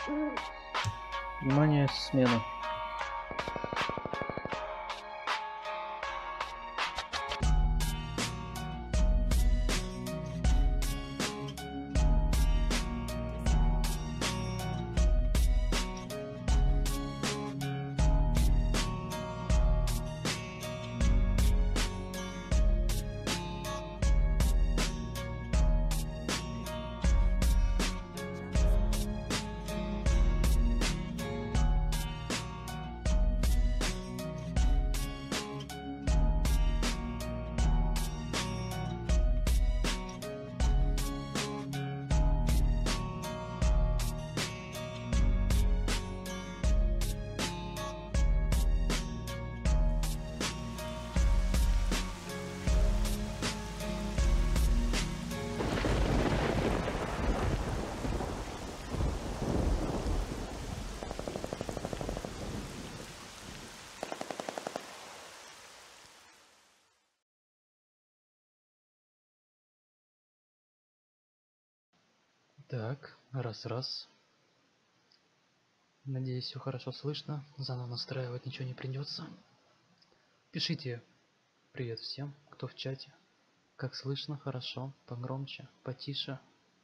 Внимание, смена. Так, раз. Надеюсь, все хорошо слышно. Заново настраивать ничего не придется. Пишите привет всем, кто в чате. Как слышно, хорошо, погромче, потише.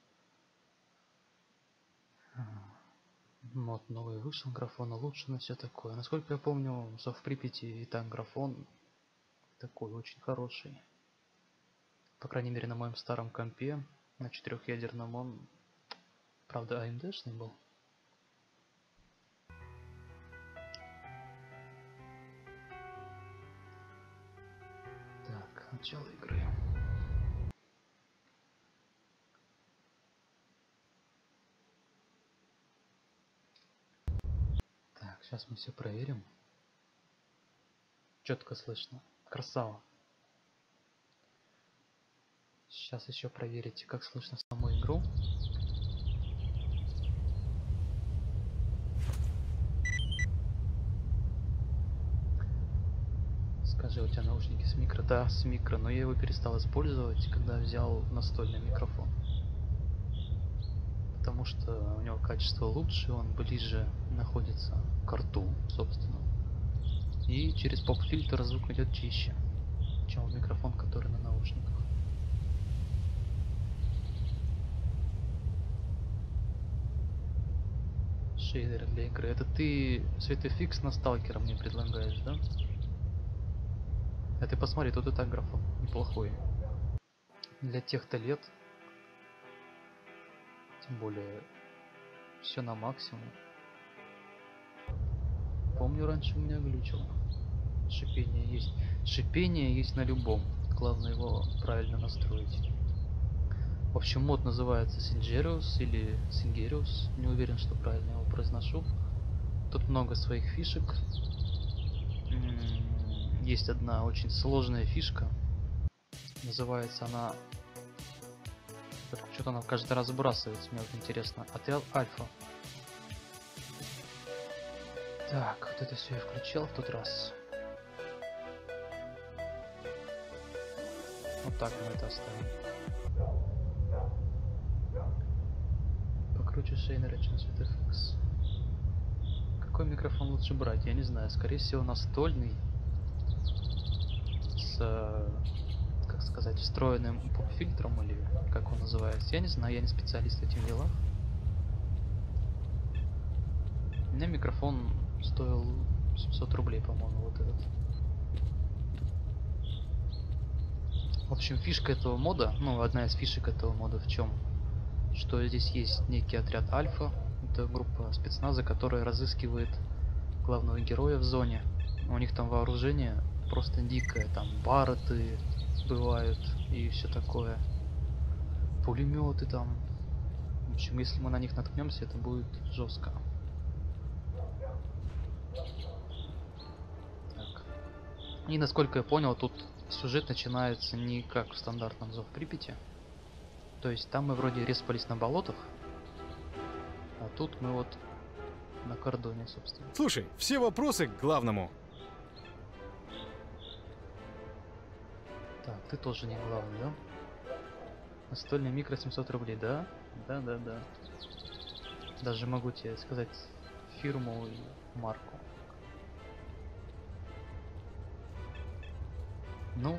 Мод новый вышел, графон улучшен и все такое. Насколько я помню, в Припяти и так графон такой очень хороший. По крайней мере, на моем старом компе, на 4-ядерном он, правда, AMD-шный был. Так, начало игры. Так, сейчас мы все проверим. Четко слышно. Красава. Сейчас еще проверите, как слышно саму игру. Скажи, у тебя наушники с микро? Да, с микро, но я его перестал использовать, когда взял настольный микрофон. Потому что у него качество лучше, он ближе находится к рту, собственно. И через поп-фильтр звук идет чище, чем микрофон, который на наушниках. Шейдер для игры. Это ты SweetFX на сталкера мне предлагаешь, да? А ты посмотри, тут и так графон неплохой. Для тех-то лет. Тем более, все на максимум. Помню, раньше у меня глючило. Шипение есть. Шипение есть на любом. Главное его правильно настроить. В общем, мод называется Singerius или Singerius. Не уверен, что правильно его произношу. Тут много своих фишек. Есть одна очень сложная фишка. Называется она... Что-то она каждый раз сбрасывается, мне вот интересно. Отряд Альфа. Так, вот это все я включал в тот раз. Вот так мы это оставим. Покруче шейнера, чем SweetFX. Какой микрофон лучше брать? Я не знаю. Скорее всего, настольный. С, как сказать, встроенным поп-фильтром или как он называется. Я не знаю, я не специалист в этих делах. У меня микрофон стоил 700 рублей, по-моему, вот этот. В общем, фишка этого мода, ну, одна из фишек этого мода в чем? Что здесь есть некий отряд Альфа. Это группа спецназа, которая разыскивает главного героя в зоне. У них там вооружение просто дикое. Там барреты бывают и все такое. Пулеметы там. В общем, если мы на них наткнемся, это будет жестко. Так. И насколько я понял, тут сюжет начинается не как в стандартном Зов Припяти. То есть там мы вроде респались на болотах, а тут мы вот на кордоне, собственно. Слушай, все вопросы к главному. Так, ты тоже не главный, да? Настольный микро 700 рублей, да? Да. Даже могу тебе сказать фирму и марку. Ну,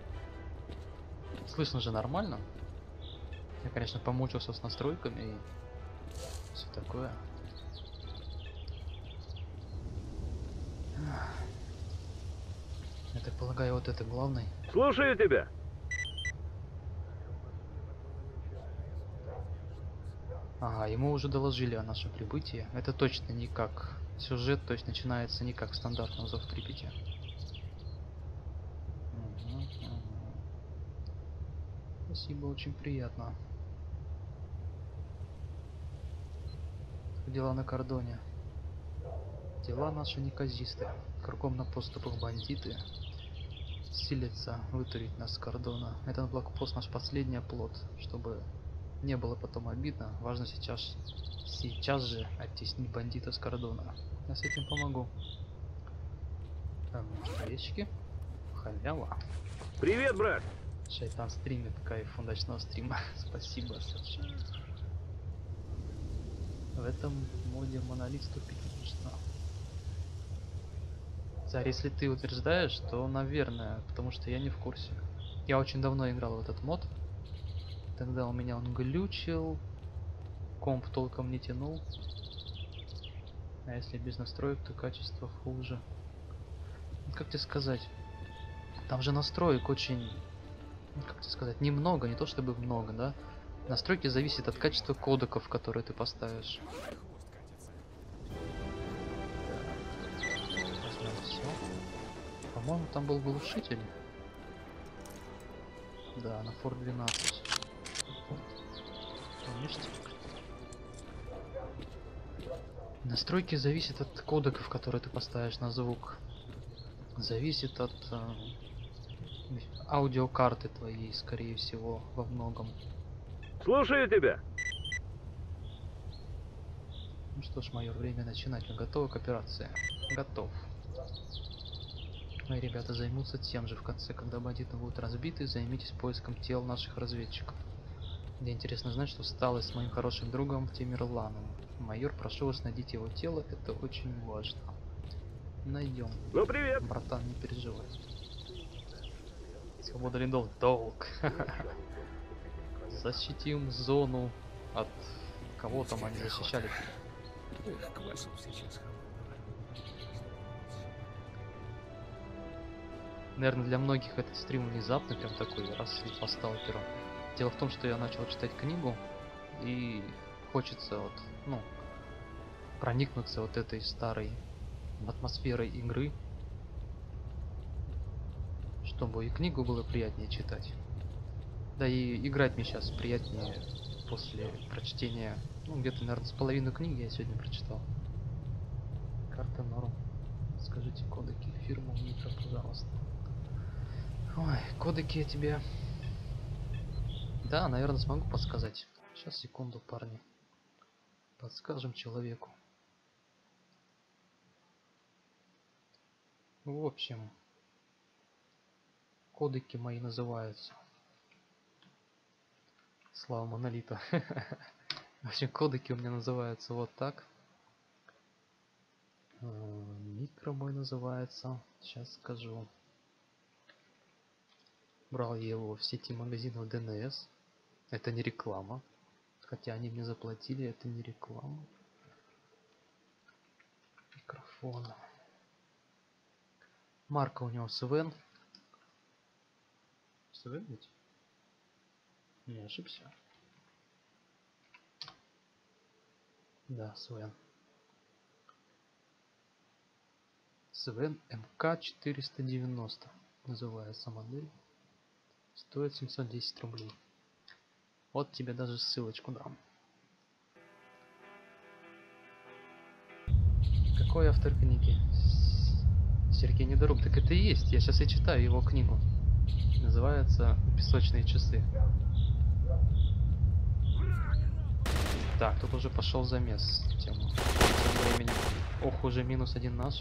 слышно же нормально. Я, конечно, помучился с настройками и все такое. Я так полагаю, вот это главный. Слушаю тебя. Ага, ему уже доложили о нашем прибытии. Это точно не как сюжет, то есть начинается не как в стандартном Зов Припяти. Спасибо, очень приятно. Дела на кордоне. Дела наши неказисты. Кругом на поступах бандиты. Силятся вытурить нас с кордона. Этот блокпост наш последний оплот, чтобы не было потом обидно. Важно сейчас же оттеснить бандита с кордона. Я с этим помогу. Человечки. Халява. Привет, брат. Шайтан стримит. Кайф удачного стрима. Спасибо, Саша. В этом моде монолит ступить нужно. Царь, если ты утверждаешь, то наверное, потому что я не в курсе. Я очень давно играл в этот мод. Тогда у меня он глючил. Комп толком не тянул. А если без настроек, то качество хуже. Как тебе сказать? Там же настроек очень... Как тебе сказать? Немного, не то чтобы много, да? Настройки зависят от качества кодеков, которые ты поставишь. По-моему, там был глушитель. Да, на Ford 12. Ништяк. Настройки зависят от кодеков, которые ты поставишь на звук. Зависит от аудиокарты твоей, скорее всего, во многом. Слушаю тебя. Ну что ж, майор, время начинать. Мы готовы к операции? Готов. Мои ребята займутся тем же. В конце, когда бандиты будут разбиты, займитесь поиском тел наших разведчиков. Мне интересно знать, что стало с моим хорошим другом Тимирланом. Майор, прошу вас, найдите его тело, это очень важно. Найдем. Ну, привет. Братан, не переживай. Свобода рядов, долг. Защитим зону от кого там они защищали. Наверное, для многих этот стрим внезапно прям такой раз и по сталкеру. Дело в том, что я начал читать книгу и хочется вот, ну, проникнуться вот этой старой атмосферой игры, чтобы и книгу было приятнее читать. Да и играть мне сейчас приятнее после прочтения, ну, где-то, наверное, с половины книги я сегодня прочитал. Карта норм. Скажите кодеки фирму Микро, пожалуйста. Ой, кодеки я тебе... Да, наверное, смогу подсказать. Сейчас, секунду, парни. Подскажем человеку. В общем, кодеки мои называются. Слава монолита. В общем, кодеки у меня называются вот так. Микро мой называется. Сейчас скажу. Брал я его в сети магазинов DNS. Это не реклама. Хотя они мне заплатили, это не реклама. Микрофон. Марка у него Свен. Свен ведь? Не ошибся. Да, Свен. Свен МК-490 называется модель. Стоит 710 рублей. Вот тебе даже ссылочку дам. Какой автор книги? Сергей Недоруб. Так это и есть. Я сейчас и читаю его книгу. Называется «Песочные часы». Так, тут уже пошел замес. Тем временем. Ох, уже -1 наш.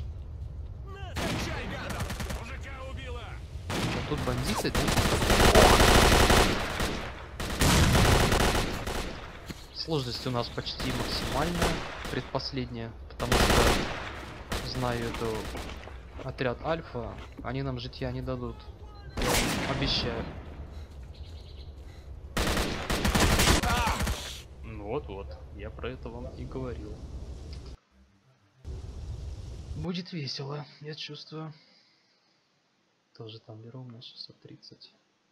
А тут бандиты, да? Сложность у нас почти максимальная, предпоследняя, потому что знаю эту отряд Альфа, они нам житья не дадут. Я вам обещаю. Ну вот-вот, я про это вам и говорил. Будет весело, я чувствую. Тоже там беру на 630.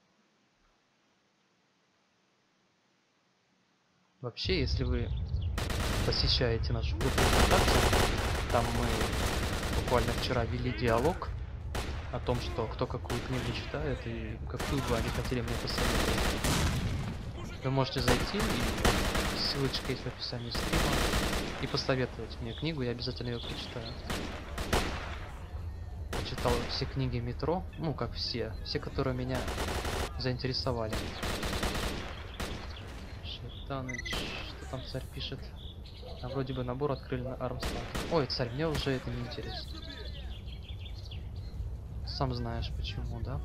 Вообще, если вы посещаете нашу группу ВКонтакте, там мы буквально вчера вели диалог о том, что кто какую книгу читает и какую бы они хотели мне посоветовать. Вы можете зайти, и ссылочка есть в описании стрима, и посоветовать мне книгу, я обязательно ее прочитаю. Читал все книги Метро, ну как все, которые меня заинтересовали. Шайтаныч, что там царь пишет? А вроде бы набор открыли на Армстаг. Ой, царь, мне уже это не интересно. Сам знаешь почему, да?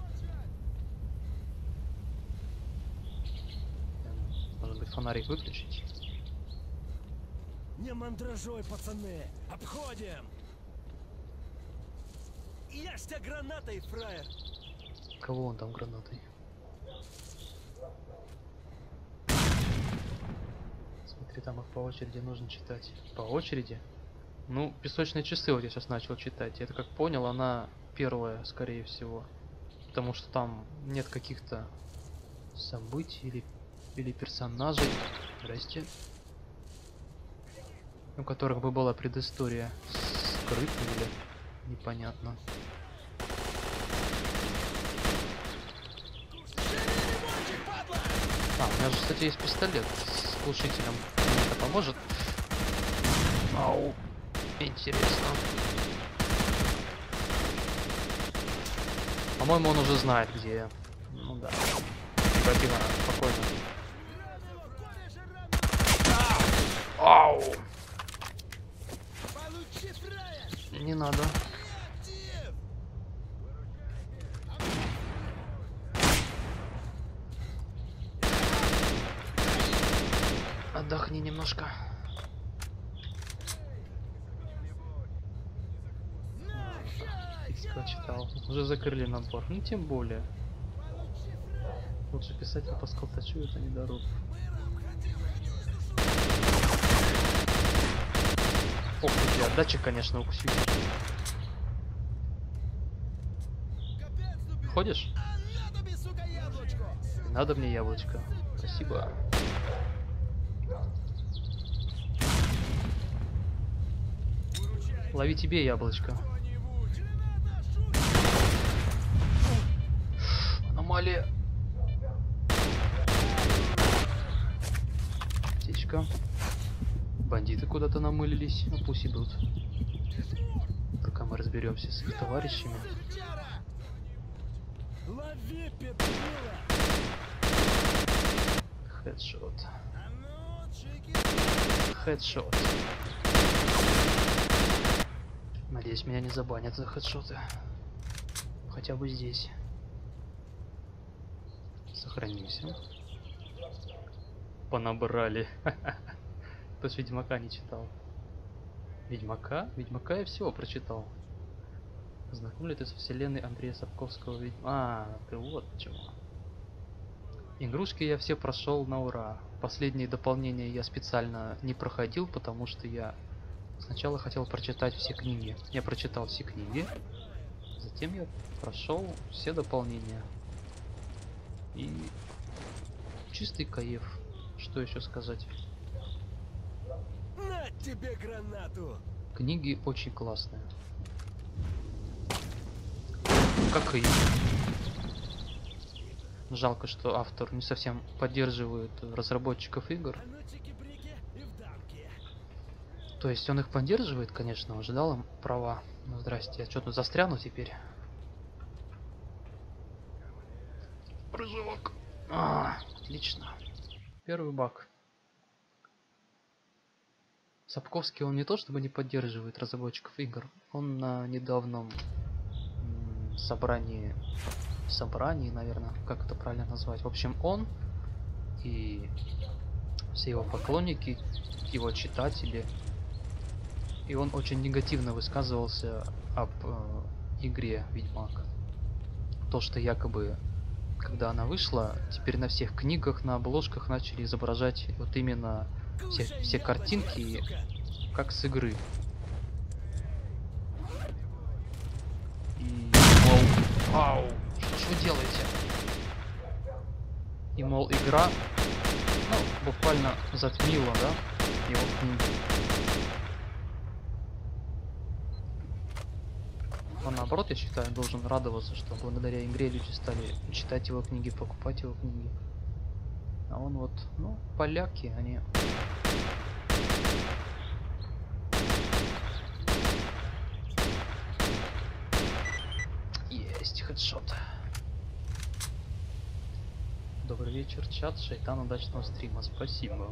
Может быть, фонарик выключить? Не мандражой, пацаны! Обходим! Я ж тебя гранатой, фраер! Кого он там гранатой? Смотри, там их по очереди нужно читать. По очереди? Ну, песочные часы вот я сейчас начал читать. Я это как понял, она первая, скорее всего. Потому что там нет каких-то событий или персонажей. Здрасте. У которых бы была предыстория скрыта или непонятно. А, у меня же, кстати, есть пистолет с глушителем. Мне это поможет? Ау. Интересно. По-моему, он уже знает, где я. Ну да. Тихо, спокойно. Ау! Не надо. Отдохни немножко. Фиксика читал. Уже закрыли набор. Ну тем более. Лучше писатель по скалтачу, это не дорог. Ох, у тебя отдача, конечно, укусить. Ходишь? Надо мне яблочко. Спасибо. Лови тебе яблочко. Аномалия. Птичка. Бандиты куда-то намылились. Ну пусть идут. Пока мы разберемся с их товарищами. Хедшот. Хедшот. Надеюсь, меня не забанят за хедшоты. Хотя бы здесь. Сохранимся. Понабрали. Кто ж Ведьмака не читал? Ведьмака? Ведьмака я всего прочитал. Знаком ли ты со вселенной Андрея Сапковского? А, ты вот почему. Игрушки я все прошел на ура. Последние дополнения я специально не проходил, потому что я сначала хотел прочитать все книги. Я прочитал все книги, затем я прошел все дополнения. И чистый кайф. Что еще сказать? На тебе гранату! Книги очень классные. Как и... Жалко, что автор не совсем поддерживает разработчиков игр. То есть он их поддерживает, конечно, он же дал им права. Ну здрасте, я что тут застряну теперь? Прыжок. Отлично. Первый баг. Сапковский, он не то чтобы не поддерживает разработчиков игр, он на недавнем собрании, наверное, как это правильно назвать. В общем, он и все его поклонники, его читатели. И он очень негативно высказывался об игре Ведьмак. То, что якобы, когда она вышла, теперь на всех книгах, на обложках начали изображать вот именно все картинки, как с игры. И, мол, ау, что вы делаете? И, мол, игра, ну, буквально затмила, да, его книги. А наоборот, я считаю, должен радоваться, что благодаря игре люди стали читать его книги, покупать его книги. А он вот, ну, поляки, они... Есть хедшот. Добрый вечер, чат. Шайтан, удачного стрима. Спасибо.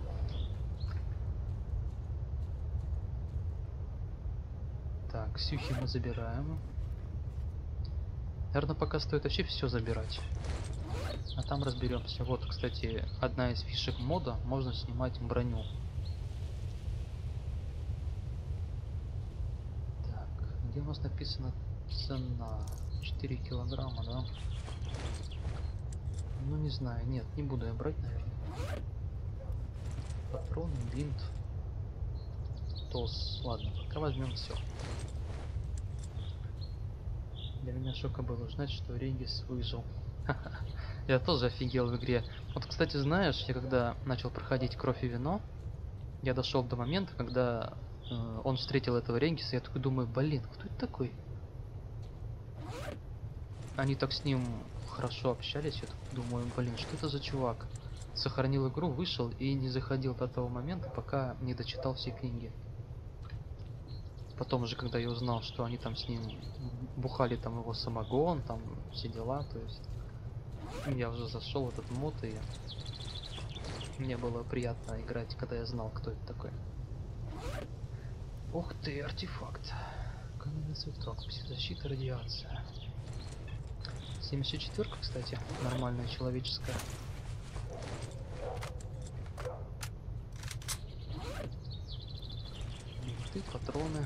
Так, Ксюхи мы забираем. Наверное, пока стоит вообще все забирать. А там разберемся. Вот, кстати, одна из фишек мода. Можно снимать броню. Так, где у нас написана цена? 4 килограмма, да? Ну, не знаю. Нет, не буду я брать, наверное. Патроны, бинт. ТОС. Ладно, пока возьмем все. Для меня шока было узнать, что Регис выжил. Я тоже офигел в игре. Вот, кстати, знаешь, я когда начал проходить Кровь и Вино, я дошел до момента, когда он встретил этого Региса, я такой думаю, блин, кто это такой? Они так с ним хорошо общались, я так думаю, блин, что это за чувак? Сохранил игру, вышел и не заходил до того момента, пока не дочитал все книги. Потом уже, когда я узнал, что они там с ним бухали там его самогон, там все дела, то есть я уже зашел в этот мод, и мне было приятно играть, когда я знал, кто это такой. Ух ты, артефакт. Каменный цветок, психозащита, радиация. 74-ка, кстати, нормальная человеческая. Бинты, патроны.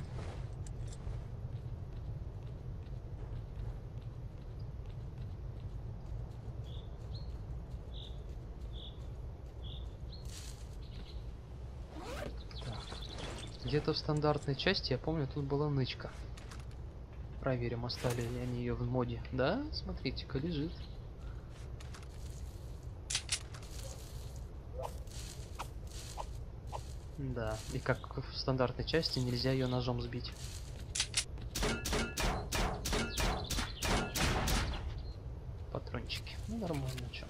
Где-то в стандартной части, я помню, тут была нычка. Проверим, оставили ли они ее в моде. Да, смотрите-ка, лежит. Да, и как в стандартной части нельзя ее ножом сбить. Патрончики. Ну, нормально, чё.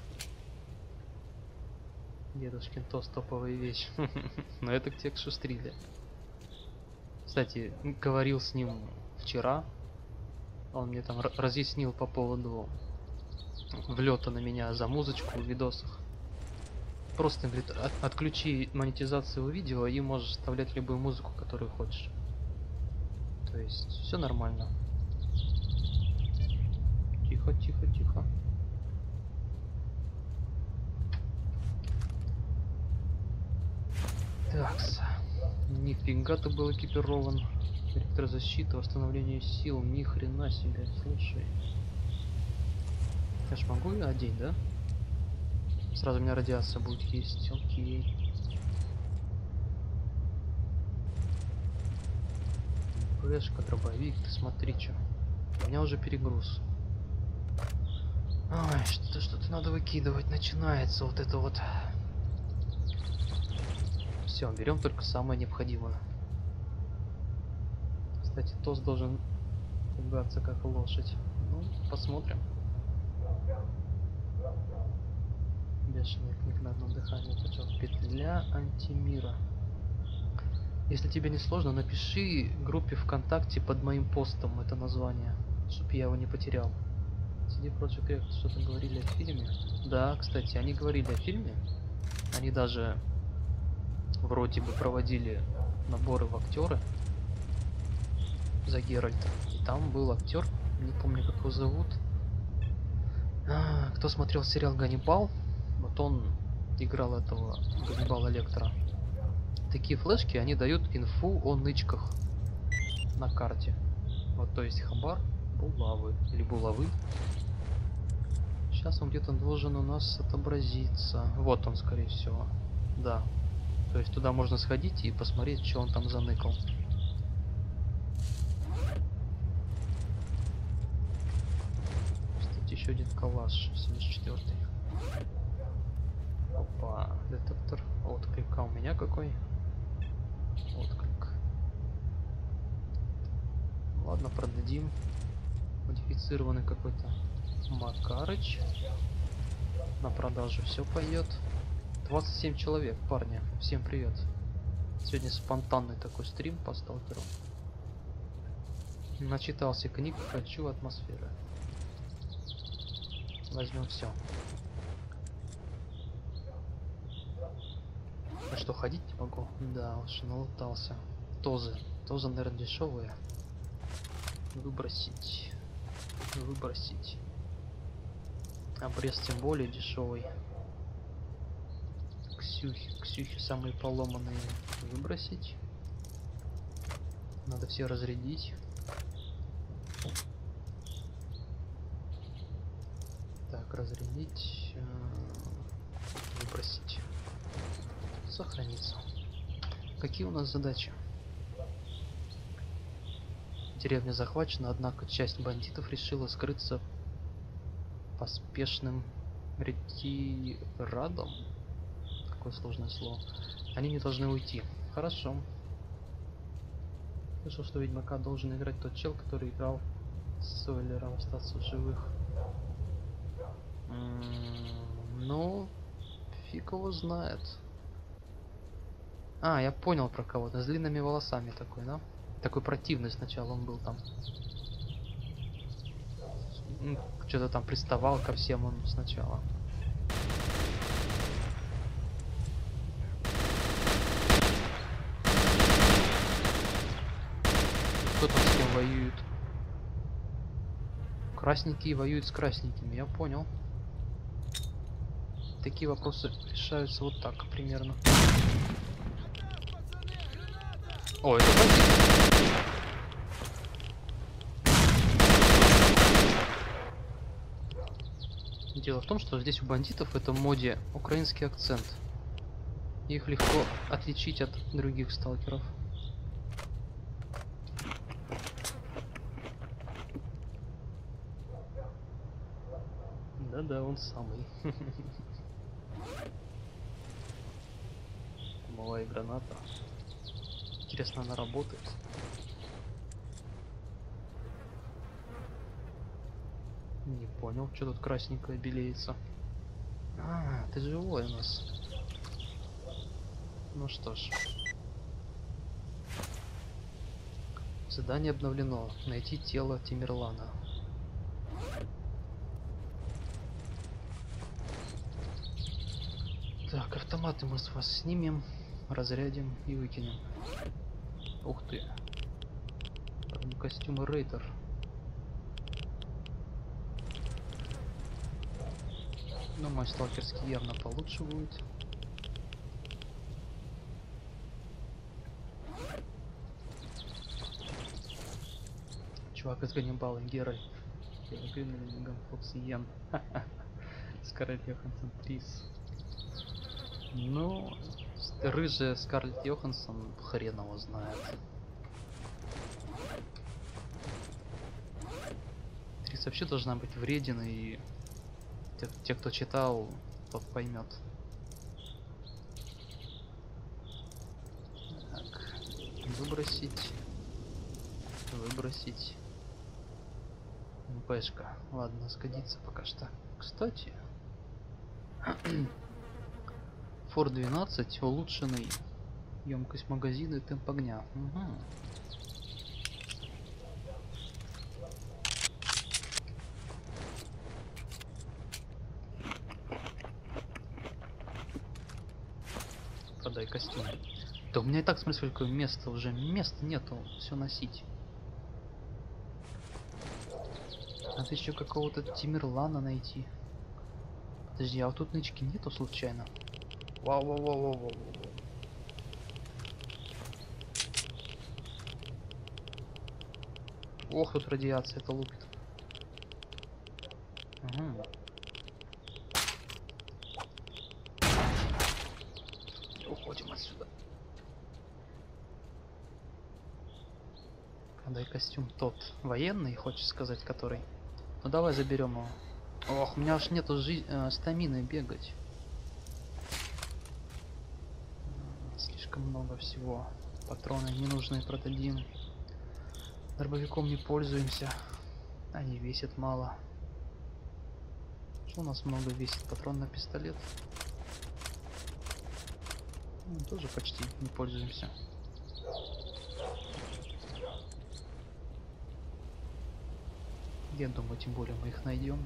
Дедушкин тост, топовая вещь. Но это к тексту стриля. Кстати, говорил с ним вчера. Он мне там разъяснил по поводу влета на меня за музычку в видосах. Просто, говорит, отключи монетизацию видео и можешь вставлять любую музыку, которую хочешь. То есть все нормально. Тихо, тихо, тихо. Такс. Нифига ты был экипирован. Электрозащита, восстановление сил, ни хрена себе, слушай. Я ж могу ее одеть, да? Сразу у меня радиация будет есть, окей. Флешка, дробовик, ты смотри, что. У меня уже перегруз. Ой, что-то надо выкидывать, начинается вот это вот. Все, берем только самое необходимое. Кстати, ТОС должен пугаться как лошадь. Ну, посмотрим. Бешеный книг на одном дыхании. Петля антимира. Если тебе не сложно, напиши группе ВКонтакте под моим постом это название, чтобы я его не потерял. CD Projekt Red что-то говорили о фильме. Да, кстати, они говорили о фильме. Они даже вроде бы проводили наборы в актеры за Геральта. И там был актер, не помню как его зовут. Кто смотрел сериал Ганнибал, вот он играл этого Ганнибала Лектора. Такие флешки, они дают инфу о нычках на карте. Вот, то есть хабар булавы или булавы. Сейчас он где-то должен у нас отобразиться. Вот он, скорее всего. Да. То есть туда можно сходить и посмотреть, что он там заныкал. Кстати, еще один калаш, 74-й. Опа, детектор. Отклика у меня какой? Отклик. Ладно, продадим. Модифицированный какой-то Макарыч. На продажу все пойдет. 27 человек, парни. Всем привет. Сегодня спонтанный такой стрим по сталкеру. Начитался книг, хочу атмосферы. Возьмем все. А что, ходить не могу? Да, уж налутался. Тозы. Тозы, наверное, дешевые. Выбросить. Выбросить. Обрез тем более дешевый. Ксюхи самые поломанные выбросить. Надо все разрядить. Так, разрядить. Выбросить. Сохраниться. Какие у нас задачи? Деревня захвачена, однако часть бандитов решила скрыться поспешным ретирадом. Какое сложное слово. Они не должны уйти. Хорошо. Слышал, что Ведьмака должен играть тот чел, который играл с Сойлером, остаться в живых. Ну, фиг его знает. А, я понял про кого-то. С длинными волосами такой, да? Такой противный сначала он был там. Что-то там приставал ко всем он сначала. Кто там с кем воюет? Красненькие воюют с красненькими, я понял. Такие вопросы решаются вот так примерно. О, это бандит. Дело в том, что здесь у бандитов в этом моде украинский акцент. Их легко отличить от других сталкеров. Да-да, он самый. Малая граната. Интересно, она работает. Не понял, что тут красненькое белеется. А, ты живой у нас. Ну что ж. Задание обновлено. Найти тело Тимирлана. Так, автоматы мы с вас снимем, разрядим и выкинем. Ух ты. Костюмы Рейтер. Но мой сталкерский явно получше будет. Чувак из Ганнибала, Герой. Фокс Йен. Скарлетт Йоханссон Трис. Ну, рыжая Скарлетт Йоханссон хрен его знает. Трис вообще должна быть вреден, и те, кто читал, тот поймет. Так, выбросить. Выбросить. МПшка. Ладно, сгодится пока что. Кстати, Форд 12 улучшенный. Емкость магазина и темп огня. Угу. Продай костюм. Да у меня и так, смотри, сколько места уже. Места нету, все носить. Надо еще какого-то Тимирлана найти. Подожди, а вот тут нычки нету случайно? Вау, вау, вау, вау, вау. Ох, тут радиация, это лупит. Угу. Уходим отсюда. Дай костюм тот военный, хочешь сказать, который. Ну давай заберем его. Ох, у меня аж нету стамины бегать. Слишком много всего. Патроны ненужные продадим. Дробовиком не пользуемся. Они весят мало. Что у нас много весит? Патрон на пистолет. Тоже почти не пользуемся. Я думаю, тем более мы их найдем.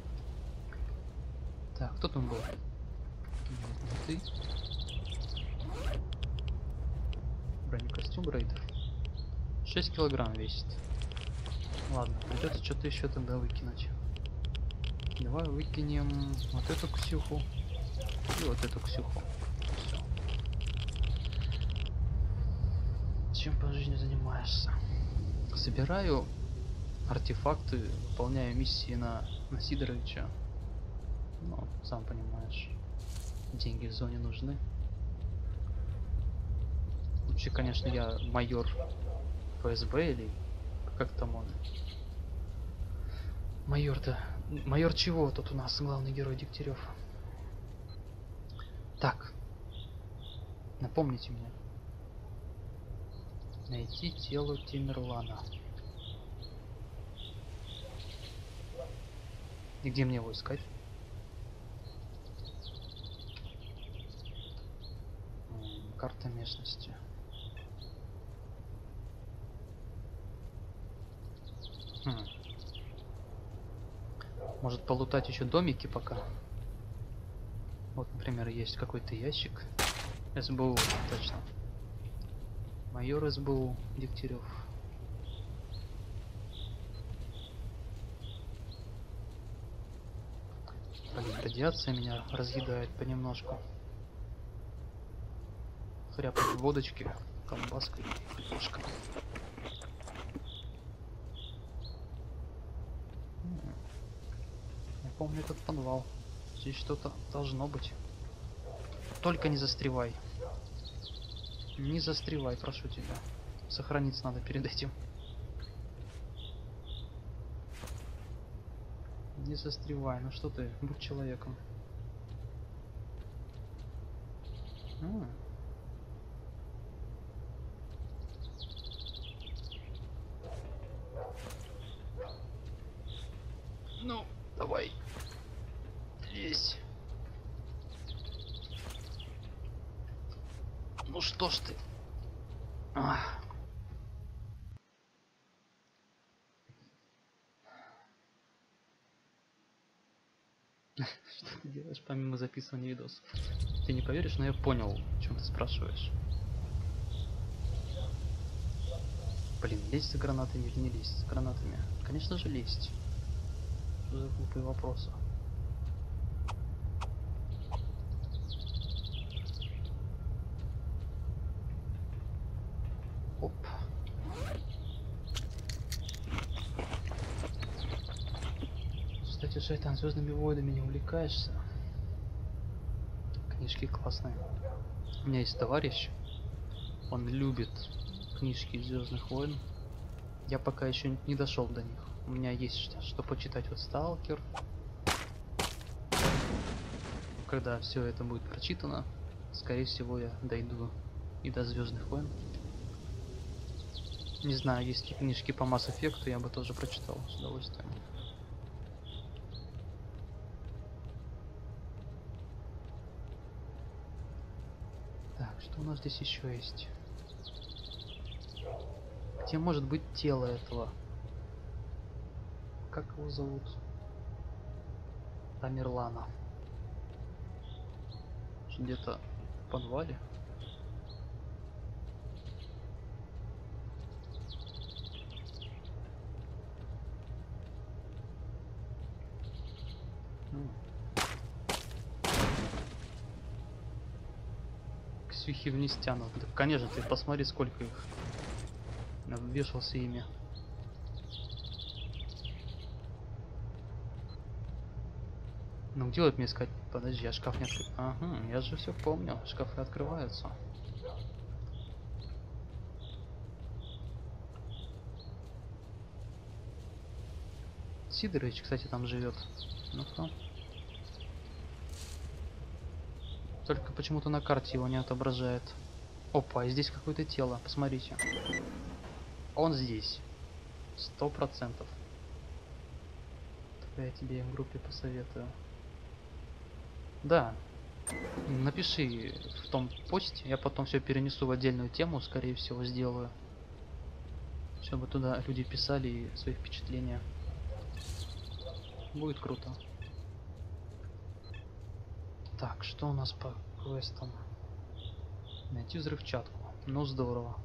Так, кто там был? Ты? Бронекостюм рейдер. 6 килограмм весит. Ладно, придется что-то еще тогда выкинуть. Давай выкинем вот эту Ксюху и вот эту Ксюху. Все. Чем по жизни занимаешься? Собираю артефакты, выполняю миссии на Сидоровича. Ну, сам понимаешь, деньги в зоне нужны. Вообще, конечно, я майор ФСБ или как там он? Майор-то... Майор чего тут у нас главный герой Дегтярев? Так. Напомните мне. Найти тело Тимерлана. И где мне его искать? Карта местности. Может полутать еще домики пока. Вот, например, есть какой-то ящик. СБУ, точно. Майор СБУ Дегтярев. Блин, радиация меня разъедает понемножку. Хряпать водочки, колбаской, картошкой. Я помню этот подвал. Здесь что-то должно быть. Только не застревай. Не застревай, прошу тебя. Сохраниться надо перед этим. Не застревай, ну что ты, будь человеком. Ну, давай. Лезь. Ну что ж ты. Ах. Что ты делаешь помимо записывания видосов? Ты не поверишь, но я понял, о чем ты спрашиваешь. Блин, лезть за гранатами или не лезть за гранатами? Конечно же лезть. Что за глупые вопросы? Оп. Кстати, Шайтан, Звездными войнами не увлекаешься? Книжки классные. У меня есть товарищ, он любит книжки из Звездных войн. Я пока еще не дошел до них. У меня есть что почитать. Вот Сталкер. Когда все это будет прочитано, скорее всего я дойду и до Звездных войн. Не знаю, есть ли книжки по Mass Effect, я бы тоже прочитал с удовольствием. Так, что у нас здесь еще есть? Где может быть тело этого? Как его зовут? Тамерлана. Где-то в подвале? Свихи вниз тянут. Да, конечно, ты посмотри, сколько их. Обвешался ими. Ну где вот мне искать? Подожди, я шкаф не открыл. Ага, я же все помню. Шкафы открываются. Сидорович, кстати, там живет. Ну-ка. Только почему-то на карте его не отображает. Опа, и здесь какое-то тело. Посмотрите. Он здесь. 100%. Тогда я тебе в группе посоветую. Да. Напиши в том посте. Я потом все перенесу в отдельную тему, скорее всего, сделаю. Чтобы туда люди писали свои впечатления. Будет круто. Так, что у нас по квестам? Найти взрывчатку. Ну здорово.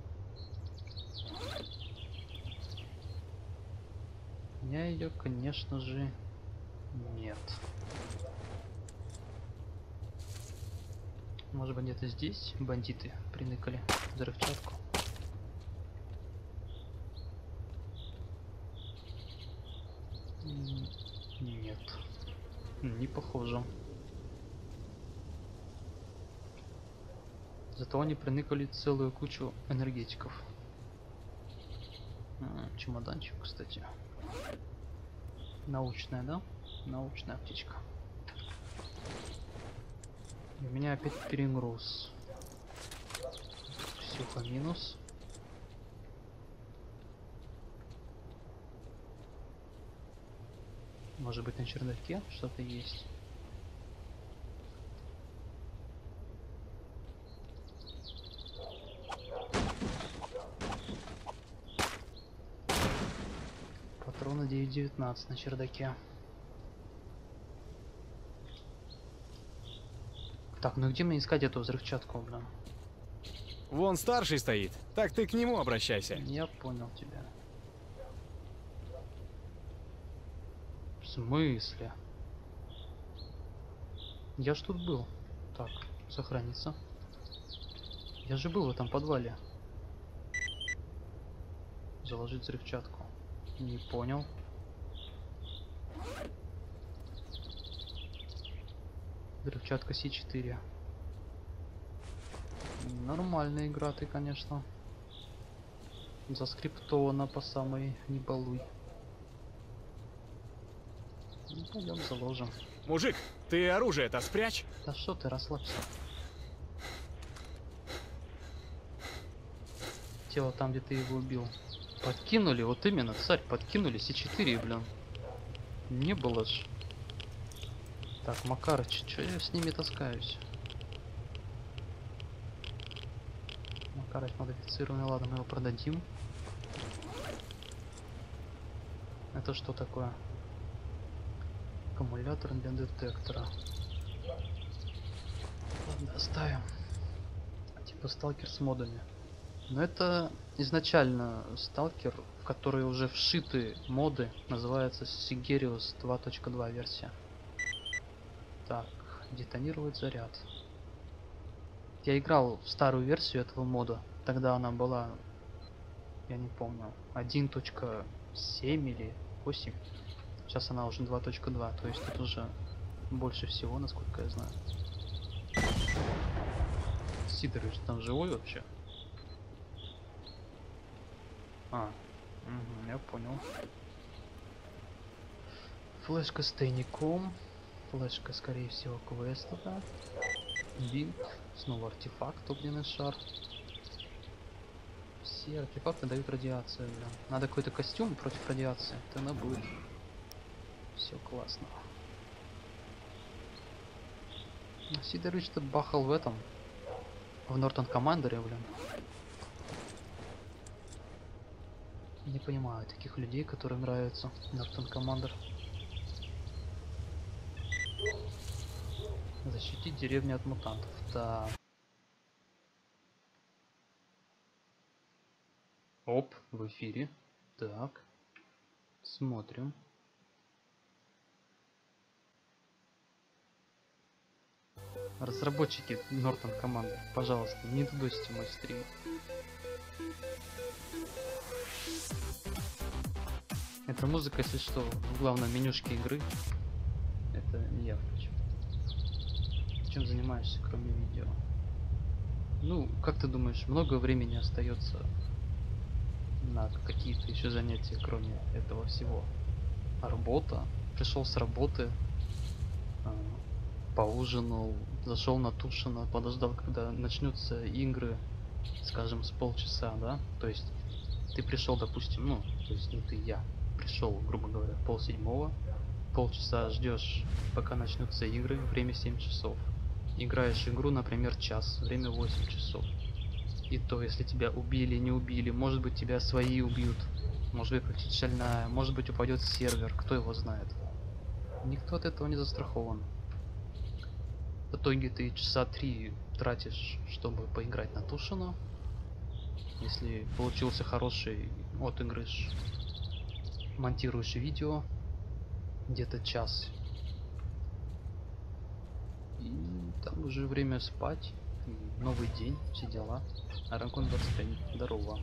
Я ее, конечно же, нет. Может быть, где-то здесь бандиты приныкали взрывчатку. Нет. Не похоже. Зато они приныкали целую кучу энергетиков. Чемоданчик, кстати. Научная, да? Научная птичка. И у меня опять перегруз. Сюха минус. Может быть, на чердаке что-то есть? Патроны 9.19 на чердаке. Так, ну где мне искать эту взрывчатку, блин? Вон старший стоит. Так ты к нему обращайся. Я понял тебя. В смысле? Я ж тут был. Так, сохраниться. Я же был в этом подвале. Заложить взрывчатку. Не понял. Взрывчатка С4. Нормальная игра ты, конечно. Заскриптована по самой не балуй. Ну, пойдем заложим. Мужик, ты оружие-то спрячь. Да что ты, расслабься. Тело там, где ты его убил. Подкинули, вот именно, царь, подкинули С4, блин. Не было ж. Так, Макарыч, что я с ними таскаюсь? Макарыч модифицированный, ладно, мы его продадим. Это что такое? Аккумулятор для детектора. Ладно, оставим. Типа сталкер с модами. Но это изначально сталкер, в который уже вшиты моды, называется Sigerius 2.2 версия. Так, детонировать заряд. Я играл в старую версию этого мода, тогда она была, я не помню, 1.7 или 8. Сейчас она уже 2.2, то есть тут уже больше всего, насколько я знаю. Сидорович там живой вообще? Я понял. Флешка с тайником. Флешка, скорее всего, квеста, да. Винт. Снова артефакт, огненный шар. Все артефакты дают радиацию, блин. Надо какой-то костюм против радиации. Тогда будет все классно. Сидорович-то бахал в этом. В Нортон Командере, блин. Не понимаю таких людей, которым нравится Нортон Командер. Защитить деревню от мутантов. Да. Оп, в эфире. Так. Смотрим. Разработчики Нортон команды, пожалуйста, не дудосите мой стрим. Эта музыка, если что, в главном менюшке игры. Это не я, впрочем. Чем занимаешься, кроме видео? Ну, как ты думаешь, много времени остается на какие-то еще занятия, кроме этого всего? Работа. Пришел с работы, поужинал, зашел на Тушино, подождал, когда начнутся игры, скажем, с полчаса, да? То есть ты пришел, допустим, ну, то есть не ты, я пришел, грубо говоря, в 6:30, полчаса ждешь, пока начнутся игры, время 7 часов. Играешь игру, например, час, время 8 часов. И то, если тебя убили, не убили, может быть, тебя свои убьют, может быть, прилетит шальная, может быть, упадет сервер, кто его знает. Никто от этого не застрахован. В итоге ты часа 3 тратишь, чтобы поиграть на Тушино. Если получился хороший отыгрыш, монтируешь видео где-то час. И там уже время спать. И новый день, все дела. Арагон 25. Здорово.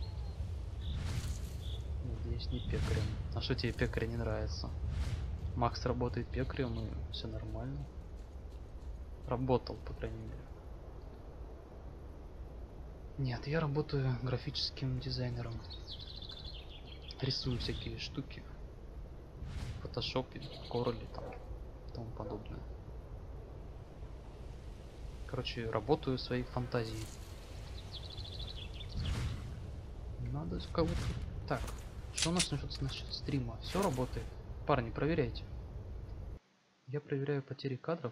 Надеюсь, не пекарем. А что тебе пекаря не нравится? Макс работает пекарем, и все нормально. Работал, по крайней мере. Нет, я работаю графическим дизайнером. Рисую всякие штуки. В фотошопе, Corel там и тому подобное. Короче, работаю своей фантазией. Надо кого-то... Так, что у нас насчет стрима? Все работает? Парни, проверяйте. Я проверяю потери кадров.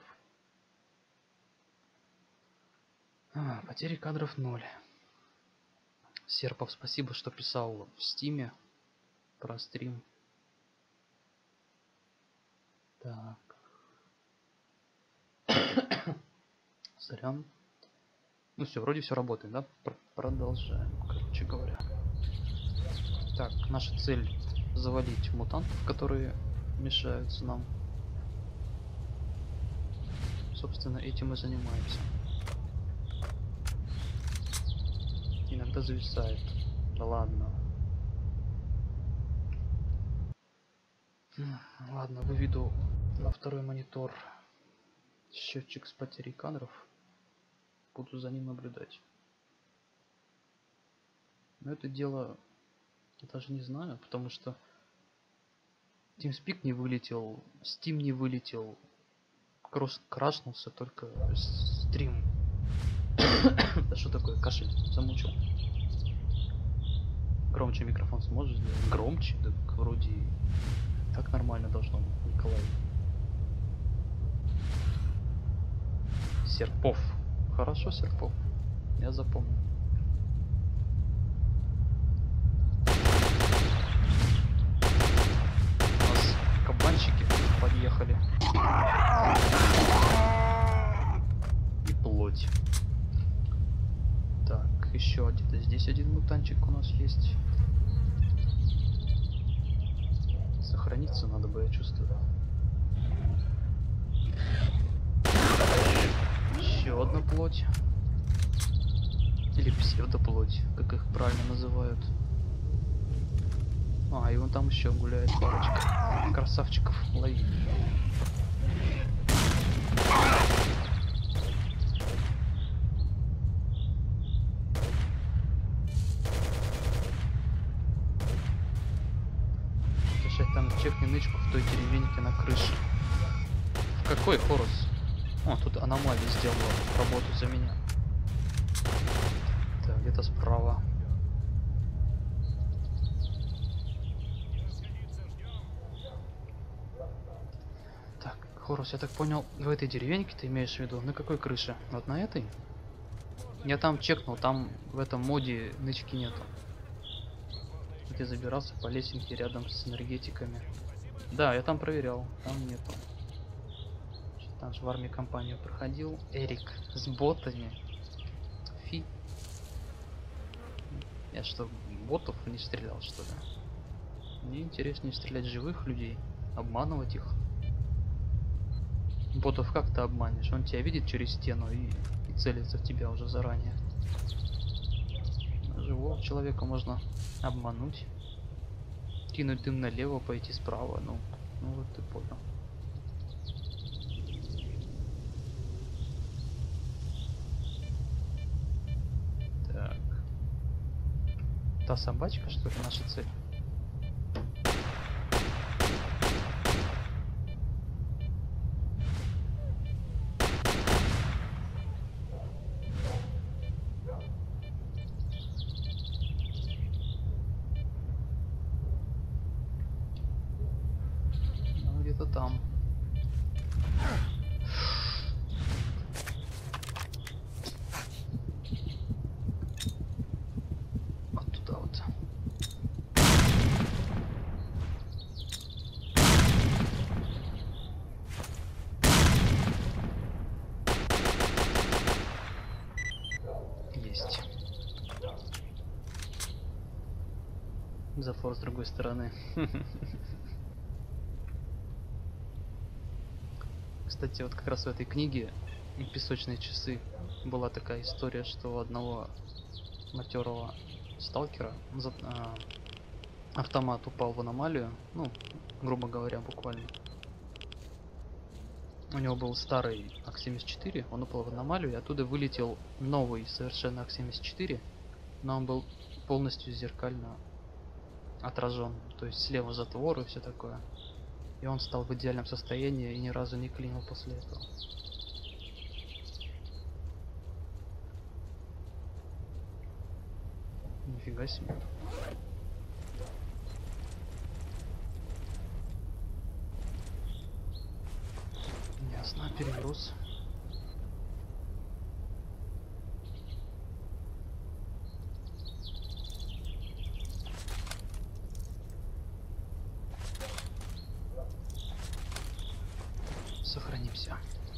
Потери кадров 0. Серпов, спасибо, что писал в стиме про стрим. Так. Сорян. Ну все, вроде все работает, да? Продолжаем, короче говоря. Так, наша цель завалить мутантов, которые мешаются нам. Собственно, этим и занимаемся. Иногда зависает. Да ладно. Ладно, выведу на второй монитор счетчик с потерей кадров. Буду за ним наблюдать. Но это дело я даже не знаю, потому что TeamSpeak не вылетел, Steam не вылетел, крашнулся только стрим. Да что такое, кашель, замучил. Громче микрофон сможешь сделать? Громче? Так вроде так нормально должно быть, Николай. Серпов. Хорошо, Серпов. Я запомню. У нас кабанчики подъехали. И плоть. Так, еще где-то здесь один мутанчик у нас есть. Сохраниться надо бы, я чувствую. Еще одна плоть. Или псевдоплоть, как их правильно называют. А, и вон там еще гуляет парочка красавчиков. Лови. Слушай, там чекни нычку в той деревеньке на крыше. В какой, Хорус? О, тут аномалия сделала работу за меня. Так, где-то справа. Так, Хорус, я так понял, в этой деревеньке ты имеешь в виду? На какой крыше? Вот на этой? Я там чекнул, там в этом моде нычки нету. Где забирался по лесенке рядом с энергетиками. Да, я там проверял, там нету. Там же в армии компанию проходил Эрик с ботами. Фи. Я что, ботов не стрелял, что ли? Мне интереснее стрелять живых людей, обманывать их. ботов как ты обманешь? Он тебя видит через стену и целится в тебя уже заранее. Живого человека можно обмануть. Кинуть дым налево, пойти справа. Ну вот ты понял. Так. Та собачка, что ли, наша цель? Ну, где-то там. Вот туда вот. Есть. Зафор с другой стороны. Кстати, вот как раз в этой книге «Песочные часы» была такая история, что у одного матерого сталкера автомат упал в аномалию, ну, грубо говоря, буквально. У него был старый АК-74, он упал в аномалию, и оттуда вылетел новый совершенно АК-74, но он был полностью зеркально отражен, то есть слева затвор и все такое. И он стал в идеальном состоянии и ни разу не клинил после этого. Нифига себе. Ясно, перегруз. Сохранимся.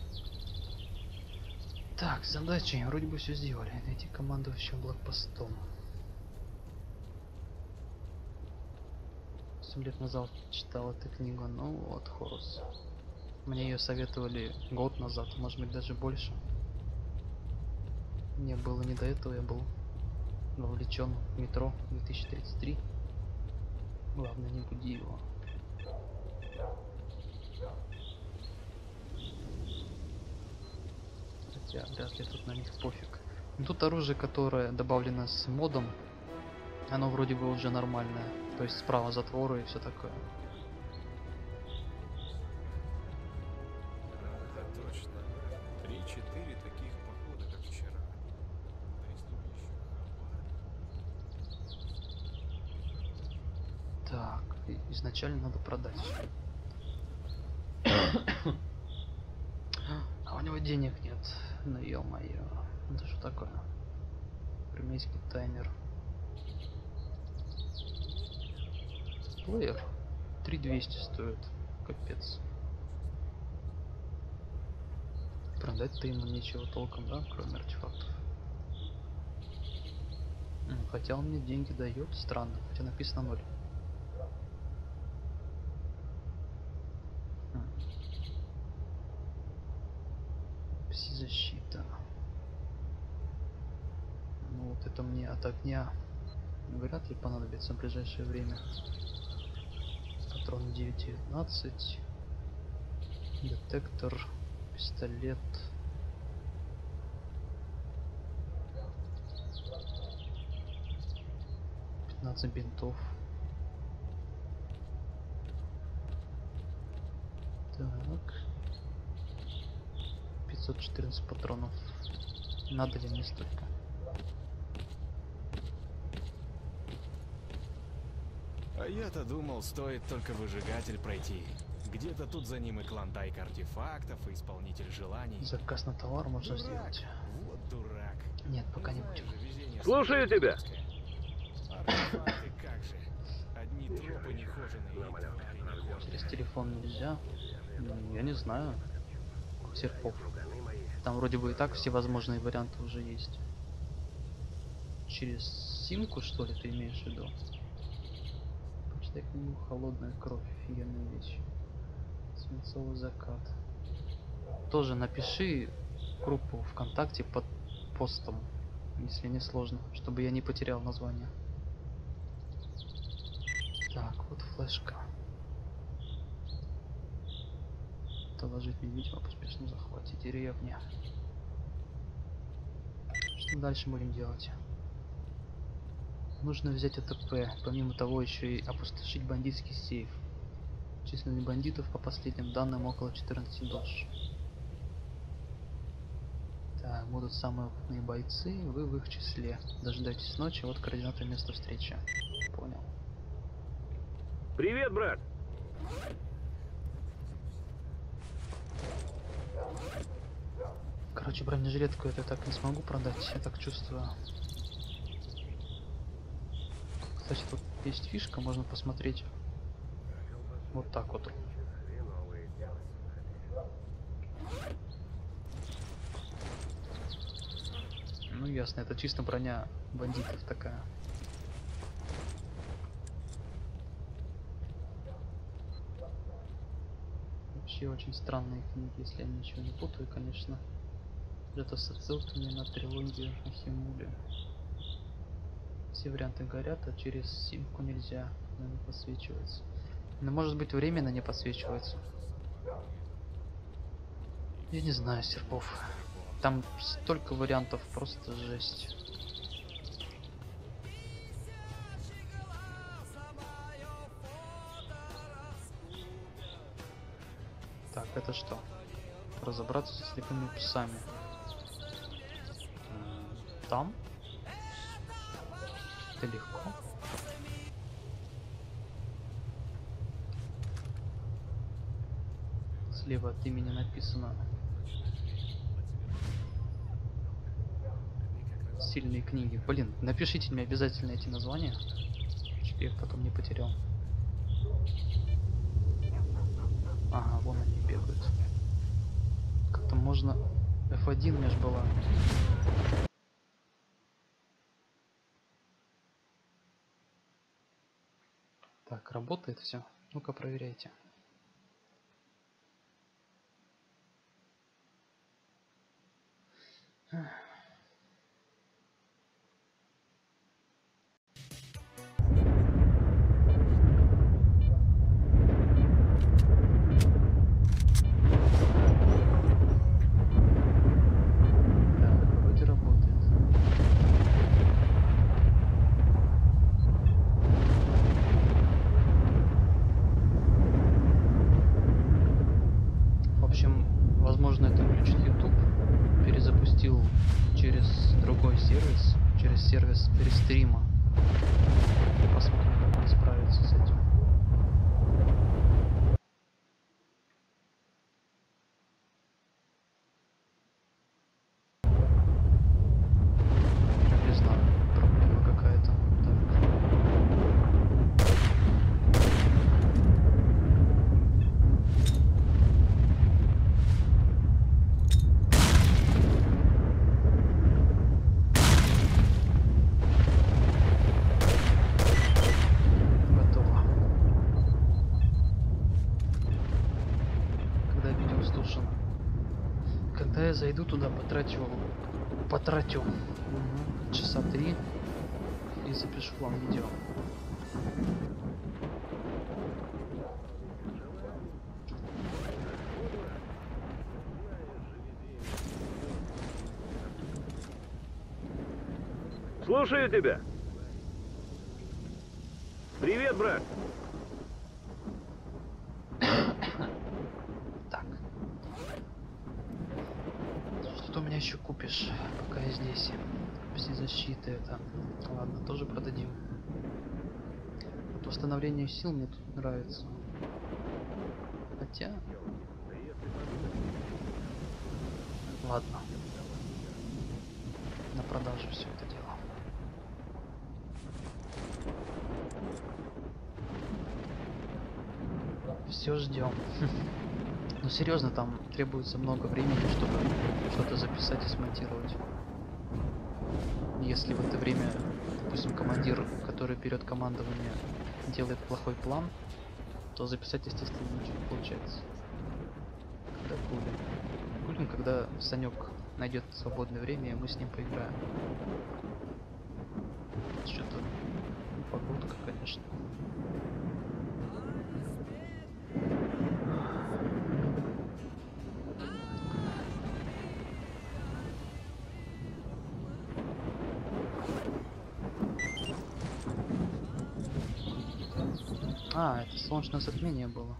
Так, задачи вроде бы все сделали. Найти командующего блокпостом. 7 лет назад читал эту книгу, ну вот, Хорус. Мне ее советовали год назад, может быть даже больше. Мне было не до этого, я был вовлечен в метро 2033. Главное, не буди его. Хотя вряд ли тут на них пофиг. Но тут оружие, которое добавлено с модом, оно вроде бы уже нормальное. То есть справа затворы и все такое. Да, точно. 3-4 таких похода, как вчера. Да если бы еще Так, изначально надо продать. А у него денег нет. Ну ё-моё. Это что такое? Армейский таймер. Плеер 3200 стоит. Капец. Продать-то ему нечего толком, да, кроме артефактов. Хотя он мне деньги дает, странно, хотя написано 0. Пси-защита. Ну вот это мне от огня вряд ли понадобится в ближайшее время. Патрон 9.19. Детектор. Пистолет. Бинтов. Так. 514 патронов. Надо ли мне столько? А я-то думал, стоит только выжигатель пройти. Где-то тут за ним и клондайк артефактов, и исполнитель желаний. Заказ на товар можно Дурак. сделать. Вот дурак. Нет, пока не Знаешь будем. же, везение Слушаю тебя. Артефакты как же. Одни трупы нехоженые и твари нехоженые. Через телефон нельзя. Я не знаю. Серпов. Там вроде бы и так всевозможные варианты уже есть. Через симку, что ли, ты имеешь в виду? Почитай книгу «Холодная кровь». Офигенная вещь. Свинцовый закат. тоже напиши группу ВКонтакте под постом, если не сложно, чтобы я не потерял название. Так, вот флешка. Доложить медведям об успешном захвате деревни. Что дальше будем делать? Нужно взять АТП, помимо того еще и опустошить бандитский сейф. Численность бандитов по последним данным около 14 душ. Так, будут самые опытные бойцы, вы в их числе. Дождайтесь ночи, вот координаты места встречи. Понял. Привет, брат. Короче, бронежилетку это так не смогу продать, я так чувствую. Кстати, тут есть фишка, можно посмотреть вот так вот. Ну ясно, это чисто броня бандитов такая. Вообще очень странные книги, если я ничего не путаю, конечно. Это с отсылками на трилогию Ахимули. Все варианты горят, а через симку нельзя, она не подсвечивается. Но может быть временно не подсвечивается. Я не знаю, Серпов. Там столько вариантов, просто жесть. Так, это что? Разобраться со слепыми псами. Там? Это легко. Слева от имени написано сильные книги. Блин, напишите мне обязательно эти названия, чтобы я их потом не потерял. Ага, вон они бегают. Как-то можно... F1 меж была. Так, работает все. Ну-ка, проверяйте. Так, вроде работает. В общем, возможно, это включит YouTube. Перезапустил через другой сервис, через сервис перестрима. Посмотрим, как он справится с этим. Не знаю, проблема какая-то. Готово. Когда видео слушано. Когда я зайду туда, потрачу часа 3 и запишу вам видео. Слушаю тебя. Привет, брат. Так. Что ты у меня еще купишь, пока я здесь? Все защиты это. Ладно, тоже продадим. Вот восстановление сил мне тут нравится. Хотя... Ладно. На продажу все это дело. Все ждем. Ну серьезно, там требуется много времени, чтобы что-то записать и смонтировать. Если в это время, допустим, командир, который берет командование, делает плохой план, то записать, естественно, ничего не получается. Когда пули Когда Санек найдет свободное время, и мы с ним поиграем. Что-то погодка, конечно. А, это солнечное затмение было.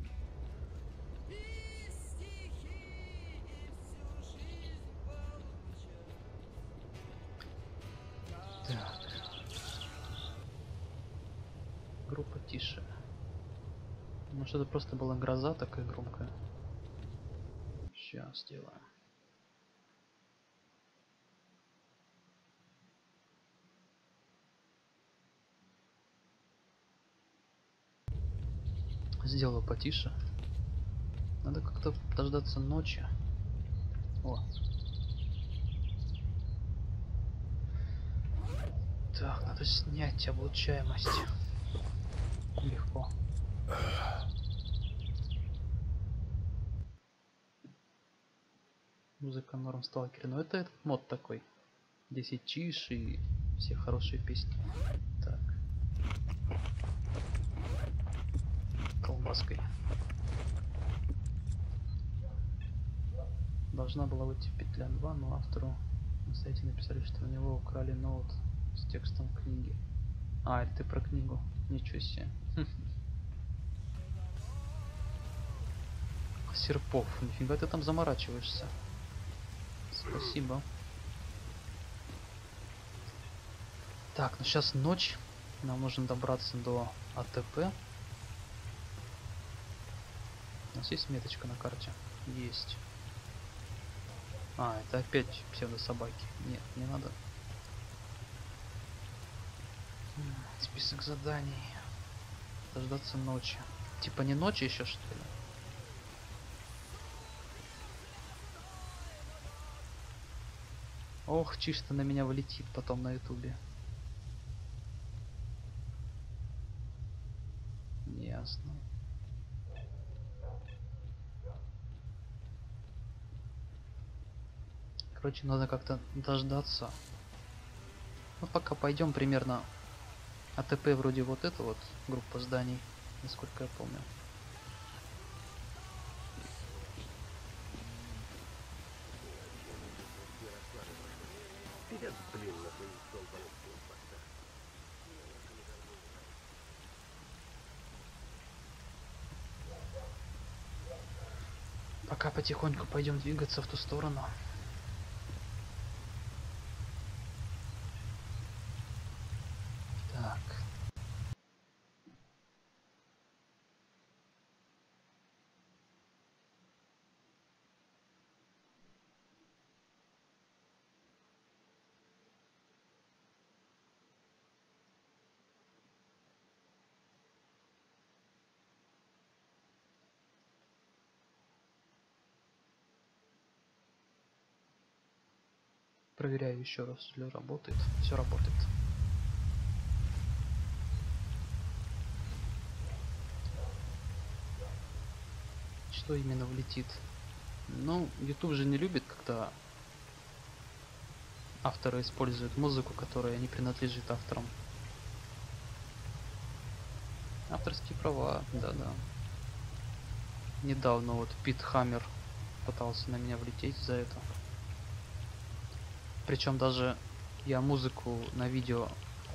Так. Группа тише. Может, это просто была гроза такая громкая. Сейчас сделаем. Сделаю потише. Надо как-то дождаться ночи. О. Так, надо снять облучаемость. Легко. Музыка норм сталкер. Но это этот мод такой. 10 чиш и все хорошие песни. Так. Колбаской. Должна была выйти петля 2, но автору на сайте написали, что у него украли ноут с текстом книги. А, это ты про книгу. Ничего себе. Серпов, нифига ты там заморачиваешься. Спасибо. Так, ну сейчас ночь. Нам нужно добраться до АТП. У нас есть меточка на карте? Есть. А, это опять псевдособаки. Нет, не надо. Список заданий. Дождаться ночи. Типа не ночи еще, что ли? Ох, чисто на меня вылетит потом на ютубе. Ясно. Короче, надо как-то дождаться. Ну, пока пойдем примерно. АТП вроде вот это вот группа зданий, насколько я помню. Пока потихоньку пойдем двигаться в ту сторону. Так. Проверяю еще раз, ли работает. Все работает. Что именно влетит? Ну, YouTube же не любит, когда авторы используют музыку, которая не принадлежит авторам. Авторские права, да-да. Недавно вот Пит Хаммер пытался на меня влететь за это. Причем даже я музыку на видео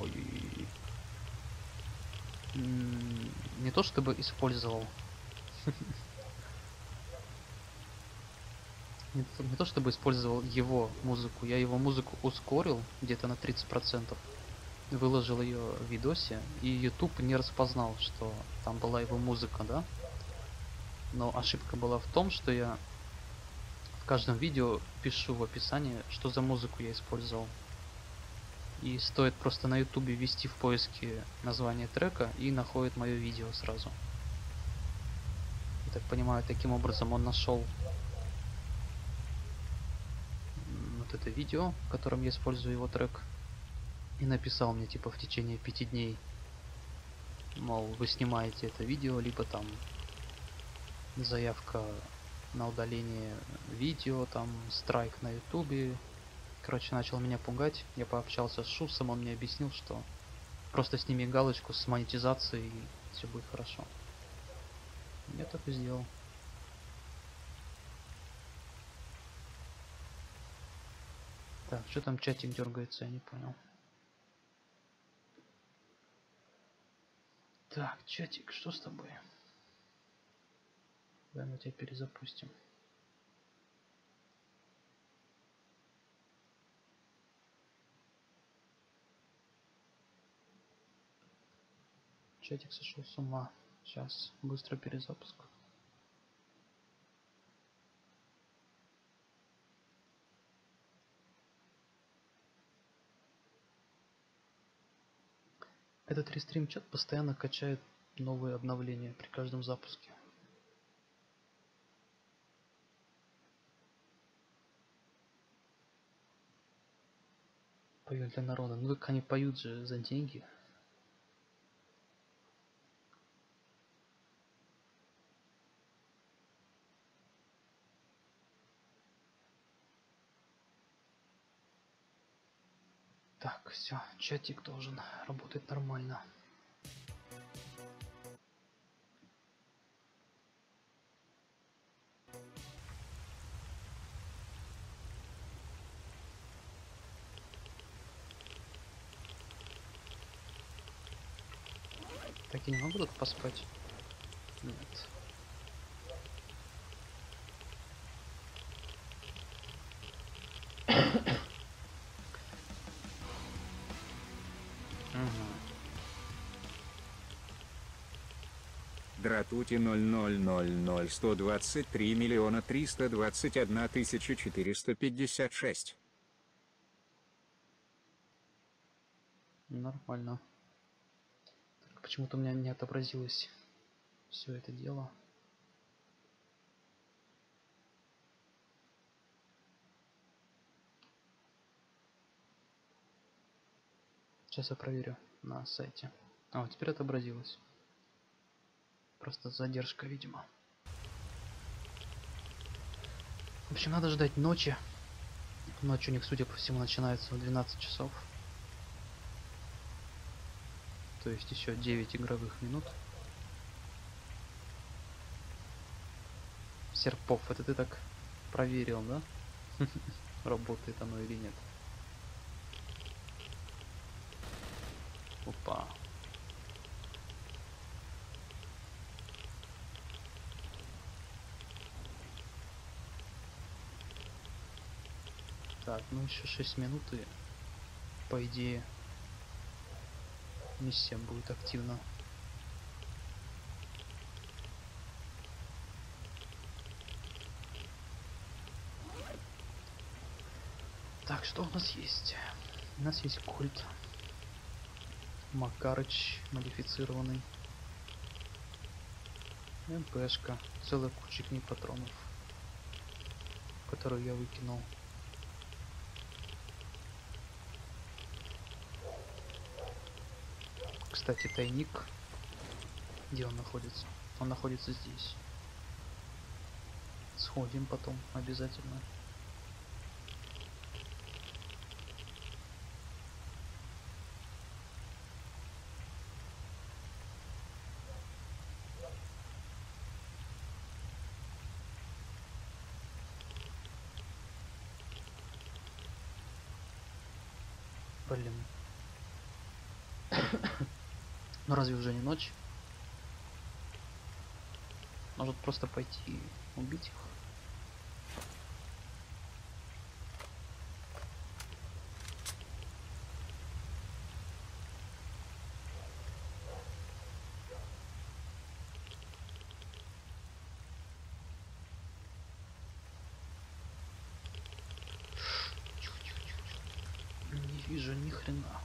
не то чтобы использовал. Не то чтобы использовал его музыку, я его музыку ускорил где-то на 30%, выложил ее в видосе, и YouTube не распознал, что там была его музыка, да? Но ошибка была в том, что я в каждом видео пишу в описании, что за музыку я использовал. И стоит просто на YouTube ввести в поиске название трека, и находит мое видео сразу. Я так понимаю, таким образом он нашел вот это видео, в котором я использую его трек, и написал мне типа в течение 5 дней, мол, вы снимаете это видео, либо там заявка на удаление видео, там страйк на ютубе. Короче, начал меня пугать. Я пообщался с Шусом, он мне объяснил, что просто сними галочку с монетизацией и все будет хорошо. Я так и сделал. Так, что там чатик дергается, я не понял. Так, чатик, что с тобой? Давай мы тебя перезапустим. Чатик сошел с ума. Сейчас, быстро перезапуск. Этот рестрим чат постоянно качает новые обновления при каждом запуске. Поют для народа. Ну так они поют же за деньги. Так, все, чатик должен работать нормально. Так, я не могу тут поспать? Нет. Дратути 0000123 миллиона 321 тысяча 456. Нормально. Так, почему-то у меня не отобразилось все это дело. Сейчас я проверю на сайте. А, вот теперь отобразилось. Просто задержка, видимо. В общем, надо ждать ночи. Ночь у них, судя по всему, начинается в 12 часов. То есть еще 9 игровых минут. Серпов, это ты так проверил, да? Работает оно или нет? Опа. Так, ну еще 6 минут и, по идее, миссия будет активна. Так, что у нас есть? У нас есть культ. Макарыч модифицированный. МПшка. Целая куча книг патронов, которую я выкинул. Кстати, тайник. Где он находится? Он находится здесь. Сходим потом обязательно. Блин. Ну разве уже не ночь? Может просто пойти и убить их? Не вижу ни хрена.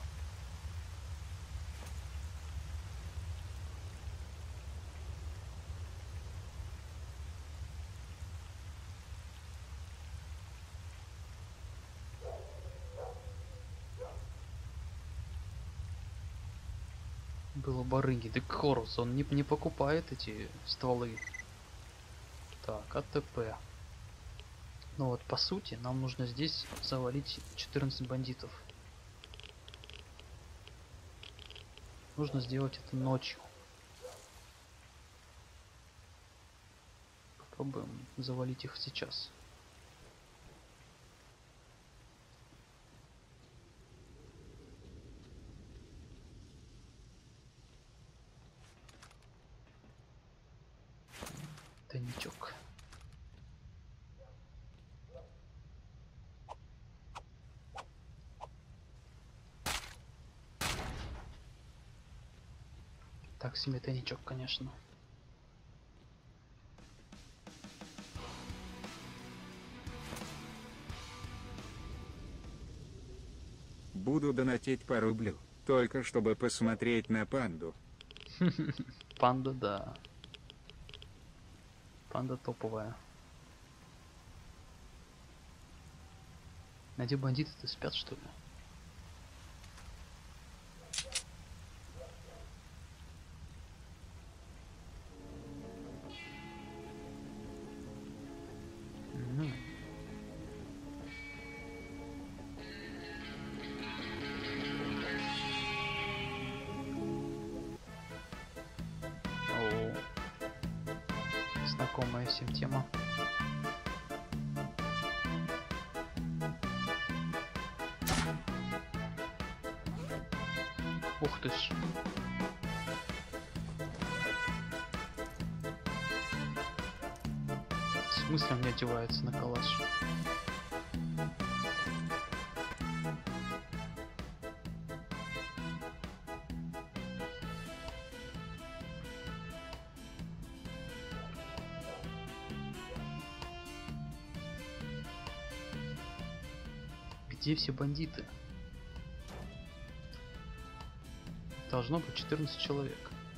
Было барыги. Да Хорус, он не покупает эти стволы. Так, АТП. Ну вот, по сути, нам нужно здесь завалить 14 бандитов. Нужно сделать это ночью. Попробуем завалить их сейчас. Тайничок. Так себе тайничок, конечно. Буду донатить по рублю, только чтобы посмотреть на панду. Панда, да. Панда топовая. А где бандиты-то спят, что ли? Мгм. О, знакомая всем тема. Ух ты ж. В смысле он не одевается на калаш? Где все бандиты? Должно быть 14 человек.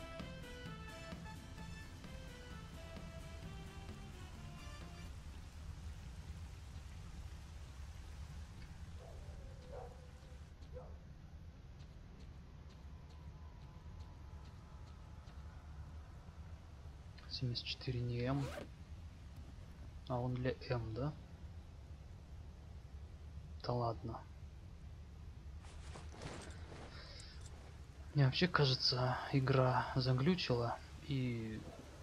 «74 не М, а он для М, да? Да ладно. Мне вообще кажется, игра заглючила и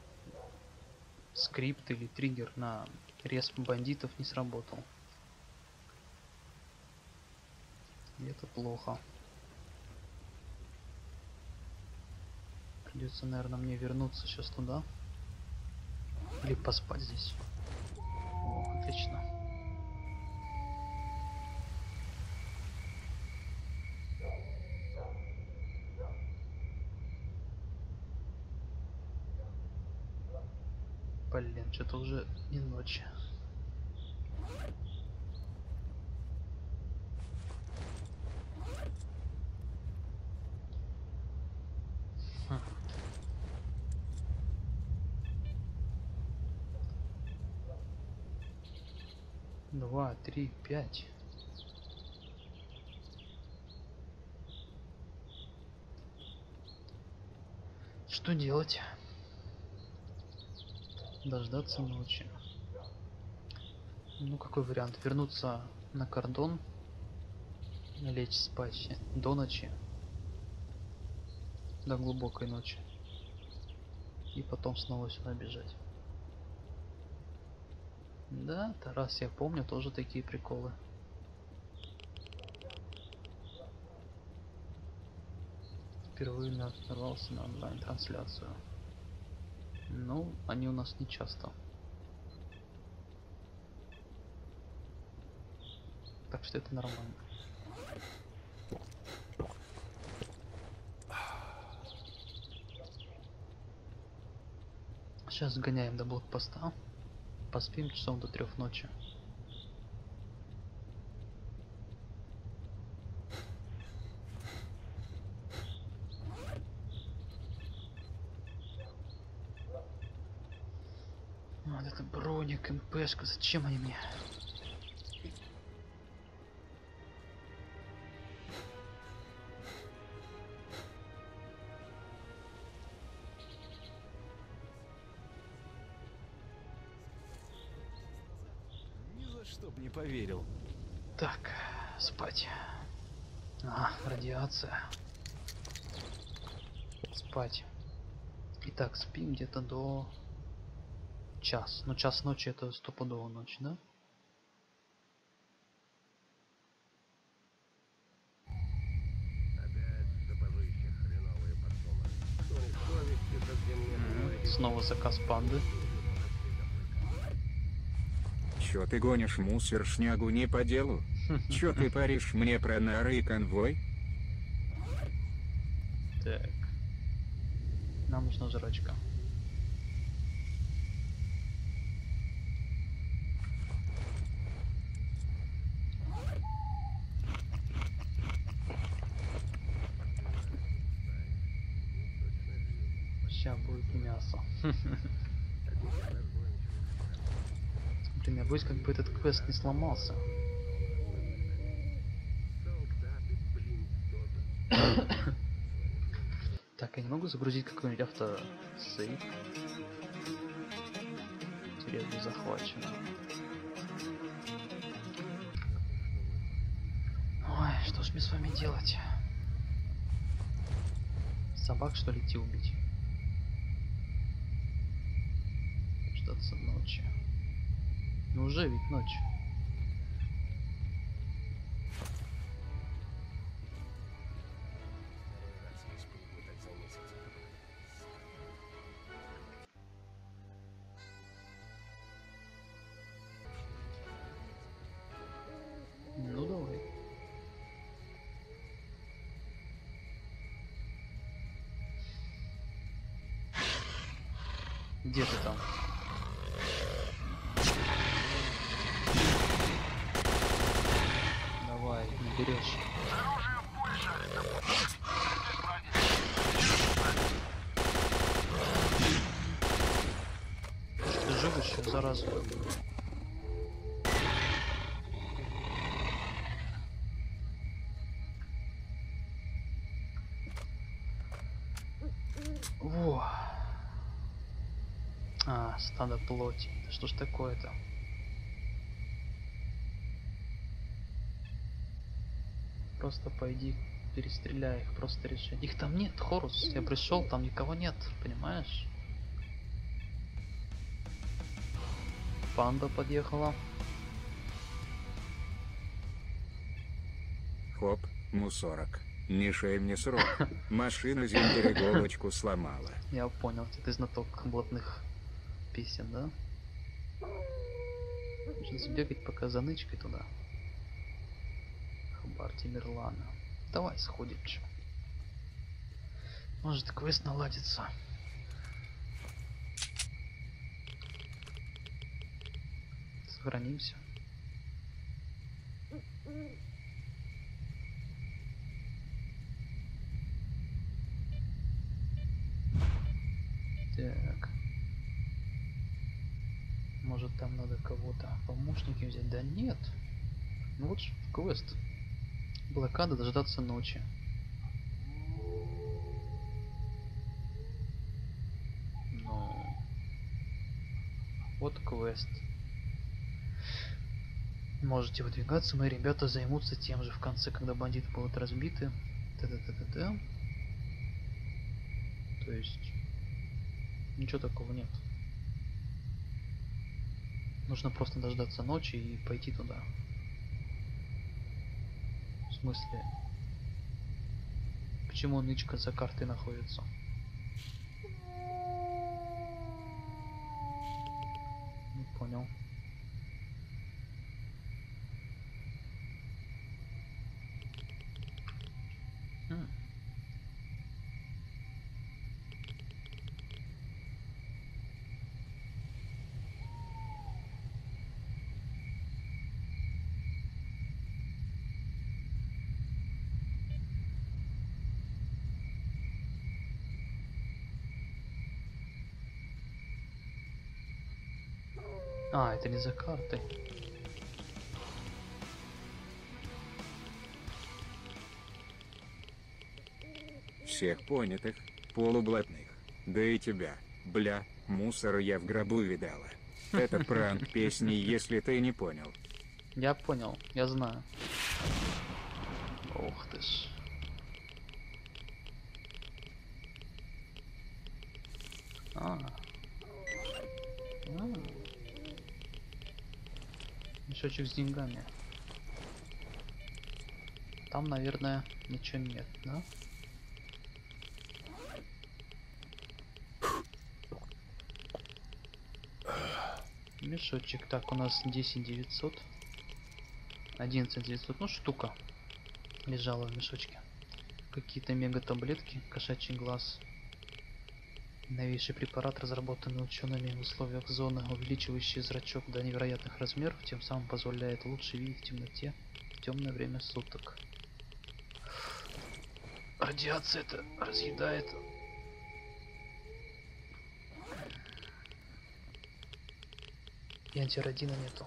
скрипт или триггер на респ бандитов не сработал. И это плохо. Придется, наверное, мне вернуться сейчас туда. Или поспать здесь. О, отлично. Блин, что-то уже не ночь. Хм. Два, три, пять. Что делать? Дождаться ночи. Ну, какой вариант? Вернуться на кордон, лечь спать до ночи, до глубокой ночи, и потом снова сюда бежать. Да, Тарас, я помню, тоже такие приколы. Впервые нарвался на онлайн-трансляцию. Ну, они у нас не часто. Так что это нормально. Сейчас сгоняем до блокпоста. Поспим часов до 3 ночи. Вот это броник, МПшка, зачем они мне? Да чтоб не поверил. Так, спать. Радиация. Спать. Итак, спим где-то до час. Ну, час ночи это стопудово ночь, да? Снова заказ панды. Чё ты гонишь мусор шнягу не по делу? Чё ты паришь мне про нары и конвой? Так. Нам нужна жрачка. Сейчас будет мясо. Блин, я боюсь, как бы этот квест не сломался. Так, я не могу загрузить какой-нибудь автосейв. Деревня захвачена. Ой, что ж мне с вами делать? Собак, что ли, идти убить? Дождаться ночи. Ну уже ведь ночь. Ну давай. Где ты там? Давай, не берешь. Ты живущий, зараза. Во. Стадо плоти. Да что ж такое-то? Просто пойди, перестреляй их, просто реши. Их там нет, Хорус. Я пришел, там никого нет, понимаешь? Панда подъехала. Хоп, мусорок. Не шей мне срок. Машина зимпереголочку сломала. Я понял, ты знаток блатных песен, да? Нужно сбегать пока за нычкой туда. Хабар Тимерлана. Давай сходим, чё. Может, квест наладится. Сохранимся. Так. Может, там надо кого-то помощники взять? Да нет. Ну вот ж квест. Блокада, дождаться ночи. Ну. Вот квест. Можете выдвигаться, мои ребята займутся тем же в конце, когда бандиты будут разбиты. Та-та-та-та-та. То есть ничего такого нет. Нужно просто дождаться ночи и пойти туда. В смысле? Почему нычка за картой находится? Не понял. Это не за картой. Всех понятых, полублатных. Да и тебя, бля, мусор я в гробу видала. Это пранк песни, если ты не понял. Я понял, я знаю. Ух ты ж. А. Мешочек с деньгами. Там, наверное, ничего нет, да? Мешочек. Так, у нас 10 900. 11 900. Ну, штука лежала в мешочке. Какие-то мега таблетки. Кошачий глаз. Новейший препарат, разработанный учеными в условиях зоны, увеличивающий зрачок до невероятных размеров, тем самым позволяет лучше видеть в темноте в темное время суток. Радиация это разъедает. И антирадина нету.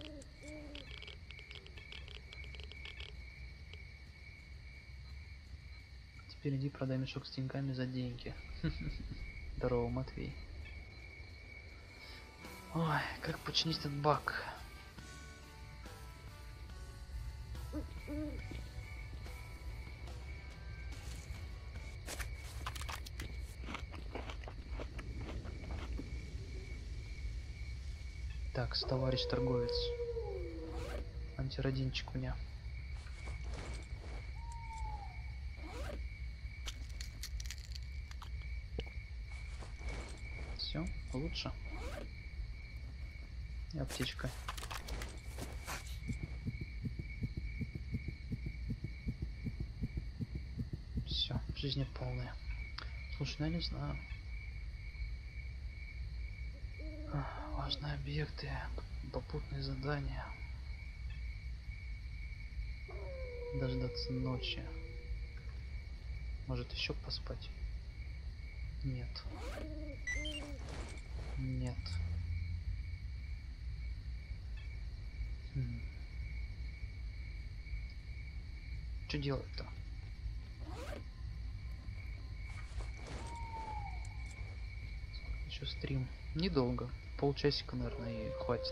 Теперь иди продай мешок с деньгами за деньги. Здорово, Матвей. Ой, как починить этот баг? Так, товарищ торговец. Антирадинчик у меня. Все, лучше. И аптечка. Все, жизнь полная. Слушай, ну я не знаю. Важные объекты, попутные задания. Дождаться ночи. Может еще поспать? Нет. Нет. Что делать-то? Еще стрим. Недолго. Полчасика, наверное, и хватит.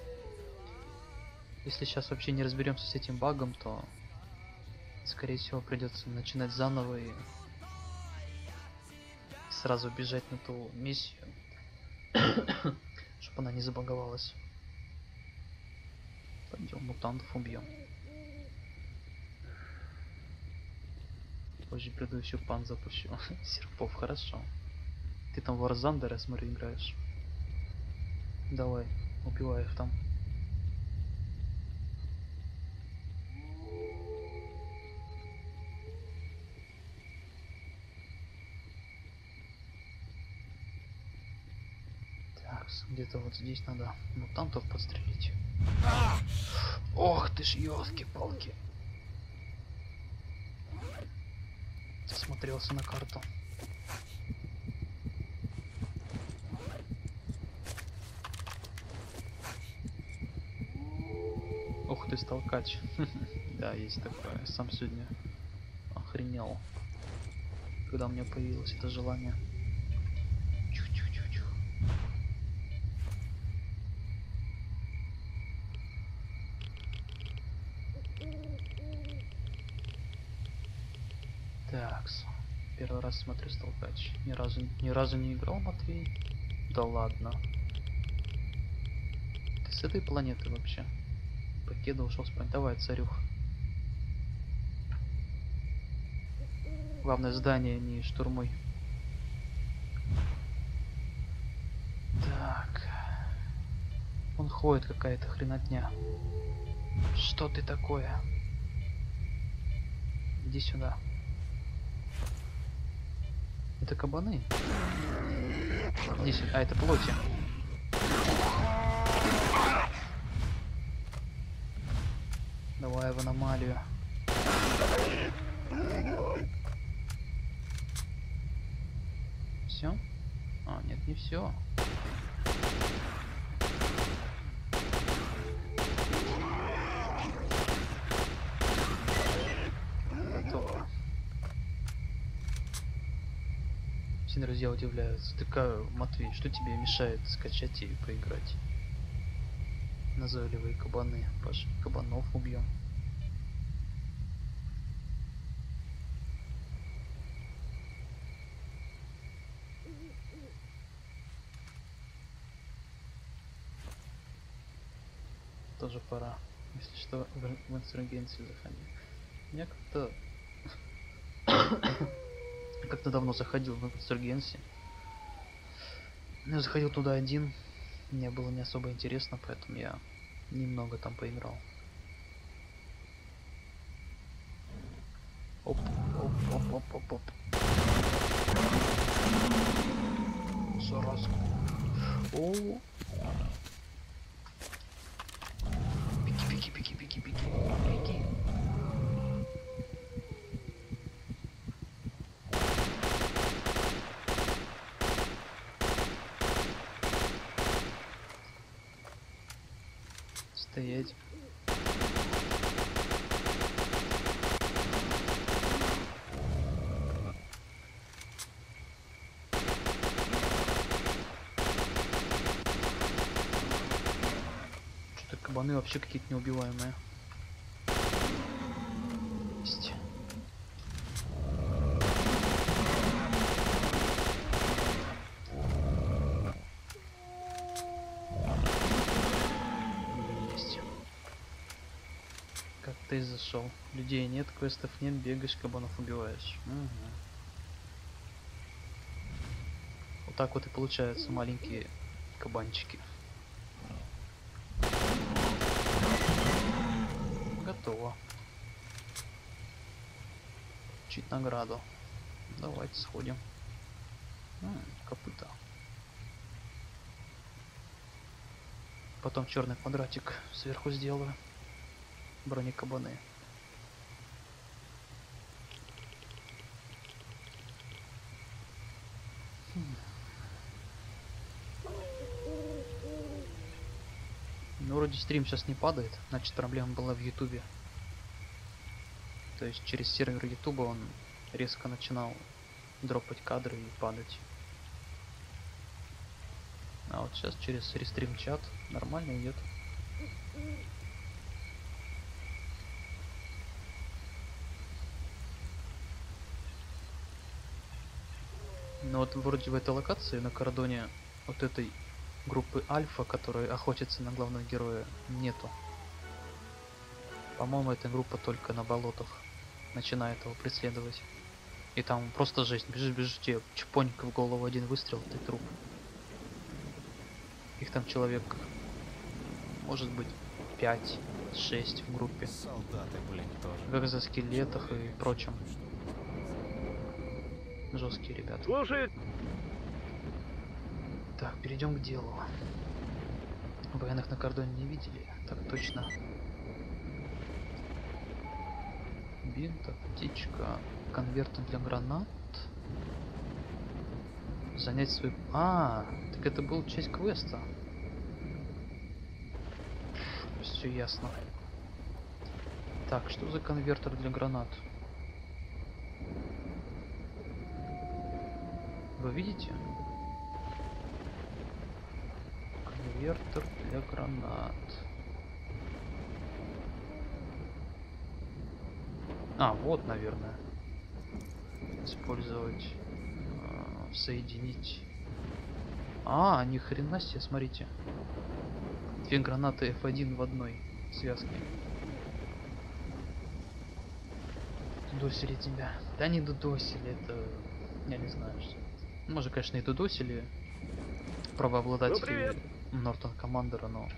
Если сейчас вообще не разберемся с этим багом, то скорее всего придется начинать заново и сразу бежать на ту миссию, чтобы она не забаговалась. Пойдем мутантов убьем. Позже приду еще пан запущу. Серпов, хорошо. Ты там War Thunder, я смотрю, играешь. Давай, убивай их там. Так, где-то вот здесь надо мутантов подстрелить. Ох ты ж, ёлки-палки. Засмотрелся на карту. Ух ты, сталкач. Да, есть такое. Сам сегодня охренел, когда у меня появилось это желание. Чух-чух-чух-чух. Такс. Первый раз смотрю сталкач. Ни разу не играл, Матвей? Да ладно. Ты с этой планеты вообще? Покеда ушел спать. Давай, царюх. Главное, здание не штурмуй. Так. Он ходит, какая-то хренотня. Что ты такое? Иди сюда. Это кабаны? Иди сюда. А, это плоти. Давай в аномалию. Все? А, нет, не все. Готово. Все друзья удивляются. Так, Матвей, что тебе мешает скачать и поиграть? Назойливые кабаны. Пошли кабанов убьем. Тоже пора. Если что, в инсургенцию заходи. Я как-то давно заходил в инсургенцию. Я заходил туда один. Мне было не особо интересно, поэтому я немного там поиграл. Оп, оп, оп, оп, оп, оп. Зараза. О. Беги, беги, беги, беги, беги. Стоять. Что-то кабаны вообще какие-то неубиваемые. Есть. Есть. Как ты зашел? Людей нет, квестов нет, бегаешь, кабанов убиваешь. Угу. Вот так вот и получаются маленькие кабанчики. Готово. Получить награду. Давайте сходим. Копыта. Потом черный квадратик сверху сделаю. Бронекабаны. Ну, вроде стрим сейчас не падает, значит проблема была в ютубе. То есть через сервер ютуба он резко начинал дропать кадры и падать. А вот сейчас через рестрим чат нормально идет. Но вот вроде в этой локации на кордоне вот этой группы Альфа, которая охотится на главного героя, нету. По-моему, эта группа только на болотах начинает его преследовать. И там просто жесть. Бежишь, бежишь, тебе чпонька в голову, один выстрел, ты труп. Их там человек, может быть, 5-6 в группе. Солдаты, блин, тоже. В экзоскелетах и прочем. Жесткие ребята. Слушай, Так, перейдем к делу. Военных на кордоне не видели? Так точно. Бинт, птичка, конверт для гранат. Занять свой... Так это был часть квеста. Все ясно. Так, что за конвертер для гранат? Вы видите? Конвертер для гранат. Вот, наверное. Использовать. Соединить. Ни хрена себе, смотрите. 2 гранаты F1 в одной связке. Дудосили тебя. Да не дудосили, это... Я не знаю, что... Может, конечно, и дудосили правообладатели Нортон Командера, но...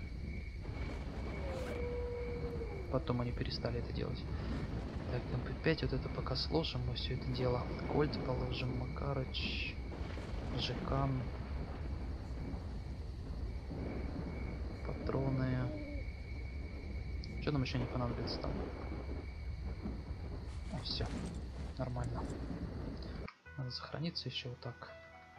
Потом они перестали это делать. Так, МП5, вот это пока сложим, мы все это дело. Кольт положим, Макарыч, Жекан, патроны. Что нам еще не понадобится там? Все, нормально. Надо сохраниться еще вот так.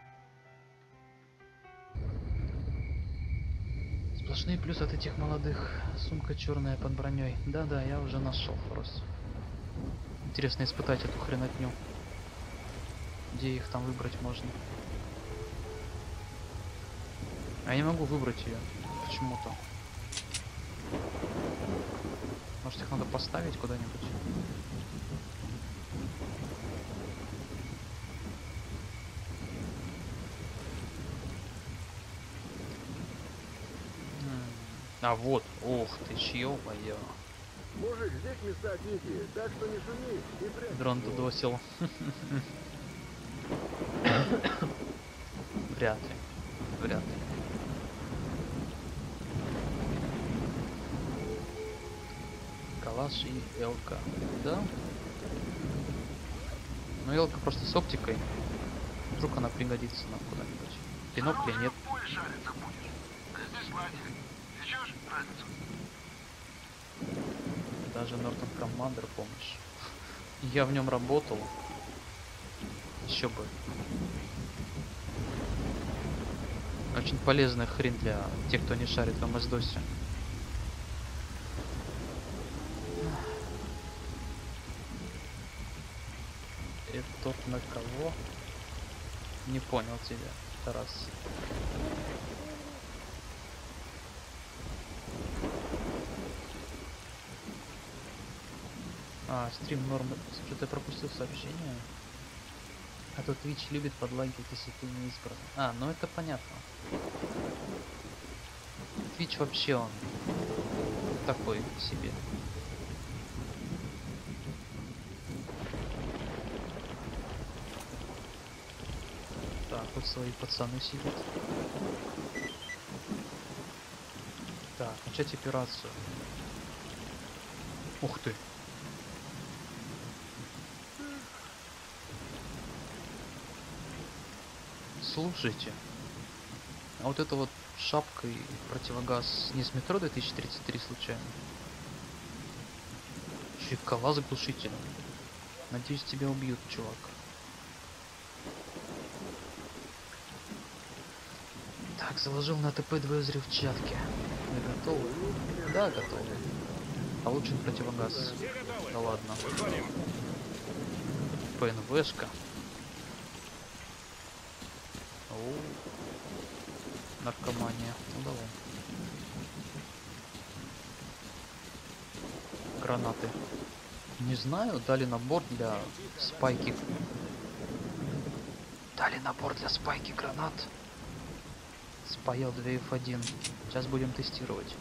Сплошные плюсы от этих молодых. Сумка черная под броней. Да-да, я уже нашел просто. Интересно испытать эту хренотню. Где их там выбрать можно? А я не могу выбрать ее почему-то. Может, их надо поставить куда-нибудь? А вот, ох ты, ё-моё. Мужик, здесь места тихие, так что не шуми и прячь. Дрон дудосил. Вряд ли. Вряд ли. Калаш и Элка. Да? Ну, Элка просто с оптикой. Вдруг она пригодится нам куда-нибудь. Бинокля нет. Даже Нортон Коммандер, помнишь? Я в нем работал. Еще бы. Очень полезная хрень для тех, кто не шарит в MS-DOS. Это на кого? Не понял тебя, Тарас. Стрим нормы. Что-то я пропустил сообщение. А то Twitch любит подлагивать, если ты не избран. Ну это понятно. Twitch вообще он такой себе. Так, вот свои пацаны сидят. Так, начать операцию. Ух ты. Слушайте, а вот эта вот шапка и противогаз не с метро 2033 случайно? Шикала заглушитель. Надеюсь, тебя убьют, чувак. Так, заложил на ТП 2 взрывчатки. Вы готовы? Да, готовы. Получен противогаз. Да ладно. ПНВшка. Наркомания. Ну давай. Гранаты. Не знаю, дали набор для спайки. Дали набор для спайки гранат. Спаял 2 F1. Сейчас будем тестировать.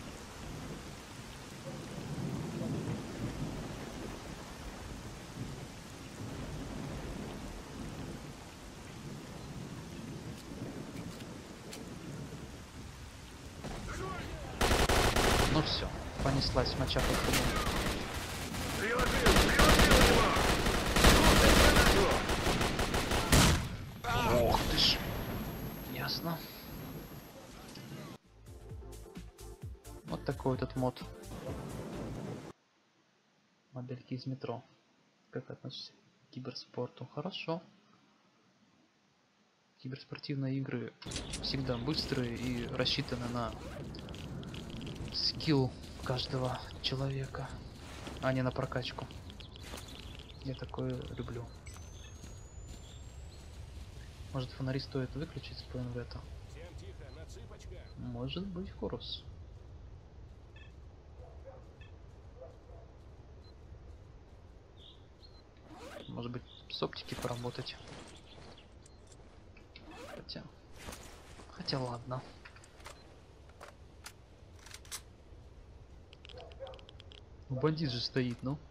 Ну все, понеслась моча по хребту. Ох ты ж. Ясно. Вот такой этот мод. Модельки из метро. Как относишься к киберспорту? Хорошо. Киберспортивные игры всегда быстрые и рассчитаны на скилл каждого человека, а не на прокачку. Я такое люблю. Может, фонари стоит выключить с ПНВ-то? Может быть, Хорус. Может быть, с оптики поработать. Хотя ладно. Бандит же стоит, ну.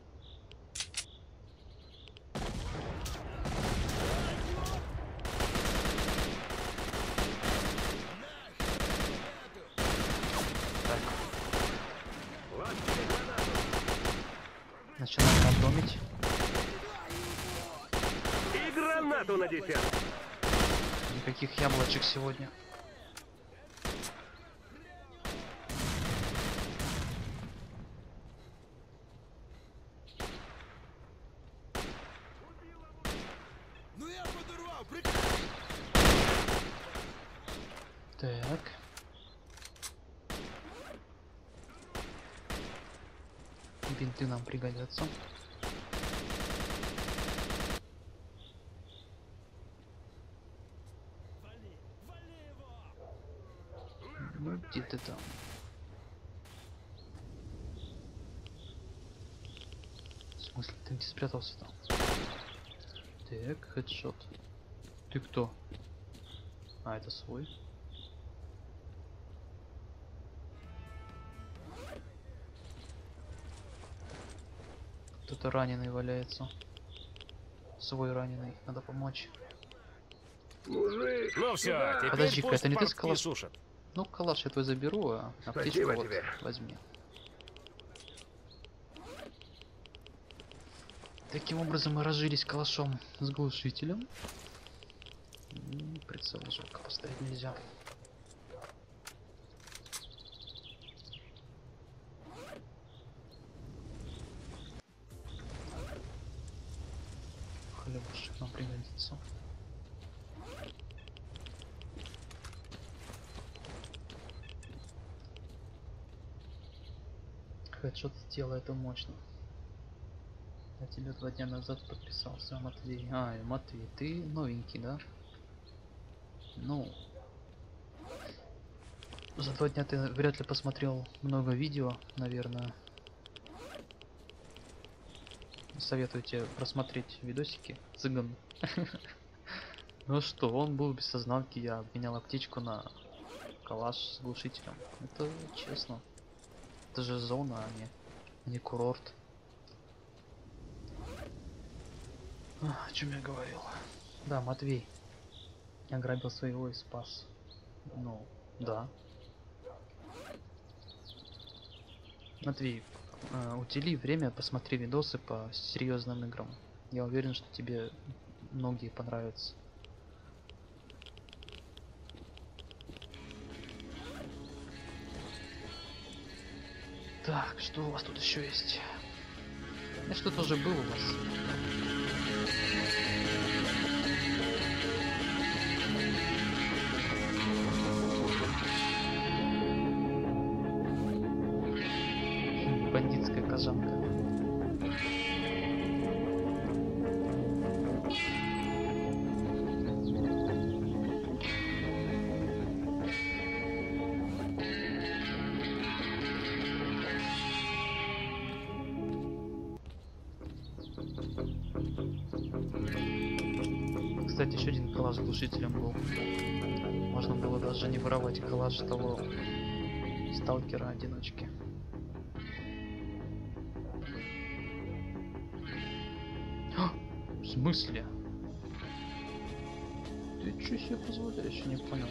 Так. Начинаем рандомить. И гранату на десерт. Никаких яблочек сегодня. Так. Бинты нам пригодятся. Ну где ты там? В смысле, ты где спрятался там? Так, хедшот. Ты кто? А, это свой. Кто-то раненый валяется. Свой раненый, надо помочь. Мужик, Ну все, сюда! теперь Подожди-ка, пусть это не ты портки сказал? сушат. Ну, калаш я твой заберу, а аптечку Спасибо вот тебе. возьми. Таким образом мы разжились калашом с глушителем. Прицел жалко поставить нельзя. Хлебушек нам пригодится. Хедшот с тела, это мощно. Я тебе 2 дня назад подписался, Матвей. А, и Матвей, ты новенький, да? Ну, за 2 дня ты вряд ли посмотрел много видео, наверное. Советую тебе просмотреть видосики цыган. Ну что, он был без сознанки, я обменял аптечку на калаш с глушителем. Это честно. Это же зона, а не курорт. О чем я говорил? Да, Матвей. Ограбил своего и спас. Ну, да. Матвей, утили время, посмотри видосы по серьезным играм. Я уверен, что тебе многие понравятся. Так, что у вас тут еще есть? Я что-то уже был у вас. Бандитская кожанка. Кстати, еще один калаш с глушителем был. Можно было даже не воровать калаш того сталкера одиночки. В смысле? Ты что себе позволяешь? Я не понял.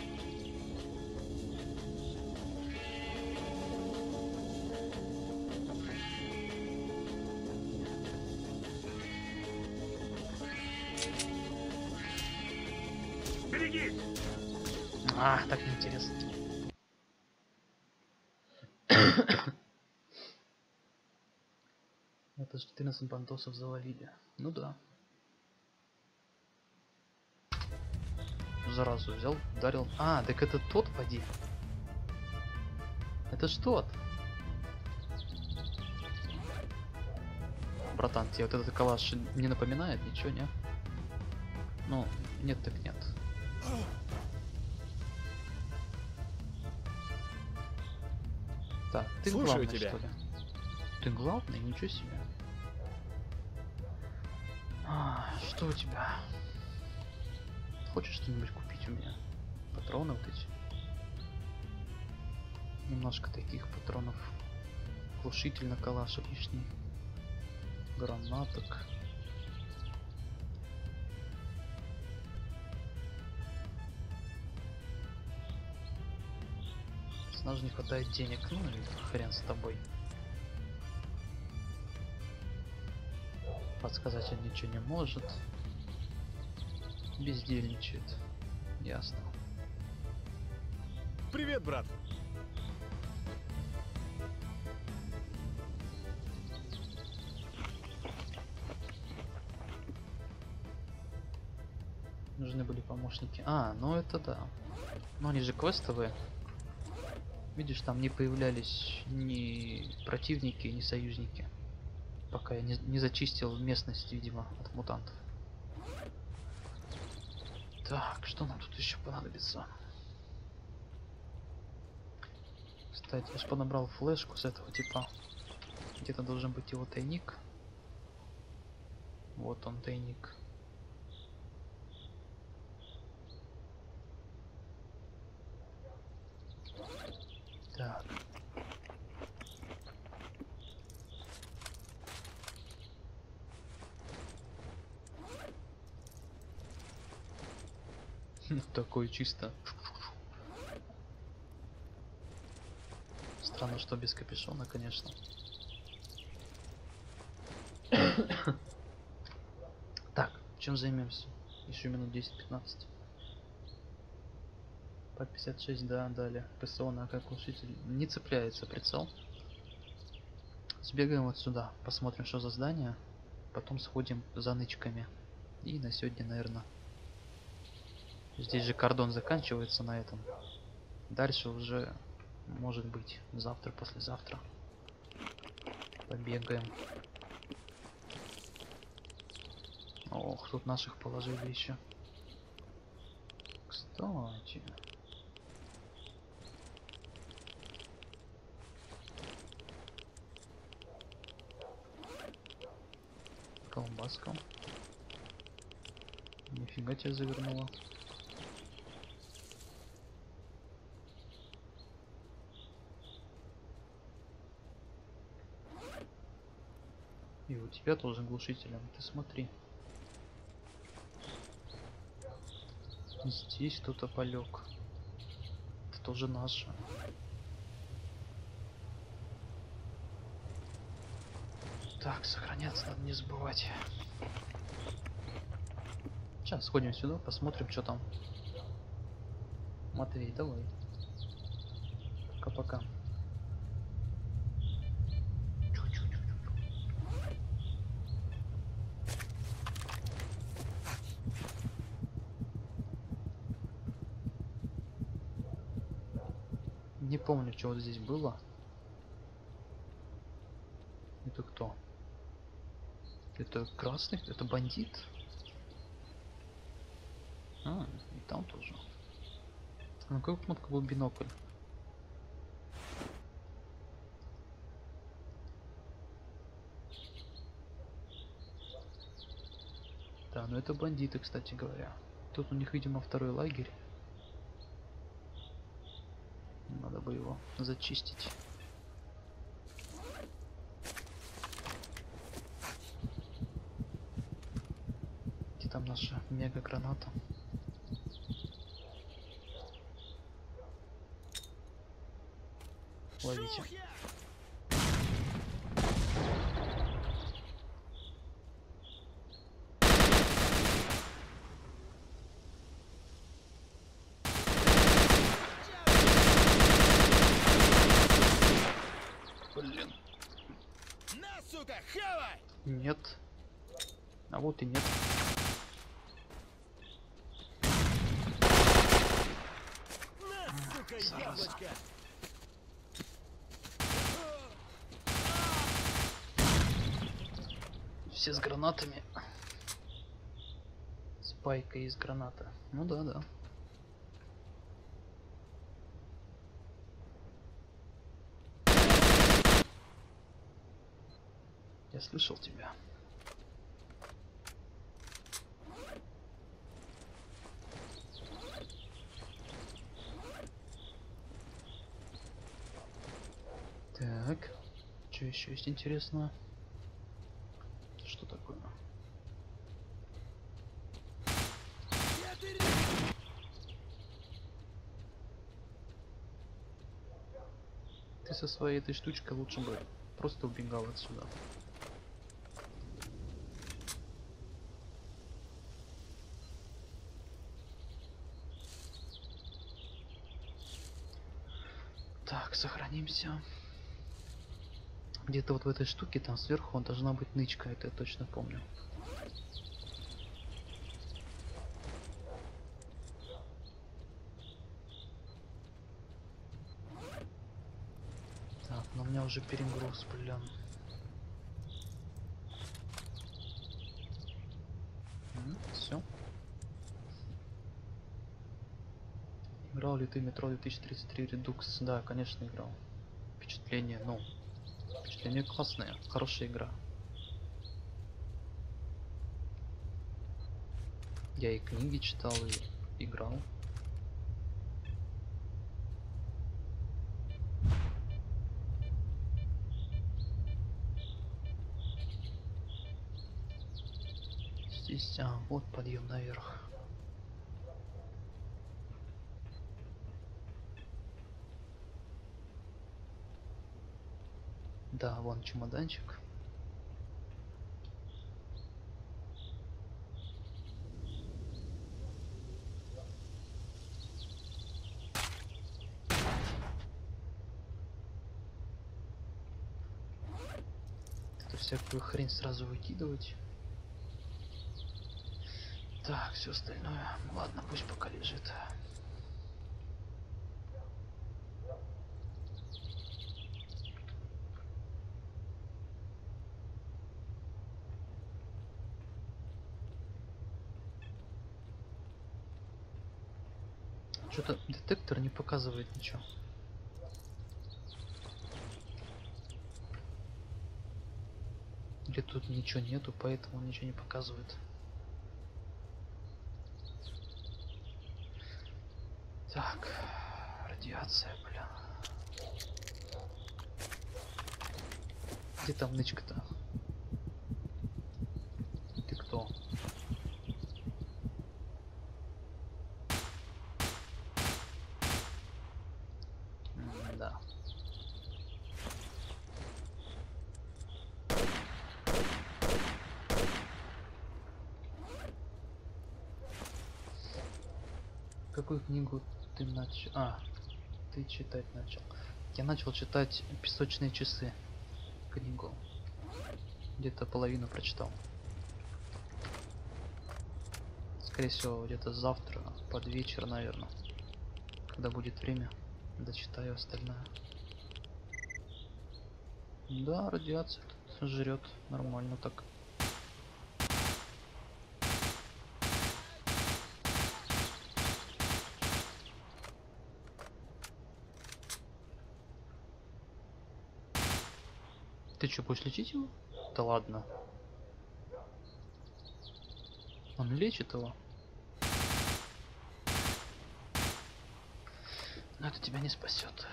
Берегись! А, так неинтересно. Это же 14 бандосов завалили. Ну да. Заразу взял, ударил. А, так это тот, поди. Это ж тот. Братан, тебе вот этот калаш не напоминает ничего, не? Ну, нет так нет. Так, ты Слушаю главный, тебя. что ли? Ты главный? Ничего себе. Что у тебя? Хочешь что-нибудь купить у меня? Патроны вот эти? Немножко таких патронов. Глушитель на калаш лишний. Гранаток. С нас не хватает денег. Ну и хрен с тобой. Подсказать он ничего не может. Бездельничает. Ясно. Привет, брат. Нужны были помощники. А, ну это да. Но они же квестовые. Видишь, там не появлялись ни противники, ни союзники. Пока я не зачистил местность, видимо, от мутантов. Так, что нам тут еще понадобится? Кстати, я же подобрал флешку с этого типа. Где-то должен быть его тайник. Вот он, тайник. Так. Такой чисто. Странно, что без капюшона, конечно. Так, чем займемся? Еще минут 10-15. По 56, да, далее. ПСО на как глушитель. Не цепляется прицел. Сбегаем вот сюда, посмотрим, что за здание. Потом сходим за нычками. И на сегодня, наверное. Здесь же кордон заканчивается на этом. Дальше уже, может быть, завтра, послезавтра. Побегаем. Ох, тут наших положили еще. Кстати. Колбаска. Нифига тебя завернула. И у тебя тоже глушителем, ты смотри. Здесь кто-то полег. Это тоже наше. Так, сохраняться надо не забывать. Сейчас сходим сюда, посмотрим, что там. Матвей, давай. Пока-пока. Не помню, что вот здесь было. Это кто? Это красный? Это бандит? А, и там тоже. А на какую кнопку был бинокль? Да, ну это бандиты, кстати говоря. Тут у них, видимо, второй лагерь. Надо бы его зачистить. Где там наша мега граната? Ловите. Блин. На, сука, хавай! Нет. А вот и нет. На, сука, зараза. яблочко! Все с гранатами. Спайка из граната. Ну да, да. Я слышал тебя. Так, что еще есть интересного? Что такое? Ты со своей этой штучкой лучше бы просто убегал отсюда. Так, сохранимся. Где-то вот в этой штуке там сверху должна быть нычка, это я точно помню. Так, но у меня уже перегруз, блин. Все. Играл ли ты Метро 2033 Redux? Да, конечно, играл. Впечатление, ну, впечатление классное, хорошая игра. Я и книги читал, и играл. Здесь, вот подъем наверх. Да, вон чемоданчик. Эту всякую хрень сразу выкидывать. Так, все остальное. Ладно, пусть пока лежит. Что-то детектор не показывает ничего. Или тут ничего нету, поэтому ничего не показывает. Так, радиация, бля. Где там нычка-то? Ты кто? Да. Какую книгу ты начал? Ты читать начал. Я начал читать «Песочные часы». Книгу. Где-то половину прочитал. Скорее всего, где-то завтра, под вечер, наверное. Когда будет время, дочитаю остальное. Да, радиация тут жрет нормально так. Ты что, будешь лечить его? Да ладно. Он лечит его. Но это тебя не спасет.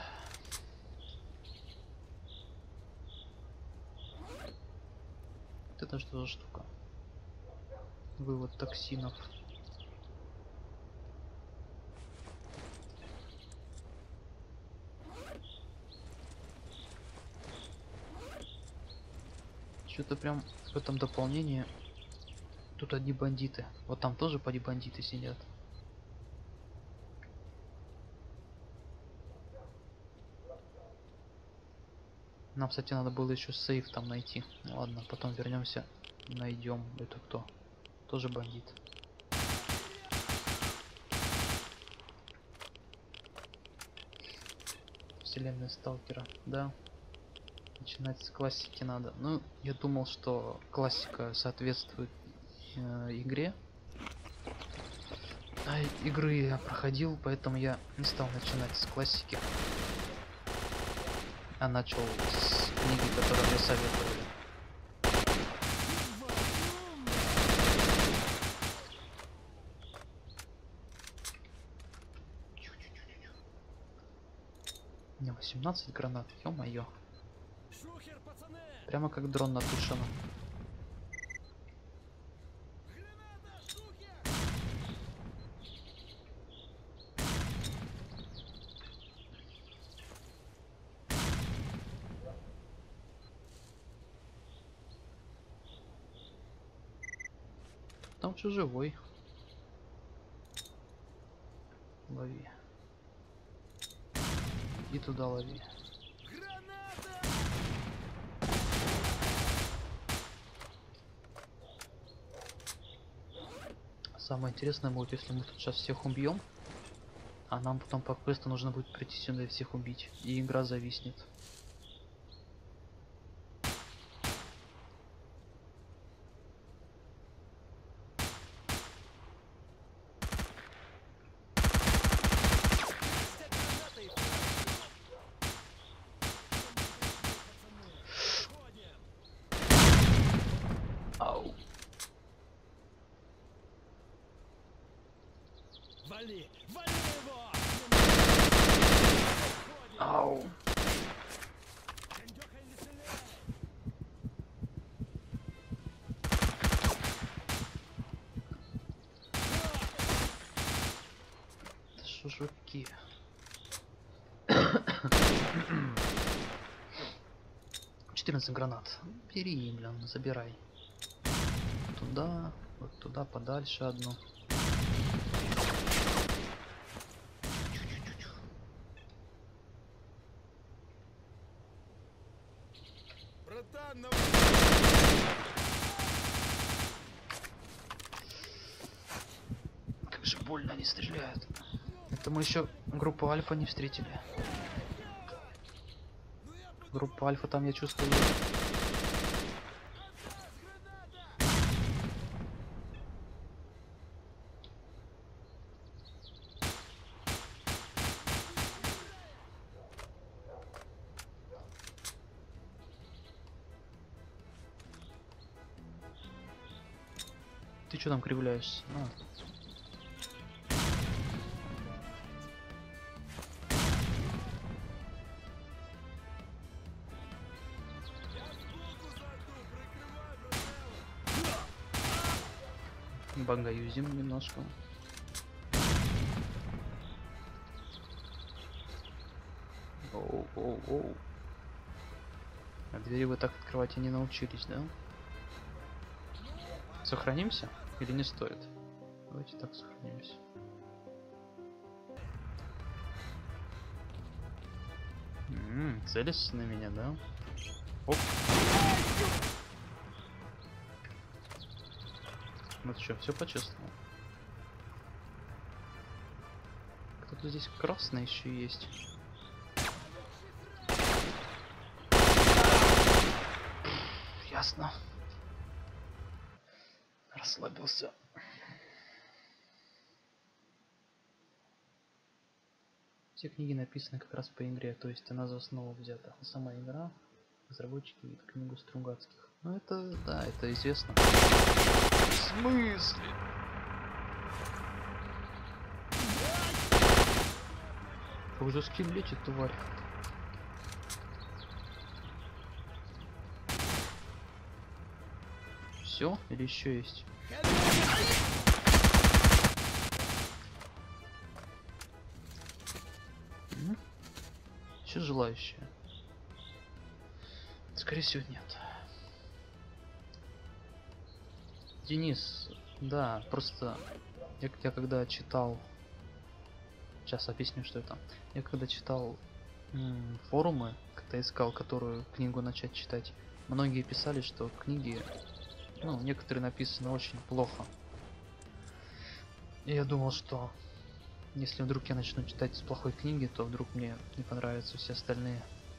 Это что за штука? Вывод токсинов. Что-то прям в этом дополнении. Тут одни бандиты. Вот там тоже поди бандиты сидят. Нам, кстати, надо было еще сейф там найти. Ладно, потом вернемся, найдем. Это кто? Тоже бандит. Вселенная сталкера, да. Начинать с классики надо. Ну, я думал, что классика соответствует игре. А игры я проходил, поэтому я не стал начинать с классики. А начал с книги, которую мне советовали. У меня 18 гранат, ё-моё. Шухер, пацаны! Прямо как дрон на Тушина. Граната, шухер! Там все живой. Лови. И туда лови. Граната! Самое интересное будет, если мы тут сейчас всех убьем, а нам потом по квесту нужно будет прийти сюда и всех убить, и игра зависнет. Граната и Ходим! Вали! Вали его! Ау. Кондёха или стреляй! Да шо ж вы такие? 14 гранат. Бери, блин, забирай. Туда, вот туда, подальше одну. Братан, на... Как же больно они стреляют. Это мы еще группу Альфа не встретили. Группа Альфа там, я чувствую. Ты что там кривляешься? А. Багаюзим немножко. Оу, оу, оу. А двери вы так открывать и не научились, да? Сохранимся или не стоит? Давайте так сохранимся. Целишься на меня, да? Оп. Ну что, все почувствовал? Кто-то здесь красный еще есть. Ясно. Расслабился. Все книги написаны как раз по игре, то есть она за основу взята. Сама игра, разработчики видят книгу Стругацких. Ну это, да, это известно. В смысле? Как же скилл лечит, тварь. Все или еще есть? Еще желающие? Скорее всего нет. Денис, да, просто я когда читал, сейчас объясню, что это. Я когда читал форумы, когда искал, которую книгу начать читать, многие писали, что книги, ну, некоторые написаны очень плохо. И я думал, что если вдруг я начну читать с плохой книги, то вдруг мне не понравятся все остальные.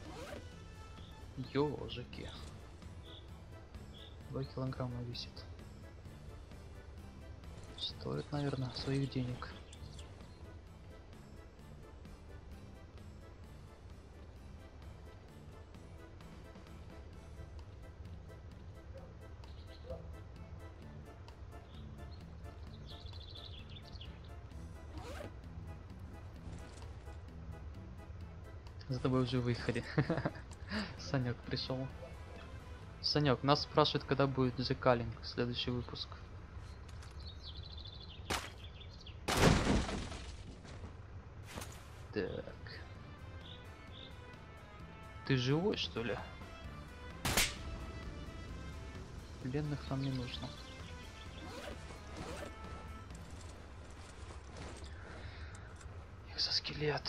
Ёжики. 2 килограмма весит. Стоит, наверное, своих денег. За тобой уже выехали. Санек пришел. Санек, нас спрашивают, когда будет The Calling, следующий выпуск. Так. Ты живой, что ли? Пленных нам не нужно. Экзоскелет.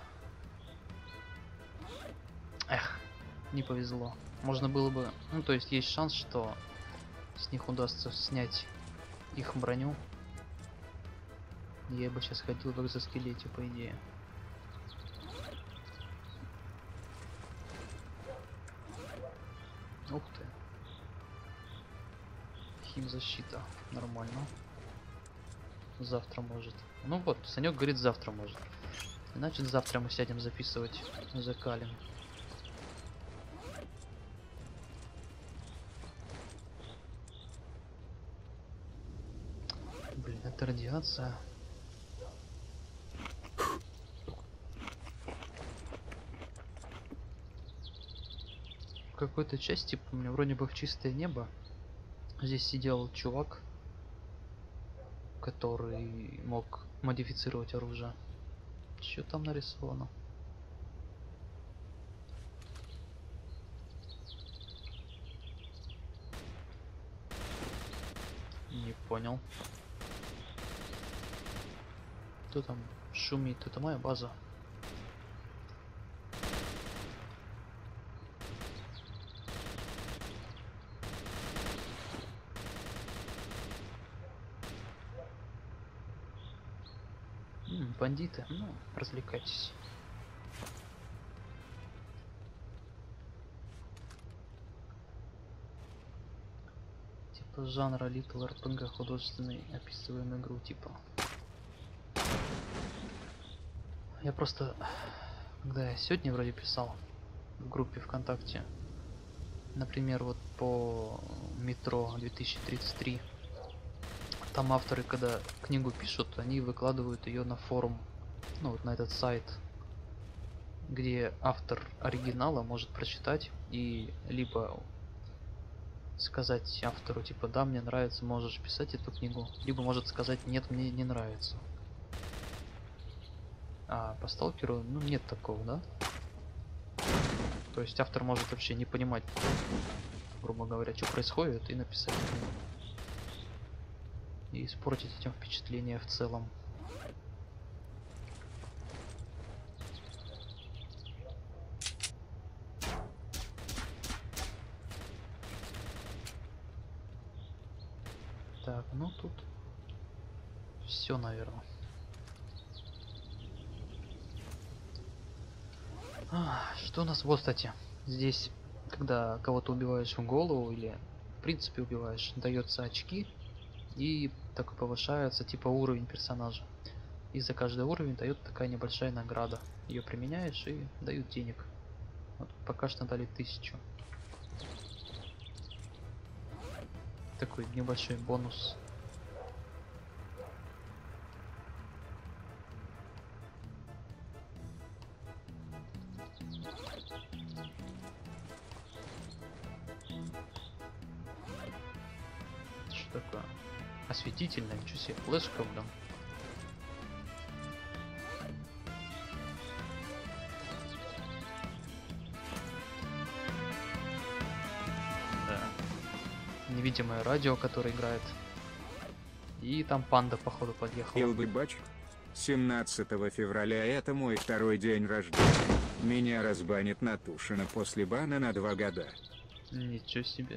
Эх, не повезло. Можно было бы... Ну, то есть есть шанс, что с них удастся снять их броню. Я бы сейчас ходил в экзоскелете, по идее. Ух ты. Химзащита. Нормально. Завтра может. Ну вот, Санек говорит, завтра может. Значит, завтра мы сядем записывать The Calling. Блин, это радиация. какой-то части, помню, вроде бы в чистое небо. Здесь сидел чувак, который мог модифицировать оружие. Что там нарисовано? Не понял. Кто там шумит? Это моя база. Бандиты, ну, развлекайтесь. Типа жанра Little RPG художественный, описываем игру, типа. Я просто, когда я сегодня вроде писал в группе ВКонтакте, например, вот по Метро 2033, там авторы, когда книгу пишут, они выкладывают ее на форум, ну вот на этот сайт, где автор оригинала может прочитать и либо сказать автору, типа, да, мне нравится, можешь писать эту книгу, либо может сказать, нет, мне не нравится. А по сталкеру, ну, нет такого, да? То есть автор может вообще не понимать, грубо говоря, что происходит, и написать книгу. И испортить этим впечатление в целом. Так, ну тут все, наверное. Что у нас? Вот, кстати, здесь, когда кого-то убиваешь в голову или в принципе убиваешь, дается очки и так повышается типа уровень персонажа. И за каждый уровень дает такая небольшая награда. Ее применяешь и дают денег. Вот пока что дали 1000. Такой небольшой бонус. Что такое? Осветительное, ничего себе, флешка, блин. Да. Невидимое радио, которое играет. И там панда, походу, подъехала. Илбыбач, 17 февраля это мой второй день рождения. Меня разбанит Натушина после бана на 2 года. Ничего себе.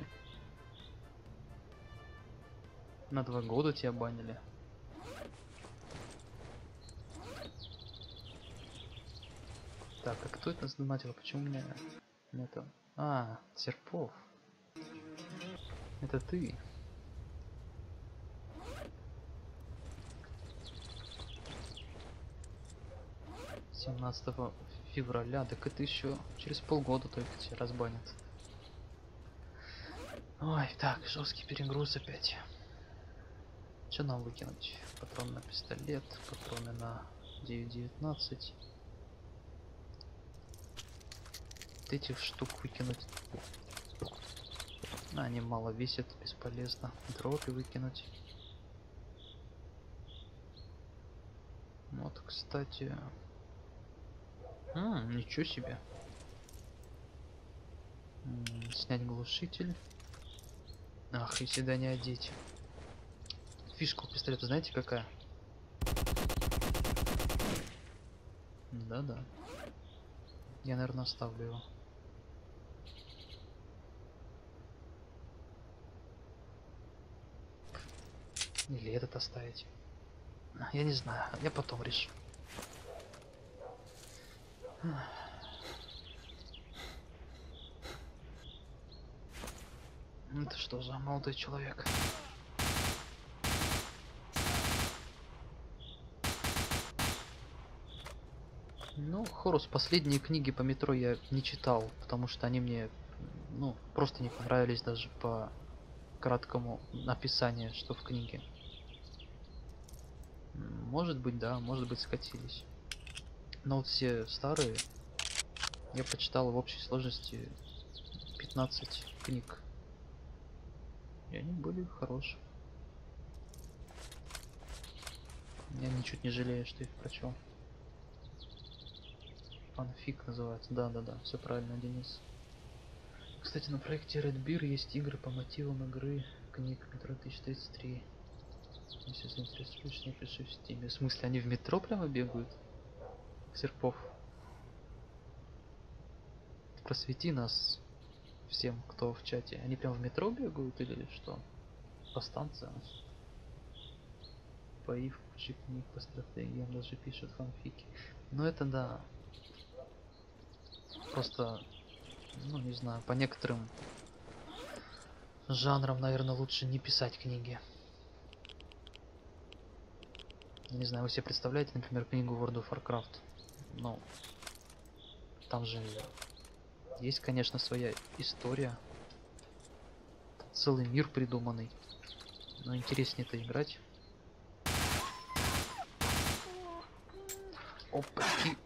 На 2 года тебя банили. Так, а кто это сдонатил? Почему у меня это? А, Серпов. Это ты. — 17 февраля, так это еще через полгода только тебя разбанят. Ой, так, жесткий перегруз опять. Что нам выкинуть? Патрон на пистолет, патроны на 9.19. Вот этих штук выкинуть. Они мало весят, бесполезно. Дропы выкинуть. Вот, кстати. Ничего себе. Снять глушитель. Ах, и сюда не одеть. Фишка у пистолета знаете какая? Да-да. Я, наверное, оставлю его. Или этот оставить. Я не знаю, я потом решу. Это что за молодой человек? Ну, Хорус, последние книги по метро я не читал, потому что они мне, ну, просто не понравились даже по краткому описанию, что в книге. Может быть, да, может быть, скатились. Но вот все старые я прочитал в общей сложности 15 книг. И они были хорошие. Я ничуть не жалею, что их прочел. Фанфик называется. Да-да-да, все правильно, Денис. Кстати, на проекте Red Beer есть игры по мотивам игры книг Метро 1033. Если заинтересуешься, напиши в стиме. В смысле, они в метро прямо бегают? Серпов. Просвети нас всем, кто в чате. Они прям в метро бегают или что? По станциям? По ив, куча книг по стратегиям, даже пишут фанфики. Но это да. Просто, ну не знаю, по некоторым жанрам, наверное, лучше не писать книги. Не знаю, вы себе представляете, например, книгу World of Warcraft? Ну, там же есть, конечно, своя история. Целый мир придуманный. Но интереснее это играть. Опачки.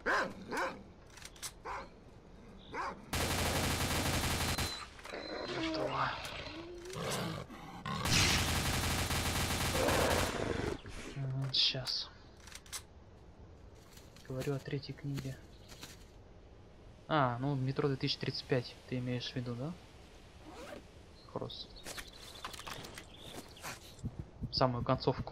Сейчас. Говорю о третьей книге. А, ну метро 2035 ты имеешь в виду, да? Кросс. Самую концовку.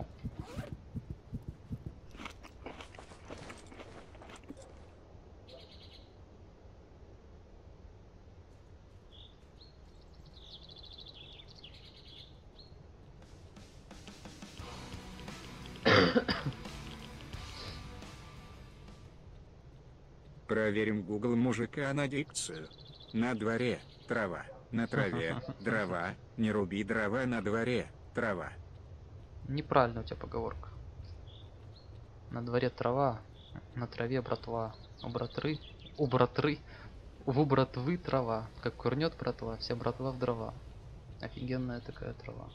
Проверим Google мужика на дикцию. На дворе трава, на траве дрова, не руби дрова на дворе трава. Неправильно у тебя поговорка. На дворе трава, на траве братва. У братры, у братвы трава. Как курнет братва, вся братва в дрова. Офигенная такая трава.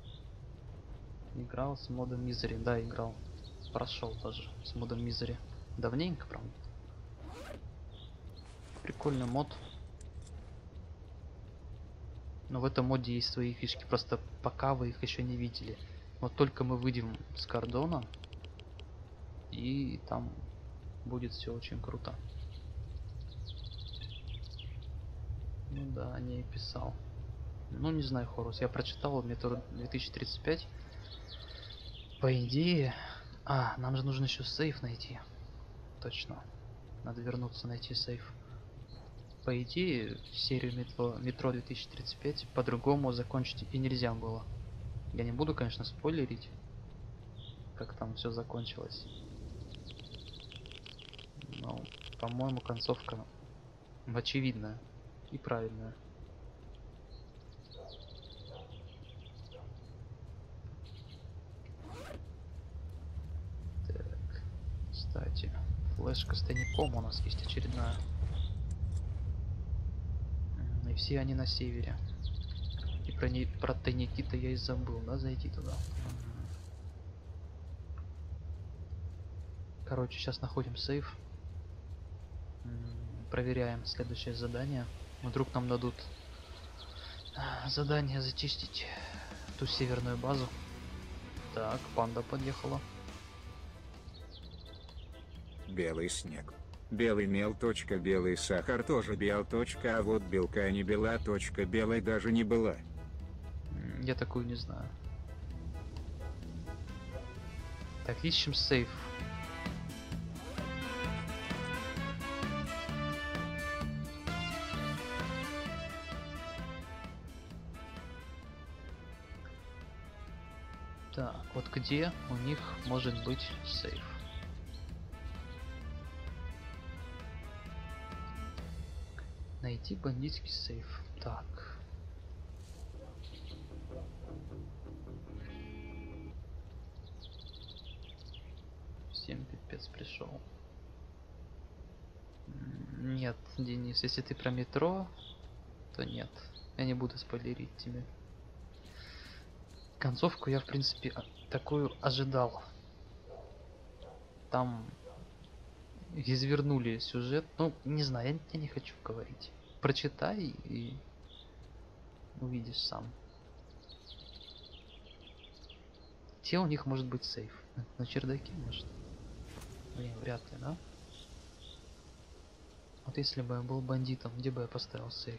Играл с модом Misery, да, играл. Прошел даже с модом Misery. Давненько, правда. Прикольный мод. Но в этом моде есть свои фишки, просто пока вы их еще не видели. Вот только мы выйдем с кордона, и там будет все очень круто. Ну да, не и писал. Ну не знаю, Хорус, я прочитал метро 2035. По идее... А, нам же нужно еще сейф найти. Точно. Надо вернуться, найти сейф. По идее, серию метро 2035 по-другому закончить и нельзя было. Я не буду, конечно, спойлерить, как там все закончилось. Но, по-моему, концовка очевидная и правильная. Так, кстати, флешка с тайником у нас есть очередная. И все они на севере. И про тайники-то я и забыл, да, зайти туда. Короче, сейчас находим сейф. Проверяем следующее задание. Вдруг нам дадут задание зачистить ту северную базу. Так, панда подъехала. Белый снег. Белый мел. Белый сахар тоже бел. А вот белка не бела. Белой даже не была. Я такую не знаю. Так, ищем сейф. Так, вот где у них может быть сейф? Найти бандитский сейф. Так. Всем пипец пришел. Нет, Денис, если ты про метро, то нет. Я не буду спойлерить тебе. Концовку я, в принципе, такую ожидал. Там извернули сюжет. Ну, не знаю, я не хочу говорить. Прочитай и увидишь сам. Где у них может быть сейф? На чердаке, может? Блин, вряд ли, да? Вот если бы я был бандитом, где бы я поставил сейф?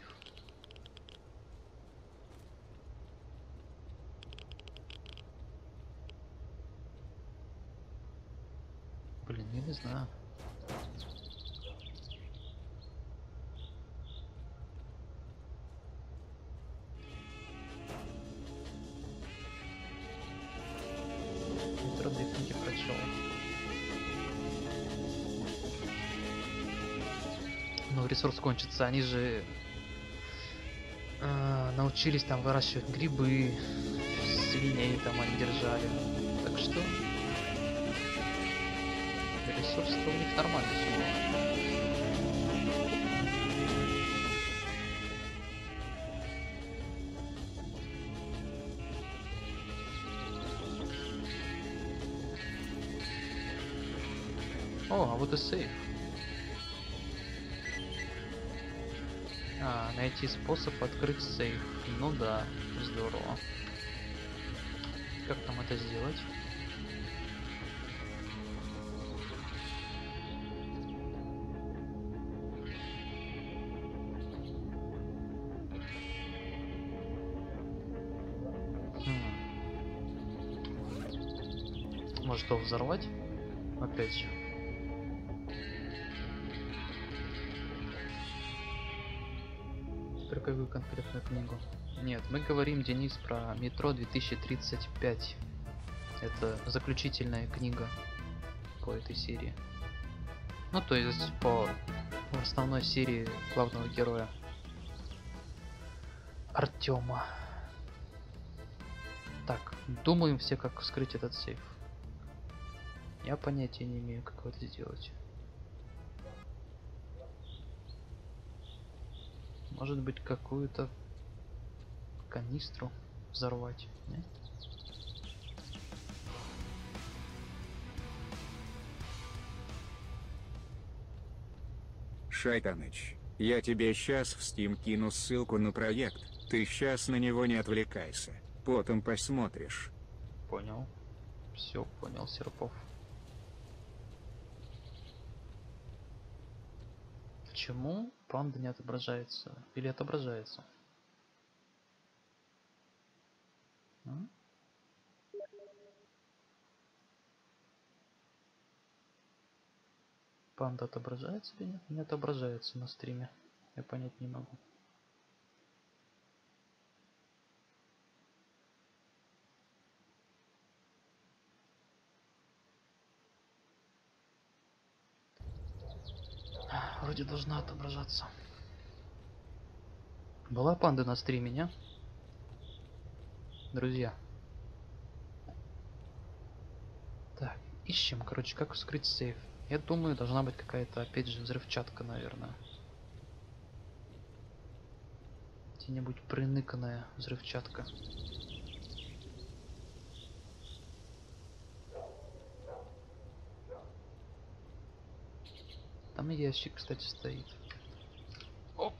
Блин, я не знаю. Метро 2 книги прочел. Ну, ресурс кончится. Они же научились там выращивать грибы, свиней там они держали. Так что ресурс-то у них нормально все было. О, а вот и сейф. Найти способ открыть сейф. Ну да, здорово. Как там это сделать? Может его взорвать? Опять же. Про какую конкретную книгу? Нет, мы говорим, Денис, про метро 2035. Это заключительная книга по этой серии. Ну, то есть по основной серии главного героя Артема. Так, думаем все, как вскрыть этот сейф. Я понятия не имею, как это сделать. Может быть, какую-то канистру взорвать, нет? Шайтаныч, я тебе сейчас в Steam кину ссылку на проект, ты сейчас на него не отвлекайся, потом посмотришь. Понял. Все, понял, Серпов. Почему панда не отображается? Или отображается? М? Панда отображается или нет? Не отображается на стриме. Я понять не могу. Вроде должна отображаться. Была панда на стриме, не? Друзья. Так, ищем, короче, как вскрыть сейф. Я думаю, должна быть какая-то, опять же, взрывчатка, наверное. Где-нибудь приныканная взрывчатка. Там и ящик, кстати, стоит. Оп!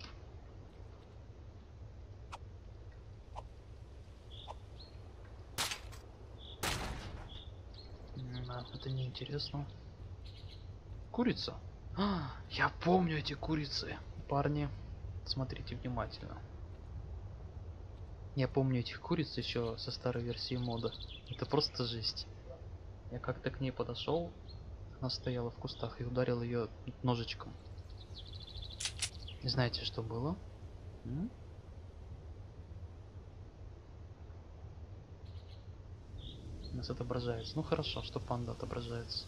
Это неинтересно. Курица? Я помню эти курицы. Парни, смотрите внимательно. Я помню этих куриц еще со старой версии мода. Это просто жесть. Я как-то к ней подошел, она стояла в кустах, и ударил ее ножичком. Не знаете, что было? У нас отображается. Ну хорошо, что панда отображается.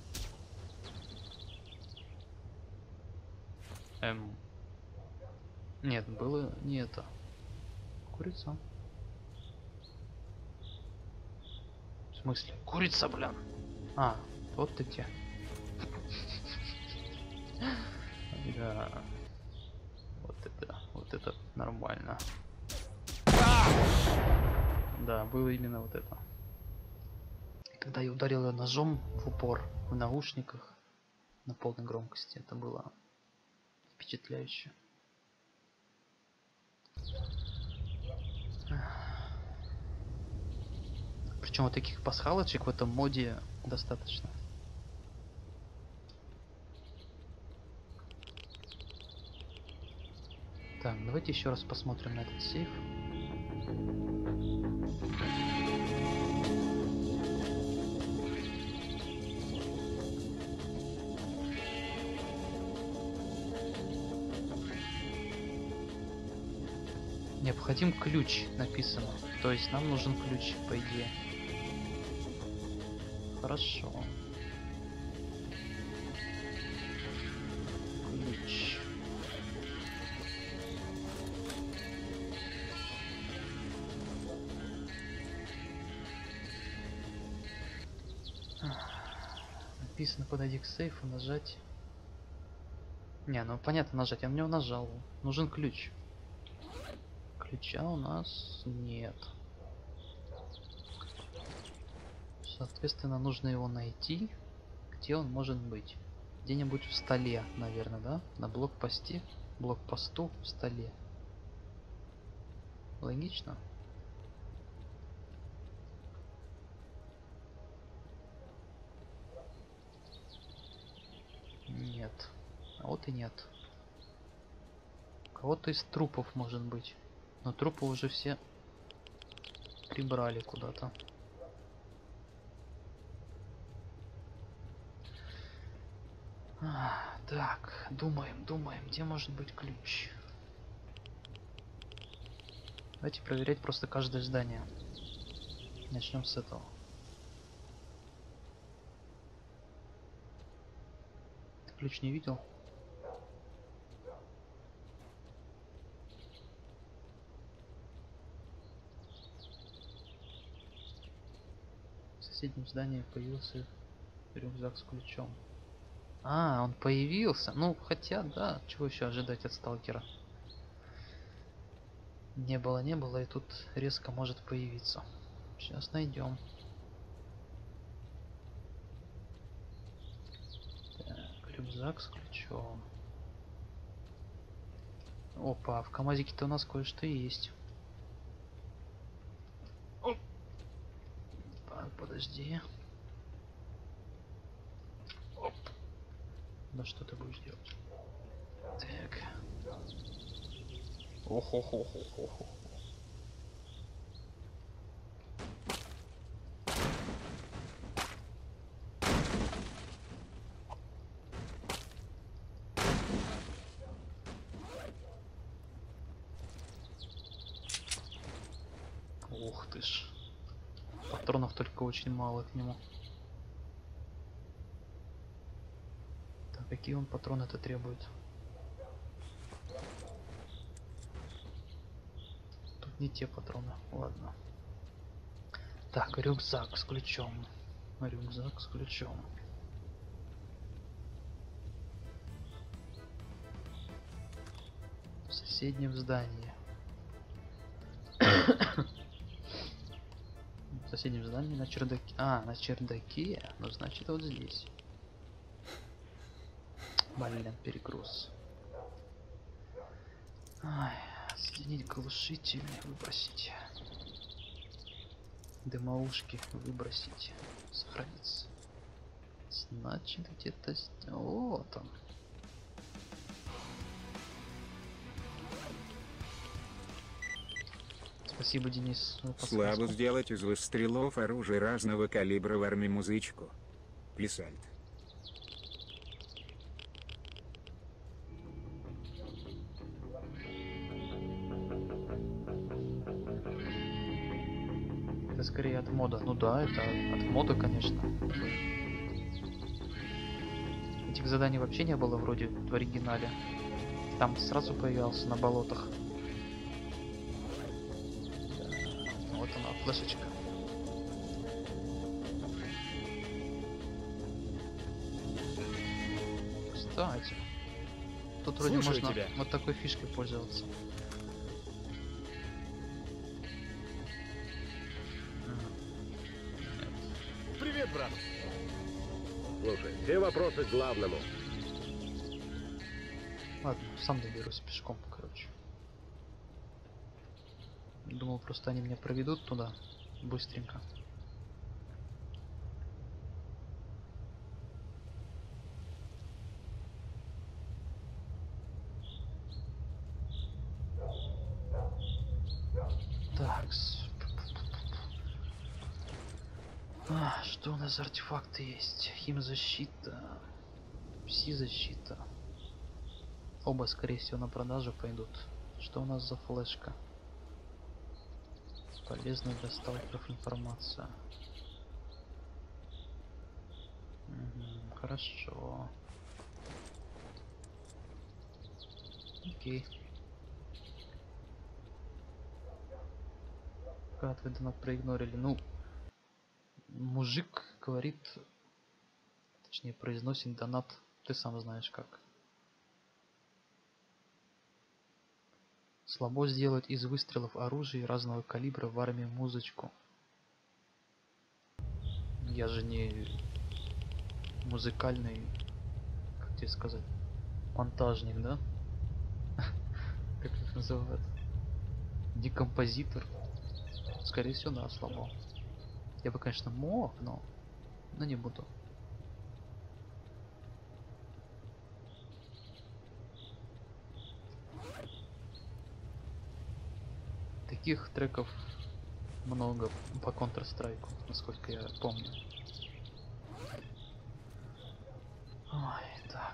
Нет, было не это. Курица. В смысле? Курица, блин. Вот ты где. Да. Вот это нормально. Да, было именно вот это. И когда я ударил ее ножом в упор в наушниках на полной громкости, это было впечатляюще. Причем вот таких пасхалочек в этом моде достаточно. Так, давайте еще раз посмотрим на этот сейф. Необходим ключ, написано. То есть нам нужен ключ, по идее. Хорошо. Ключ. Написано подойди к сейфу, нажать. Не, ну понятно нажать, я на него нажал. Нужен ключ. Ключа у нас нет. Соответственно, нужно его найти. Где он может быть? Где-нибудь в столе, наверное, да? На блокпосте. Блокпосту в столе. Логично? Нет. А вот и нет. У кого-то из трупов может быть. Но трупы уже все прибрали куда-то. Так, думаем, где может быть ключ. Давайте проверять просто каждое здание. Начнем с этого. Ты ключ не видел? В соседнем здании появился рюкзак с ключом. А, он появился. Ну, хотя, да, чего еще ожидать от сталкера? Не было, и тут резко может появиться. Сейчас найдем. Так, рюкзак с ключом. Опа, в КамАЗике-то у нас кое-что есть. Оп. Так, подожди. Оп. Да что ты будешь делать? Так. Охо-хо-хо-хо-хо. Ух ты ж. Патронов только очень мало к нему. Так, какие он патроны это требует? Тут не те патроны. Ладно. Так, рюкзак с ключом. Рюкзак с ключом. В соседнем здании. В соседнем здании на чердаке. А, на чердаке? Ну, значит, вот здесь. Блин, перегруз. Ай, соединить глушитель, выбросить. Дымоушки выбросить. Сохраниться. Значит, где-то... Вот он. Спасибо, Денис. за Слабо подсказку. сделать из выстрелов оружие разного калибра в армии музычку. Писальт. Это скорее от мода. Ну да, это от мода, конечно. Этих заданий вообще не было вроде в оригинале. Там сразу появлялся на болотах. Да. Вот она, флешечка. Кстати, тут вроде Слушаю можно тебя. вот такой фишкой пользоваться. Привет, брат. Слушай, все вопросы к главному. Ладно, сам доберусь пешком, короче. Думал, просто они меня проведут туда быстренько. Так. Что у нас за артефакты есть? Химзащита. Пси-защита. Оба, скорее всего, на продажу пойдут. Что у нас за флешка? Полезная для сталкеров информация. Мгм, хорошо. Окей. Как вы донат проигнорили? Ну, мужик говорит, точнее произносит донат, ты сам знаешь как. Слабо сделать из выстрелов оружия разного калибра в армии музычку. Я же не музыкальный, как тебе сказать, монтажник, да? Как их называют? Не композитор. Скорее всего, да, слабо. Я бы, конечно, мог, но не буду. Таких треков много по Counter-Strike, насколько я помню. Ой, так.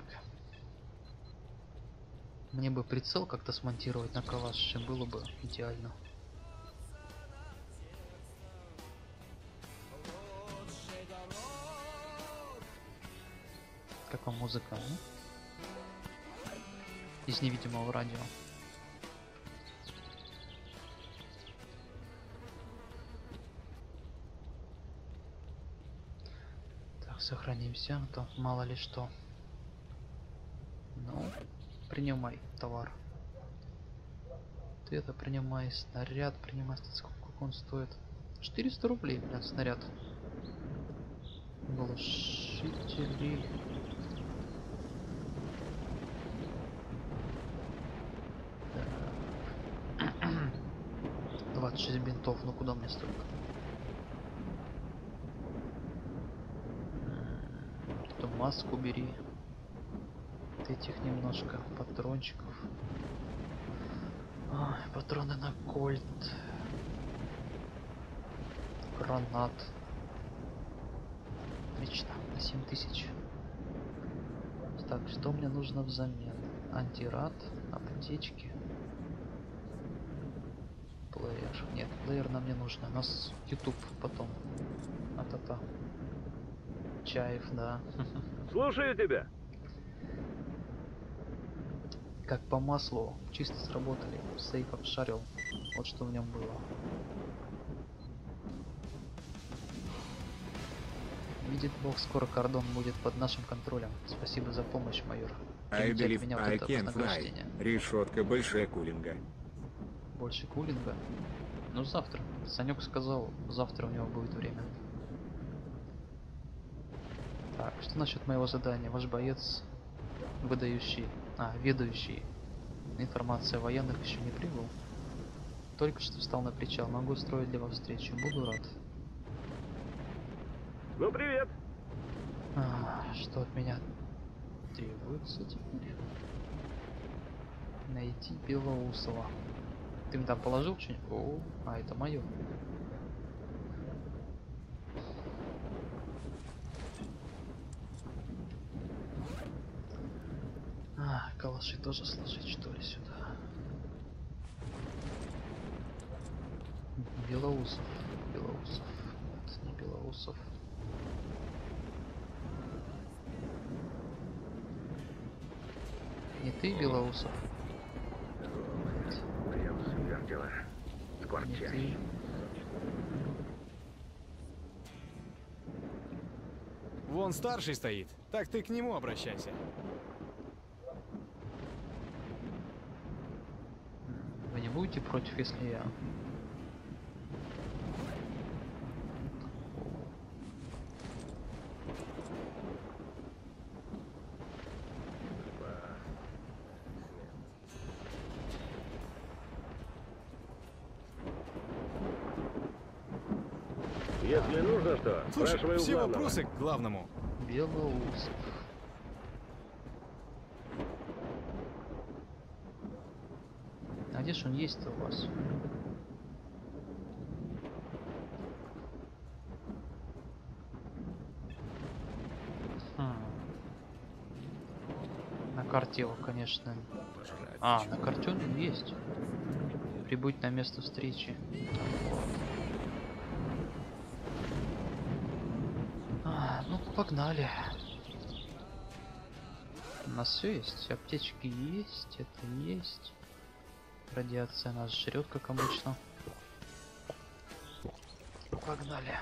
Мне бы прицел как-то смонтировать на калаш, было бы идеально. Как вам музыка? Из невидимого радио. Так, сохранимся, а то мало ли что. Ну, принимай товар. Ты это принимай, снаряд принимай, сколько он стоит. 400 рублей, блин, снаряд. Глушители. 26 бинтов, ну куда мне столько? Потом маску бери. Вот этих немножко патрончиков. Ой, патроны на кольт. Гранат. Отлично, на 7000. Так, что мне нужно взамен? Антирад, аптечки. Плеер. Нет, плеер нам не нужно. У нас YouTube потом. А-та-та. Чаев, да. Слушаю тебя. Как по маслу. Чисто сработали. Сейф обшарил. Вот что в нем было. Видит Бог, скоро кордон будет под нашим контролем. Спасибо за помощь, майор. I Примите от believe меня вот I это can fly. вознаграждение. Решетка большая кулинга. Больше кулинга. Ну завтра. Санек сказал, завтра у него будет время. Так, что насчет моего задания? Ваш боец, ведающий информация о военных, еще не прибыл. Только что встал на причал. Могу устроить для вас встречу. Буду рад. Ну, привет. Что от меня требуется теперь? Найти Белоусова. Ты мне там положил что-нибудь? О, это мое. Калаши тоже сложить, что ли, сюда? Белоусов. Нет, не Белоусов. Не ты, Белоусов? Прям сверчила. Не Скворчащий. ты. Вон старший стоит. Так ты к нему обращайся. Вы не будете против, если я... Если нужно что, Слушай, спрашивай у все главного. вопросы к главному. Белоусов. А где ж он есть-то у вас? карте его, конечно. Пожрать А, ничего. на карте он есть. Прибыть на место встречи. Ну, погнали. У нас все есть. Аптечки есть, это есть. Радиация нас жрет, как обычно. Погнали.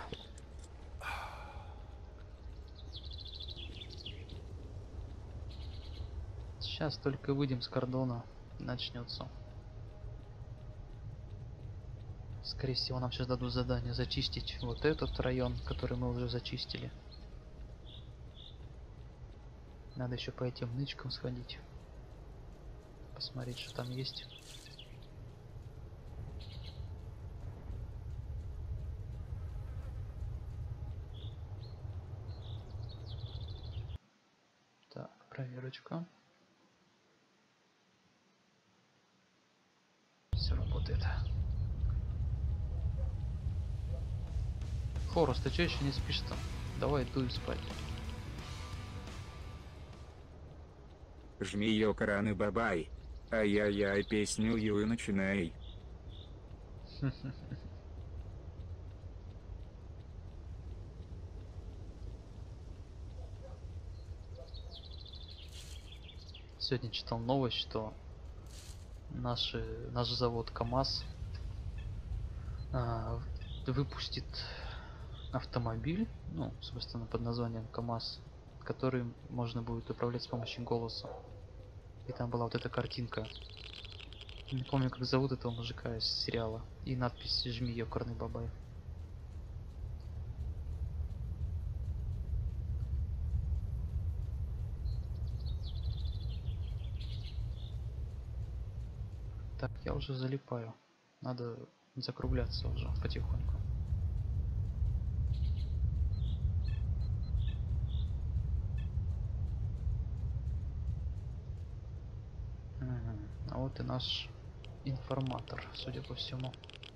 Сейчас только выйдем с кордона, начнется. Скорее всего, нам сейчас дадут задание зачистить вот этот район, который мы уже зачистили. Надо еще по этим нычкам сходить. Посмотреть, что там есть. Так, проверочка. Все работает. Хорус, ты что еще не спишь-то? Давай дуй спать. Жми ёкараны бабай. Ай-яй-яй, песню и начинай. Сегодня читал новость, что наш завод КамАЗ выпустит автомобиль, ну, собственно, под названием КамАЗ, который можно будет управлять с помощью голоса. И там была вот эта картинка. Не помню, как зовут этого мужика из сериала. И надпись «Жми, ёкарный бабай». Так, я уже залипаю. Надо закругляться уже потихоньку. А вот и наш информатор, судя по всему.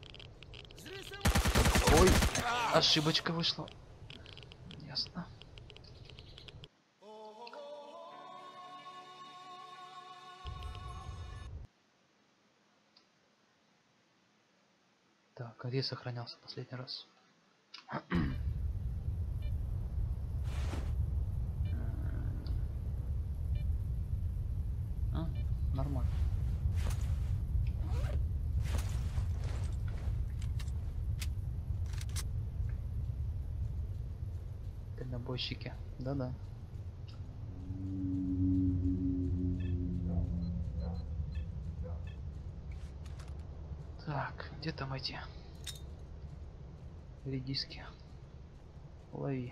Ой, ошибочка вышла. Ясно. Так, а где сохранялся последний раз? Нормально. Дальнобойщики. Да-да. Так, где там эти редиски? Лови.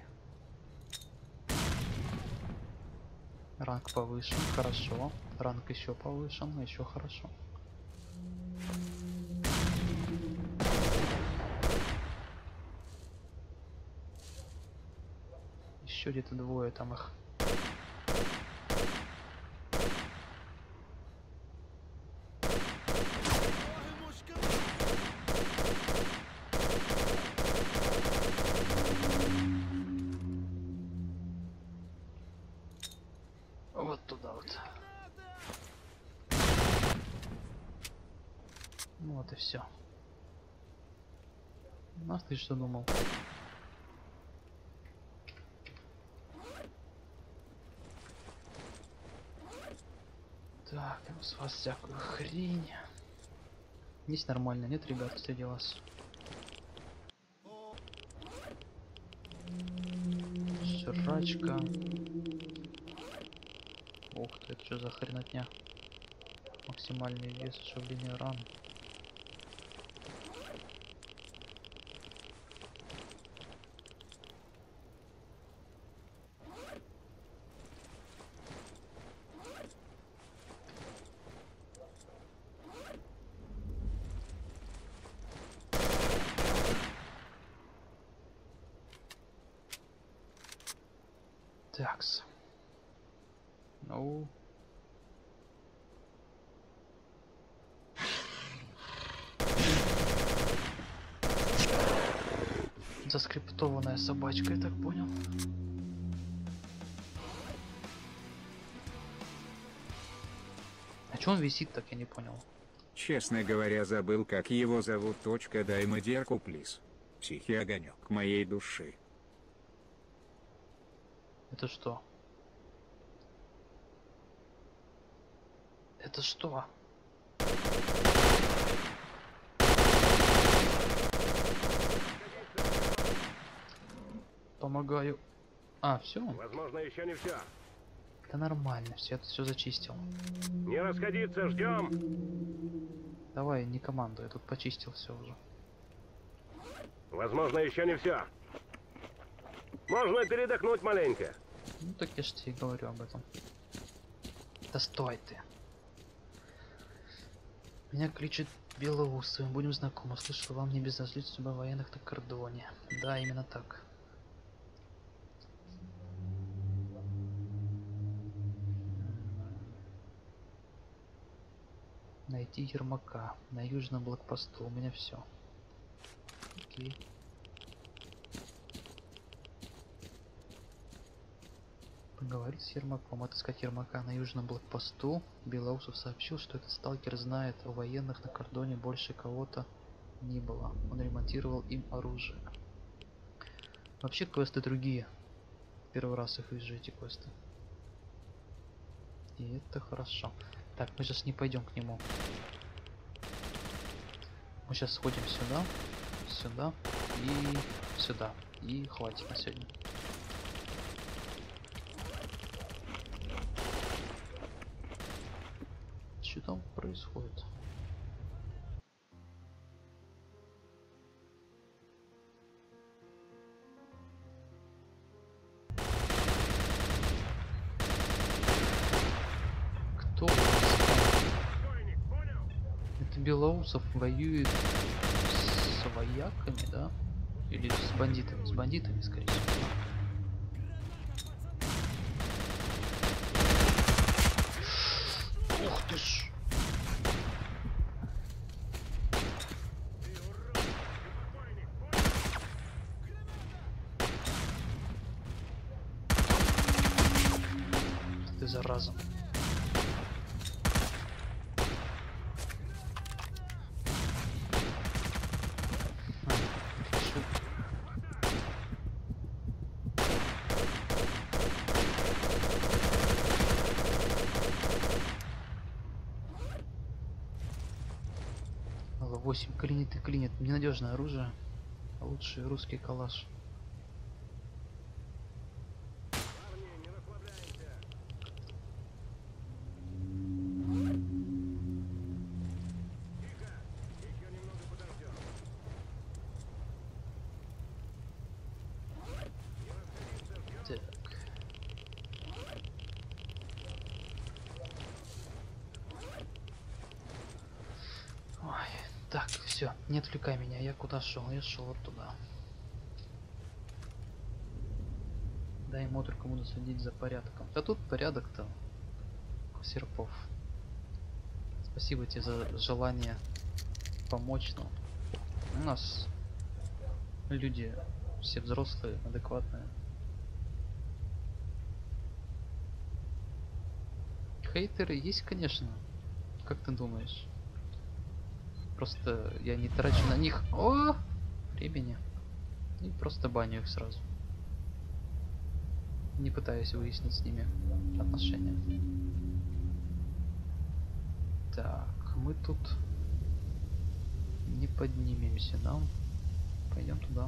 Ранг повышен, хорошо. Ранг еще повышен, еще хорошо. Еще где-то двое там их. Вот туда вот. Ну вот и все. Ну, а ты что думал? Так, с вас всякую хрень. Здесь нормально, нет, ребят, среди вас? Жрачка. Ух ты, это что за хренотня? Максимальный вес, ушивление ран. Такс. Ну. Заскриптованная собачка, я так понял. Че он висит так, я не понял. Честно говоря, забыл, как его зовут. Дай модерку, плиз. Тихий огонек моей души. Это что? Это что? Помогаю. А, все? Возможно, еще не все. Это нормально, все, это все зачистил. Не расходиться, ждем. Давай, не командуй, я тут почистил все уже. Возможно, еще не все. Можно передохнуть маленько. Ну так я ж тебе и говорю об этом. Да стой ты. Меня кличет Белоусовым, будем знакомы. Слышал, вам не безразлична судьба военных на кордоне. Да, именно так. Найти Ермака на южном блокпосту. У меня все. Окей. Поговорить с Ермаком. Отыскать Ермака на южном блокпосту. Белоусов сообщил, что этот сталкер знает о военных на кордоне больше кого-то не было. Он ремонтировал им оружие. Вообще квесты другие. Первый раз их вижу, эти квесты. И это хорошо. Так, мы сейчас не пойдем к нему. Мы сейчас сходим сюда, сюда и сюда. И хватит на сегодня. Что там происходит? Кто? Это Белоусов воюет с вояками, да? Или с бандитами? С бандитами, скорее всего. Ух ты ж! Ты зараза. Алло, 8 клинит и клинит. Ненадежное оружие. Лучший русский калаш. Так. Ой, так, все, не отвлекай меня, я куда шел? Я шел вот туда. Дай мотор кому-то следить за порядком. Да тут порядок-то, Серпов. Спасибо тебе за желание помочь нам. У нас люди все взрослые, адекватные. Хейтеры есть, конечно. Как ты думаешь? Просто я не трачу на них времени. И просто баню их сразу. Не пытаюсь выяснить с ними отношения. Так, мы тут не поднимемся, да? Пойдем туда.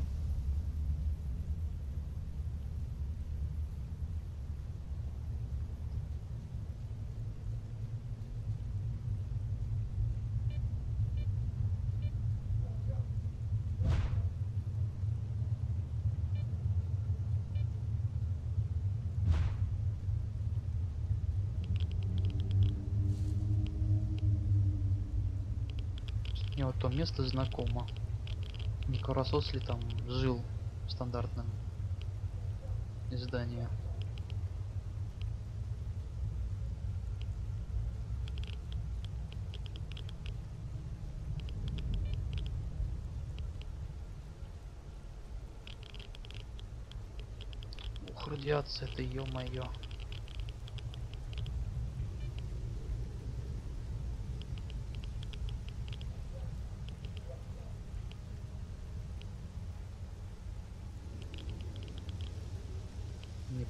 Мне вот то место знакомо. Николас Осли там жил в стандартном издании. Ух, радиация, это ё-моё.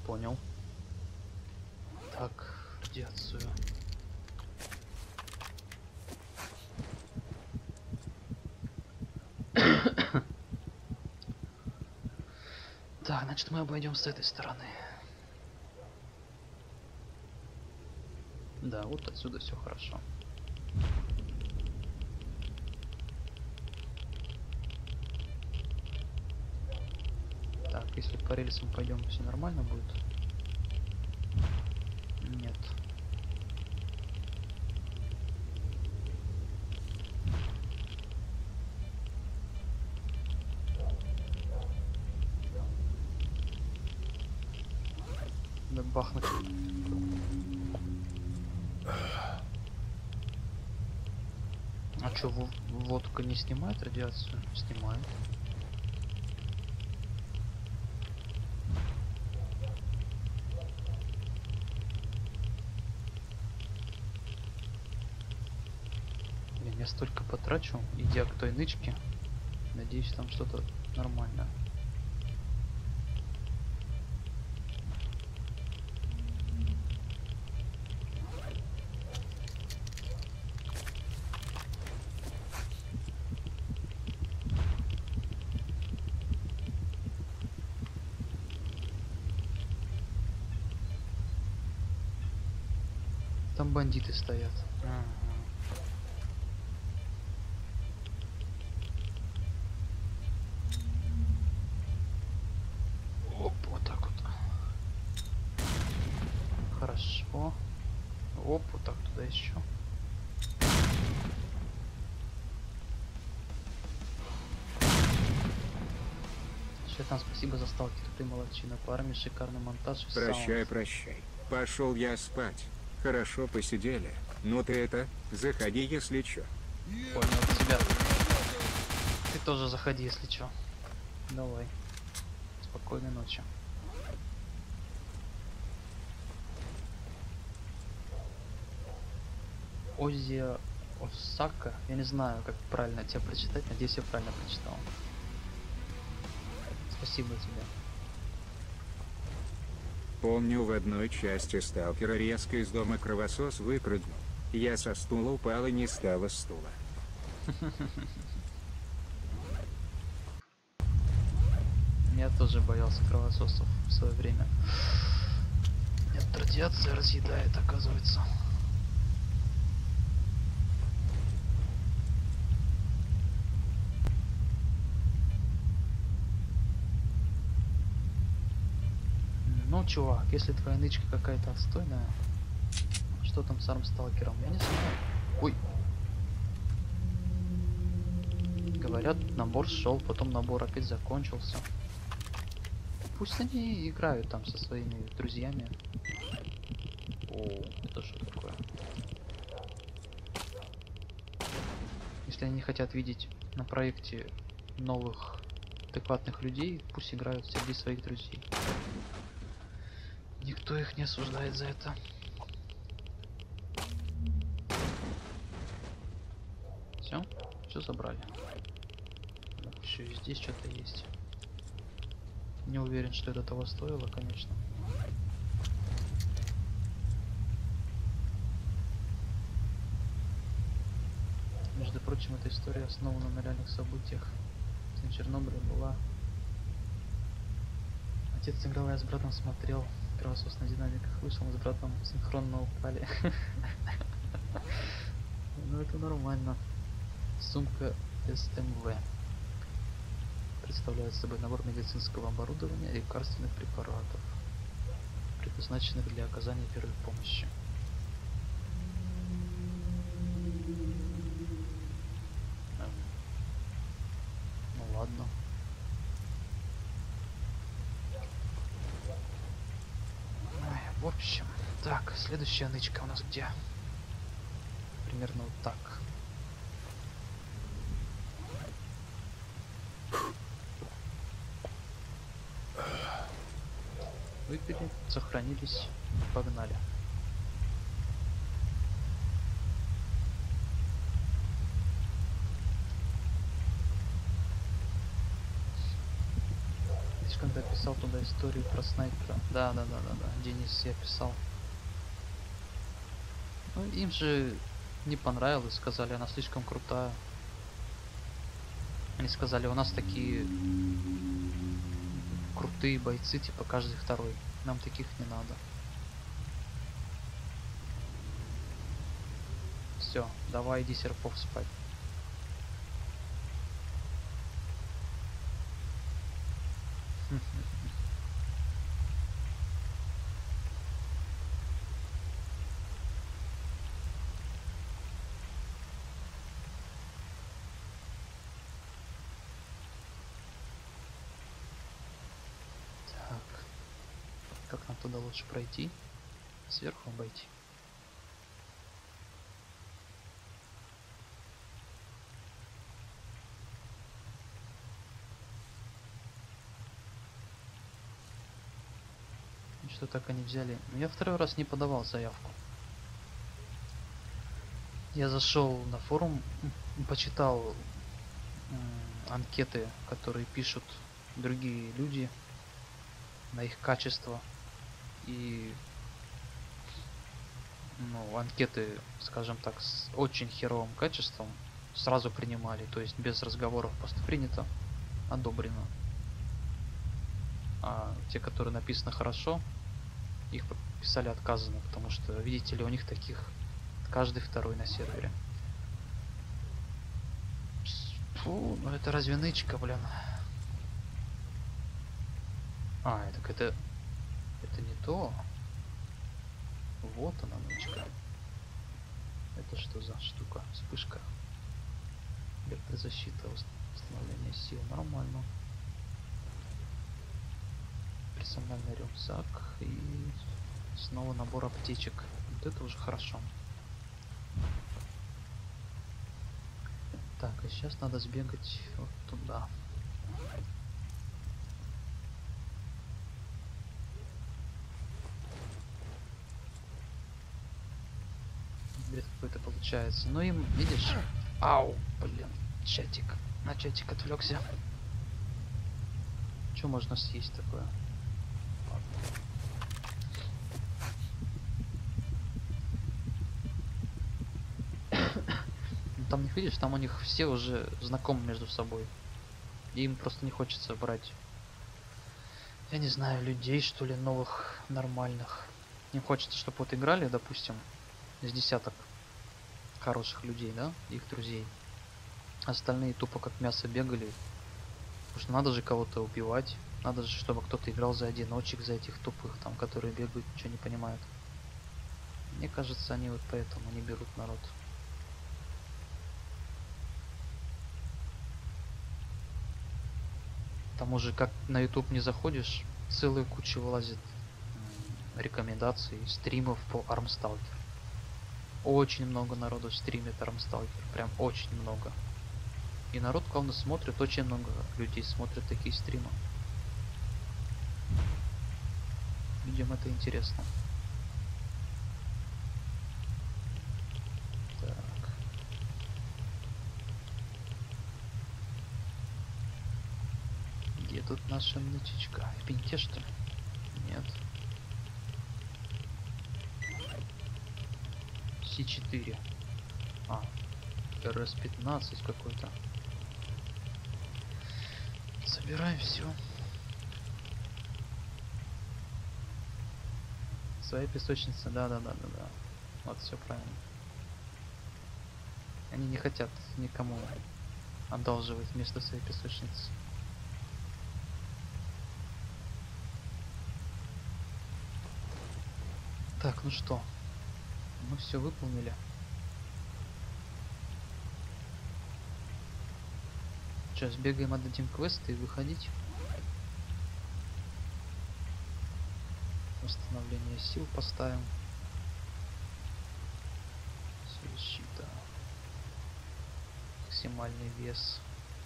Понял. Так, радиацию. Так, значит мы обойдем с этой стороны. Да, вот отсюда все хорошо. Так, если по рельсам пойдем, все нормально будет? Нет. Да бахнуть. А чё, водка не снимает радиацию? Снимает. Я столько потрачу, идя к той нычке. Надеюсь, там что-то нормальное. Там бандиты стоят. Ага. Оп, вот так вот. Хорошо. Оп, вот так туда еще. Шайтан, спасибо за сталкер, ты молодчина. По армии шикарный монтаж и Прощай, саунд. прощай. Пошел я спать. Хорошо посидели. Ну ты это, заходи, если чё. Понял тебя. Ты тоже заходи, если чё. Давай. Спокойной ночи. Озия Осака. Я не знаю, как правильно тебя прочитать. Надеюсь, я правильно прочитал. Спасибо тебе. Помню, в одной части сталкера резко из дома кровосос выпрыгнул. Я со стула упал и не стало стула. Я тоже боялся кровососов в свое время. Нет, радиация разъедает, оказывается. Ну, чувак, если твоя нычка какая-то отстойная, что там с армсталкером, я не знаю. Ой. Говорят, набор шел, потом набор опять закончился. Пусть они играют там со своими друзьями. О, это что такое? Если они хотят видеть на проекте новых адекватных людей, пусть играют среди своих друзей. Никто их не осуждает за это. Все забрали. Еще и здесь что-то есть. Не уверен, что это того стоило, конечно. Между прочим, эта история основана на реальных событиях. В Чернобыле была. Отец играл, я с братом смотрел. Кровосос на динамиках вышел, мы с братом синхронно упали. Ну это нормально. Сумка СМВ. Представляет собой набор медицинского оборудования и лекарственных препаратов, предназначенных для оказания первой помощи. Ну ладно. Ой, в общем, так, следующая нычка у нас где? Примерно вот так. Выпили, сохранились, погнали. помнишь, когда писал туда историю про снайпера? Да, Денис, я писал. Ну, им же не понравилось, сказали, она слишком крутая. Они сказали, у нас такие крутые бойцы, типа каждый второй. Нам таких не надо. Все, давай иди серпов спать. Так, как нам туда лучше пройти? Сверху обойти. Что так они взяли? Ну, я второй раз не подавал заявку. Я зашел на форум, почитал анкеты, которые пишут другие люди на их качество. И ну, анкеты, скажем так, с очень херовым качеством сразу принимали, то есть без разговоров, просто принято, одобрено. А те, которые написаны хорошо, их писали отказано, потому что, видите ли, у них таких каждый второй на сервере. Фу, ну это разве нычка, блин? А, так это не то. Вот она, нычка. Это что за штука? Вспышка. Электрозащита, восстановление сил. Нормально. Персональный рюкзак и снова набор аптечек. Вот это уже хорошо. Так, и сейчас надо сбегать вот туда. Бред какой-то получается. Ну им, видишь? Ау, блин, чатик. На чатик отвлекся. Что можно съесть такое? Там не видишь, там у них все уже знакомы между собой. И им просто не хочется брать, я не знаю, людей, что ли, новых, нормальных. Им хочется, чтобы вот играли, допустим, из десяток хороших людей, да, их друзей. Остальные тупо как мясо бегали. Потому что надо же кого-то убивать. Надо же, чтобы кто-то играл за одиночек, за этих тупых, там, которые бегают, ничего не понимают. Мне кажется, они вот поэтому не берут народ. К тому же, как на YouTube не заходишь, целая куча вылазит рекомендаций, стримов по Армсталкер. Очень много народу стримит Армсталкер, прям очень много. И народ, главное, смотрит, очень много людей смотрят такие стримы. Людям это интересно. Так. Где тут наша нычечка? В пеньке, что ли? Нет. С4. А, РС-15 какой-то. Собираем все. Свои песочницы, да. Вот все правильно. Они не хотят никому одалживать вместо своей песочницы. Так, ну что? Мы все выполнили. Сейчас бегаем, отдадим квесты и выходить. Восстановление сил поставим. Защита. Максимальный вес.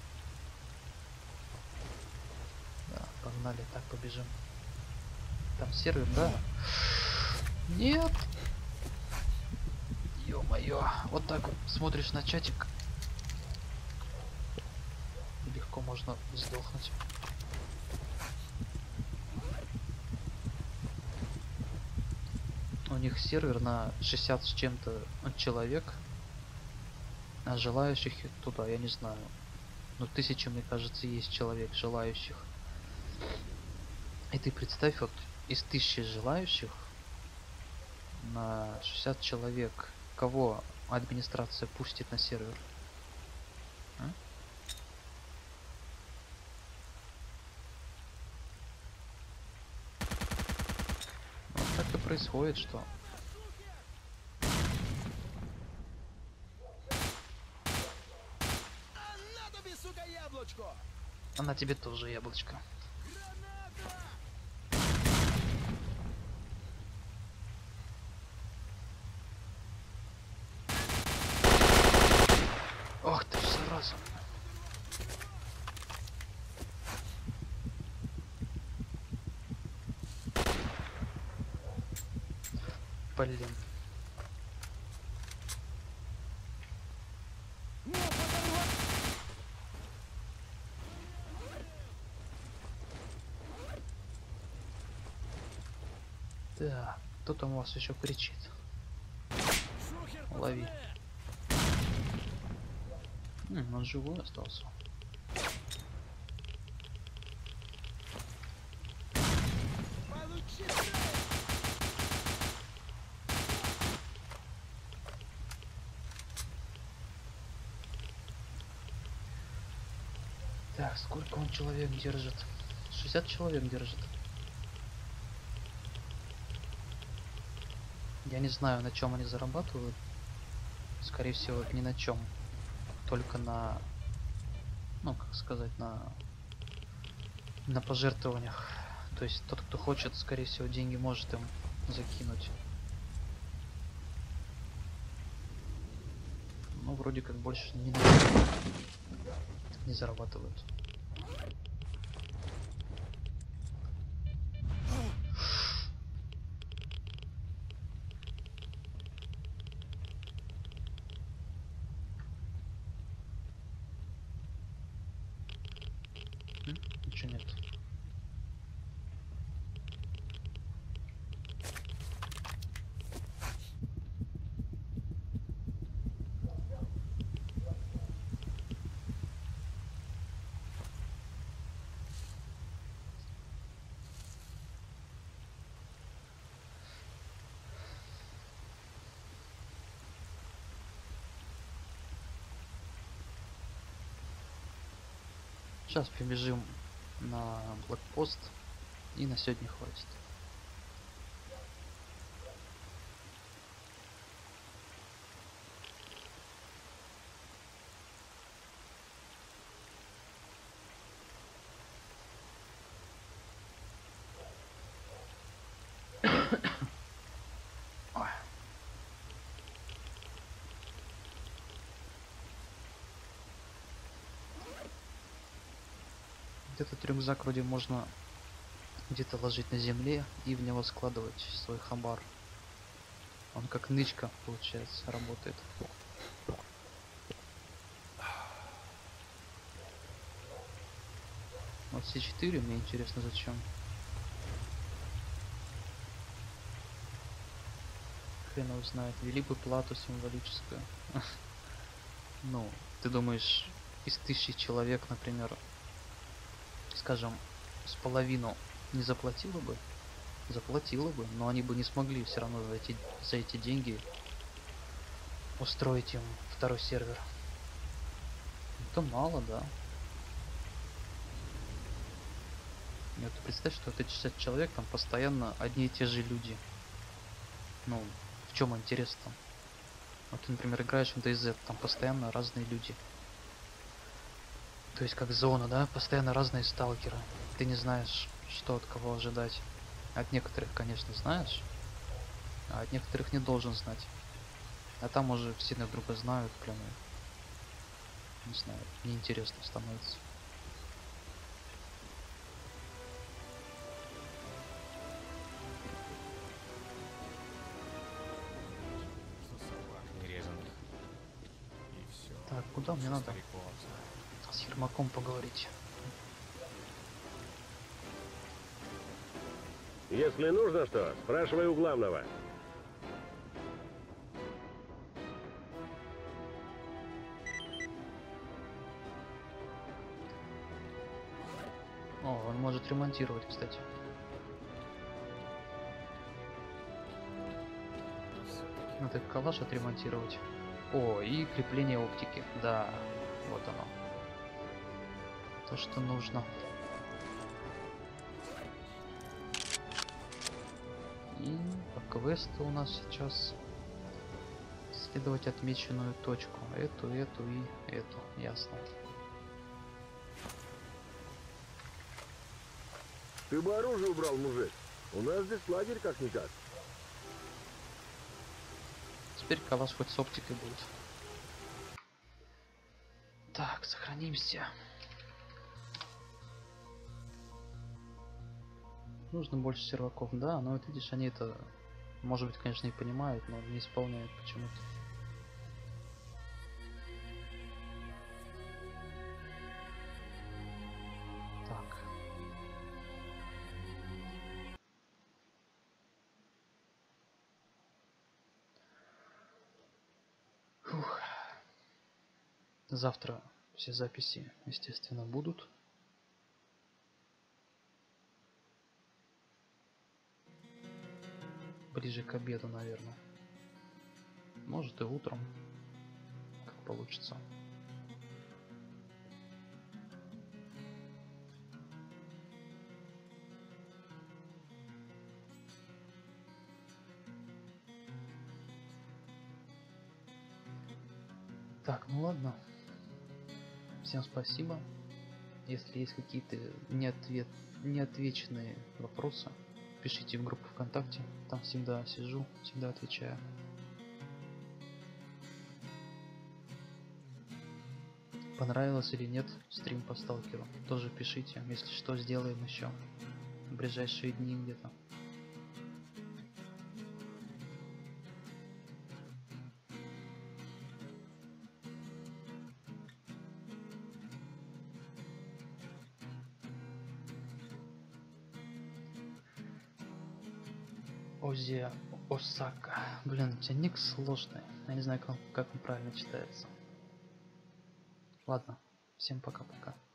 Да, погнали, так побежим. Там сервер, да? Нет! Ё-моё, вот так вот смотришь на чатик. Легко можно сдохнуть. них сервер на 60 с чем-то человек, а желающих туда, я не знаю. Ну, 1000, мне кажется, есть человек желающих. И ты представь, вот из 1000 желающих на 60 человек, кого администрация пустит на сервер? А? Вот так и происходит, что она тебе тоже яблочко. Ох ты ж сразу. Блин. Да, кто там у вас еще кричит? Лови. Он живой остался. Так, сколько он человек держит? 60 человек держит. Я не знаю, на чем они зарабатывают. Скорее всего, ни на чем. Только на, ну, как сказать, на пожертвованиях. То есть тот, кто хочет, скорее всего, деньги может им закинуть. Ну, вроде как больше не зарабатывают. Ничего нет. Сейчас побежим на блокпост, и на сегодня хватит. Ой. Этот рюкзак вроде можно где-то ложить на земле и в него складывать свой хабар. Он как нычка, получается, работает. Вот C4 мне интересно зачем. Хрен его знает. Ввели бы плату символическую. Ну, ты думаешь, из 1000 человек, например, скажем, с половину не заплатила бы? Заплатила бы, но они бы не смогли все равно за эти деньги устроить им второй сервер. Это мало, да. Вот представь, что это 60 человек, там постоянно одни и те же люди. Ну, в чем интерес-то? Вот ты, например, играешь в DayZ, там постоянно разные люди. То есть как зона, да? Постоянно разные сталкеры. Ты не знаешь, что от кого ожидать. От некоторых, конечно, знаешь, а от некоторых не должен знать. А там уже все друг друга знают, прям, не знаю, неинтересно становится. Так, куда мне надо? С Ермаком поговорить. Если нужно что, спрашивай у главного. О, он может ремонтировать, кстати. Надо калаш отремонтировать. О, и крепление оптики. Да, вот оно. То, что нужно. И по квесту у нас сейчас исследовать отмеченную точку. Эту и эту. Ясно. Ты бы оружие убрал, мужик. У нас здесь лагерь как-никак. Теперь калаш хоть с оптикой будет. Так, сохранимся. Нужно больше серваков, да, но вот видишь, они это, может быть, конечно, и понимают, но не исполняют почему-то. Так. Фух. Завтра все записи, естественно, будут. Ближе к обеду, наверное. Может и утром. Как получится. Так, ну ладно. Всем спасибо. Если есть какие-то неотвеченные вопросы, пишите в группу ВКонтакте. Там всегда сижу, всегда отвечаю. Понравилось или нет стрим по сталкеру, тоже пишите. Если что, сделаем еще в ближайшие дни где-то. Ози Осака. Блин, у тебя ник сложный. Я не знаю, как он правильно читается. Ладно, всем пока-пока.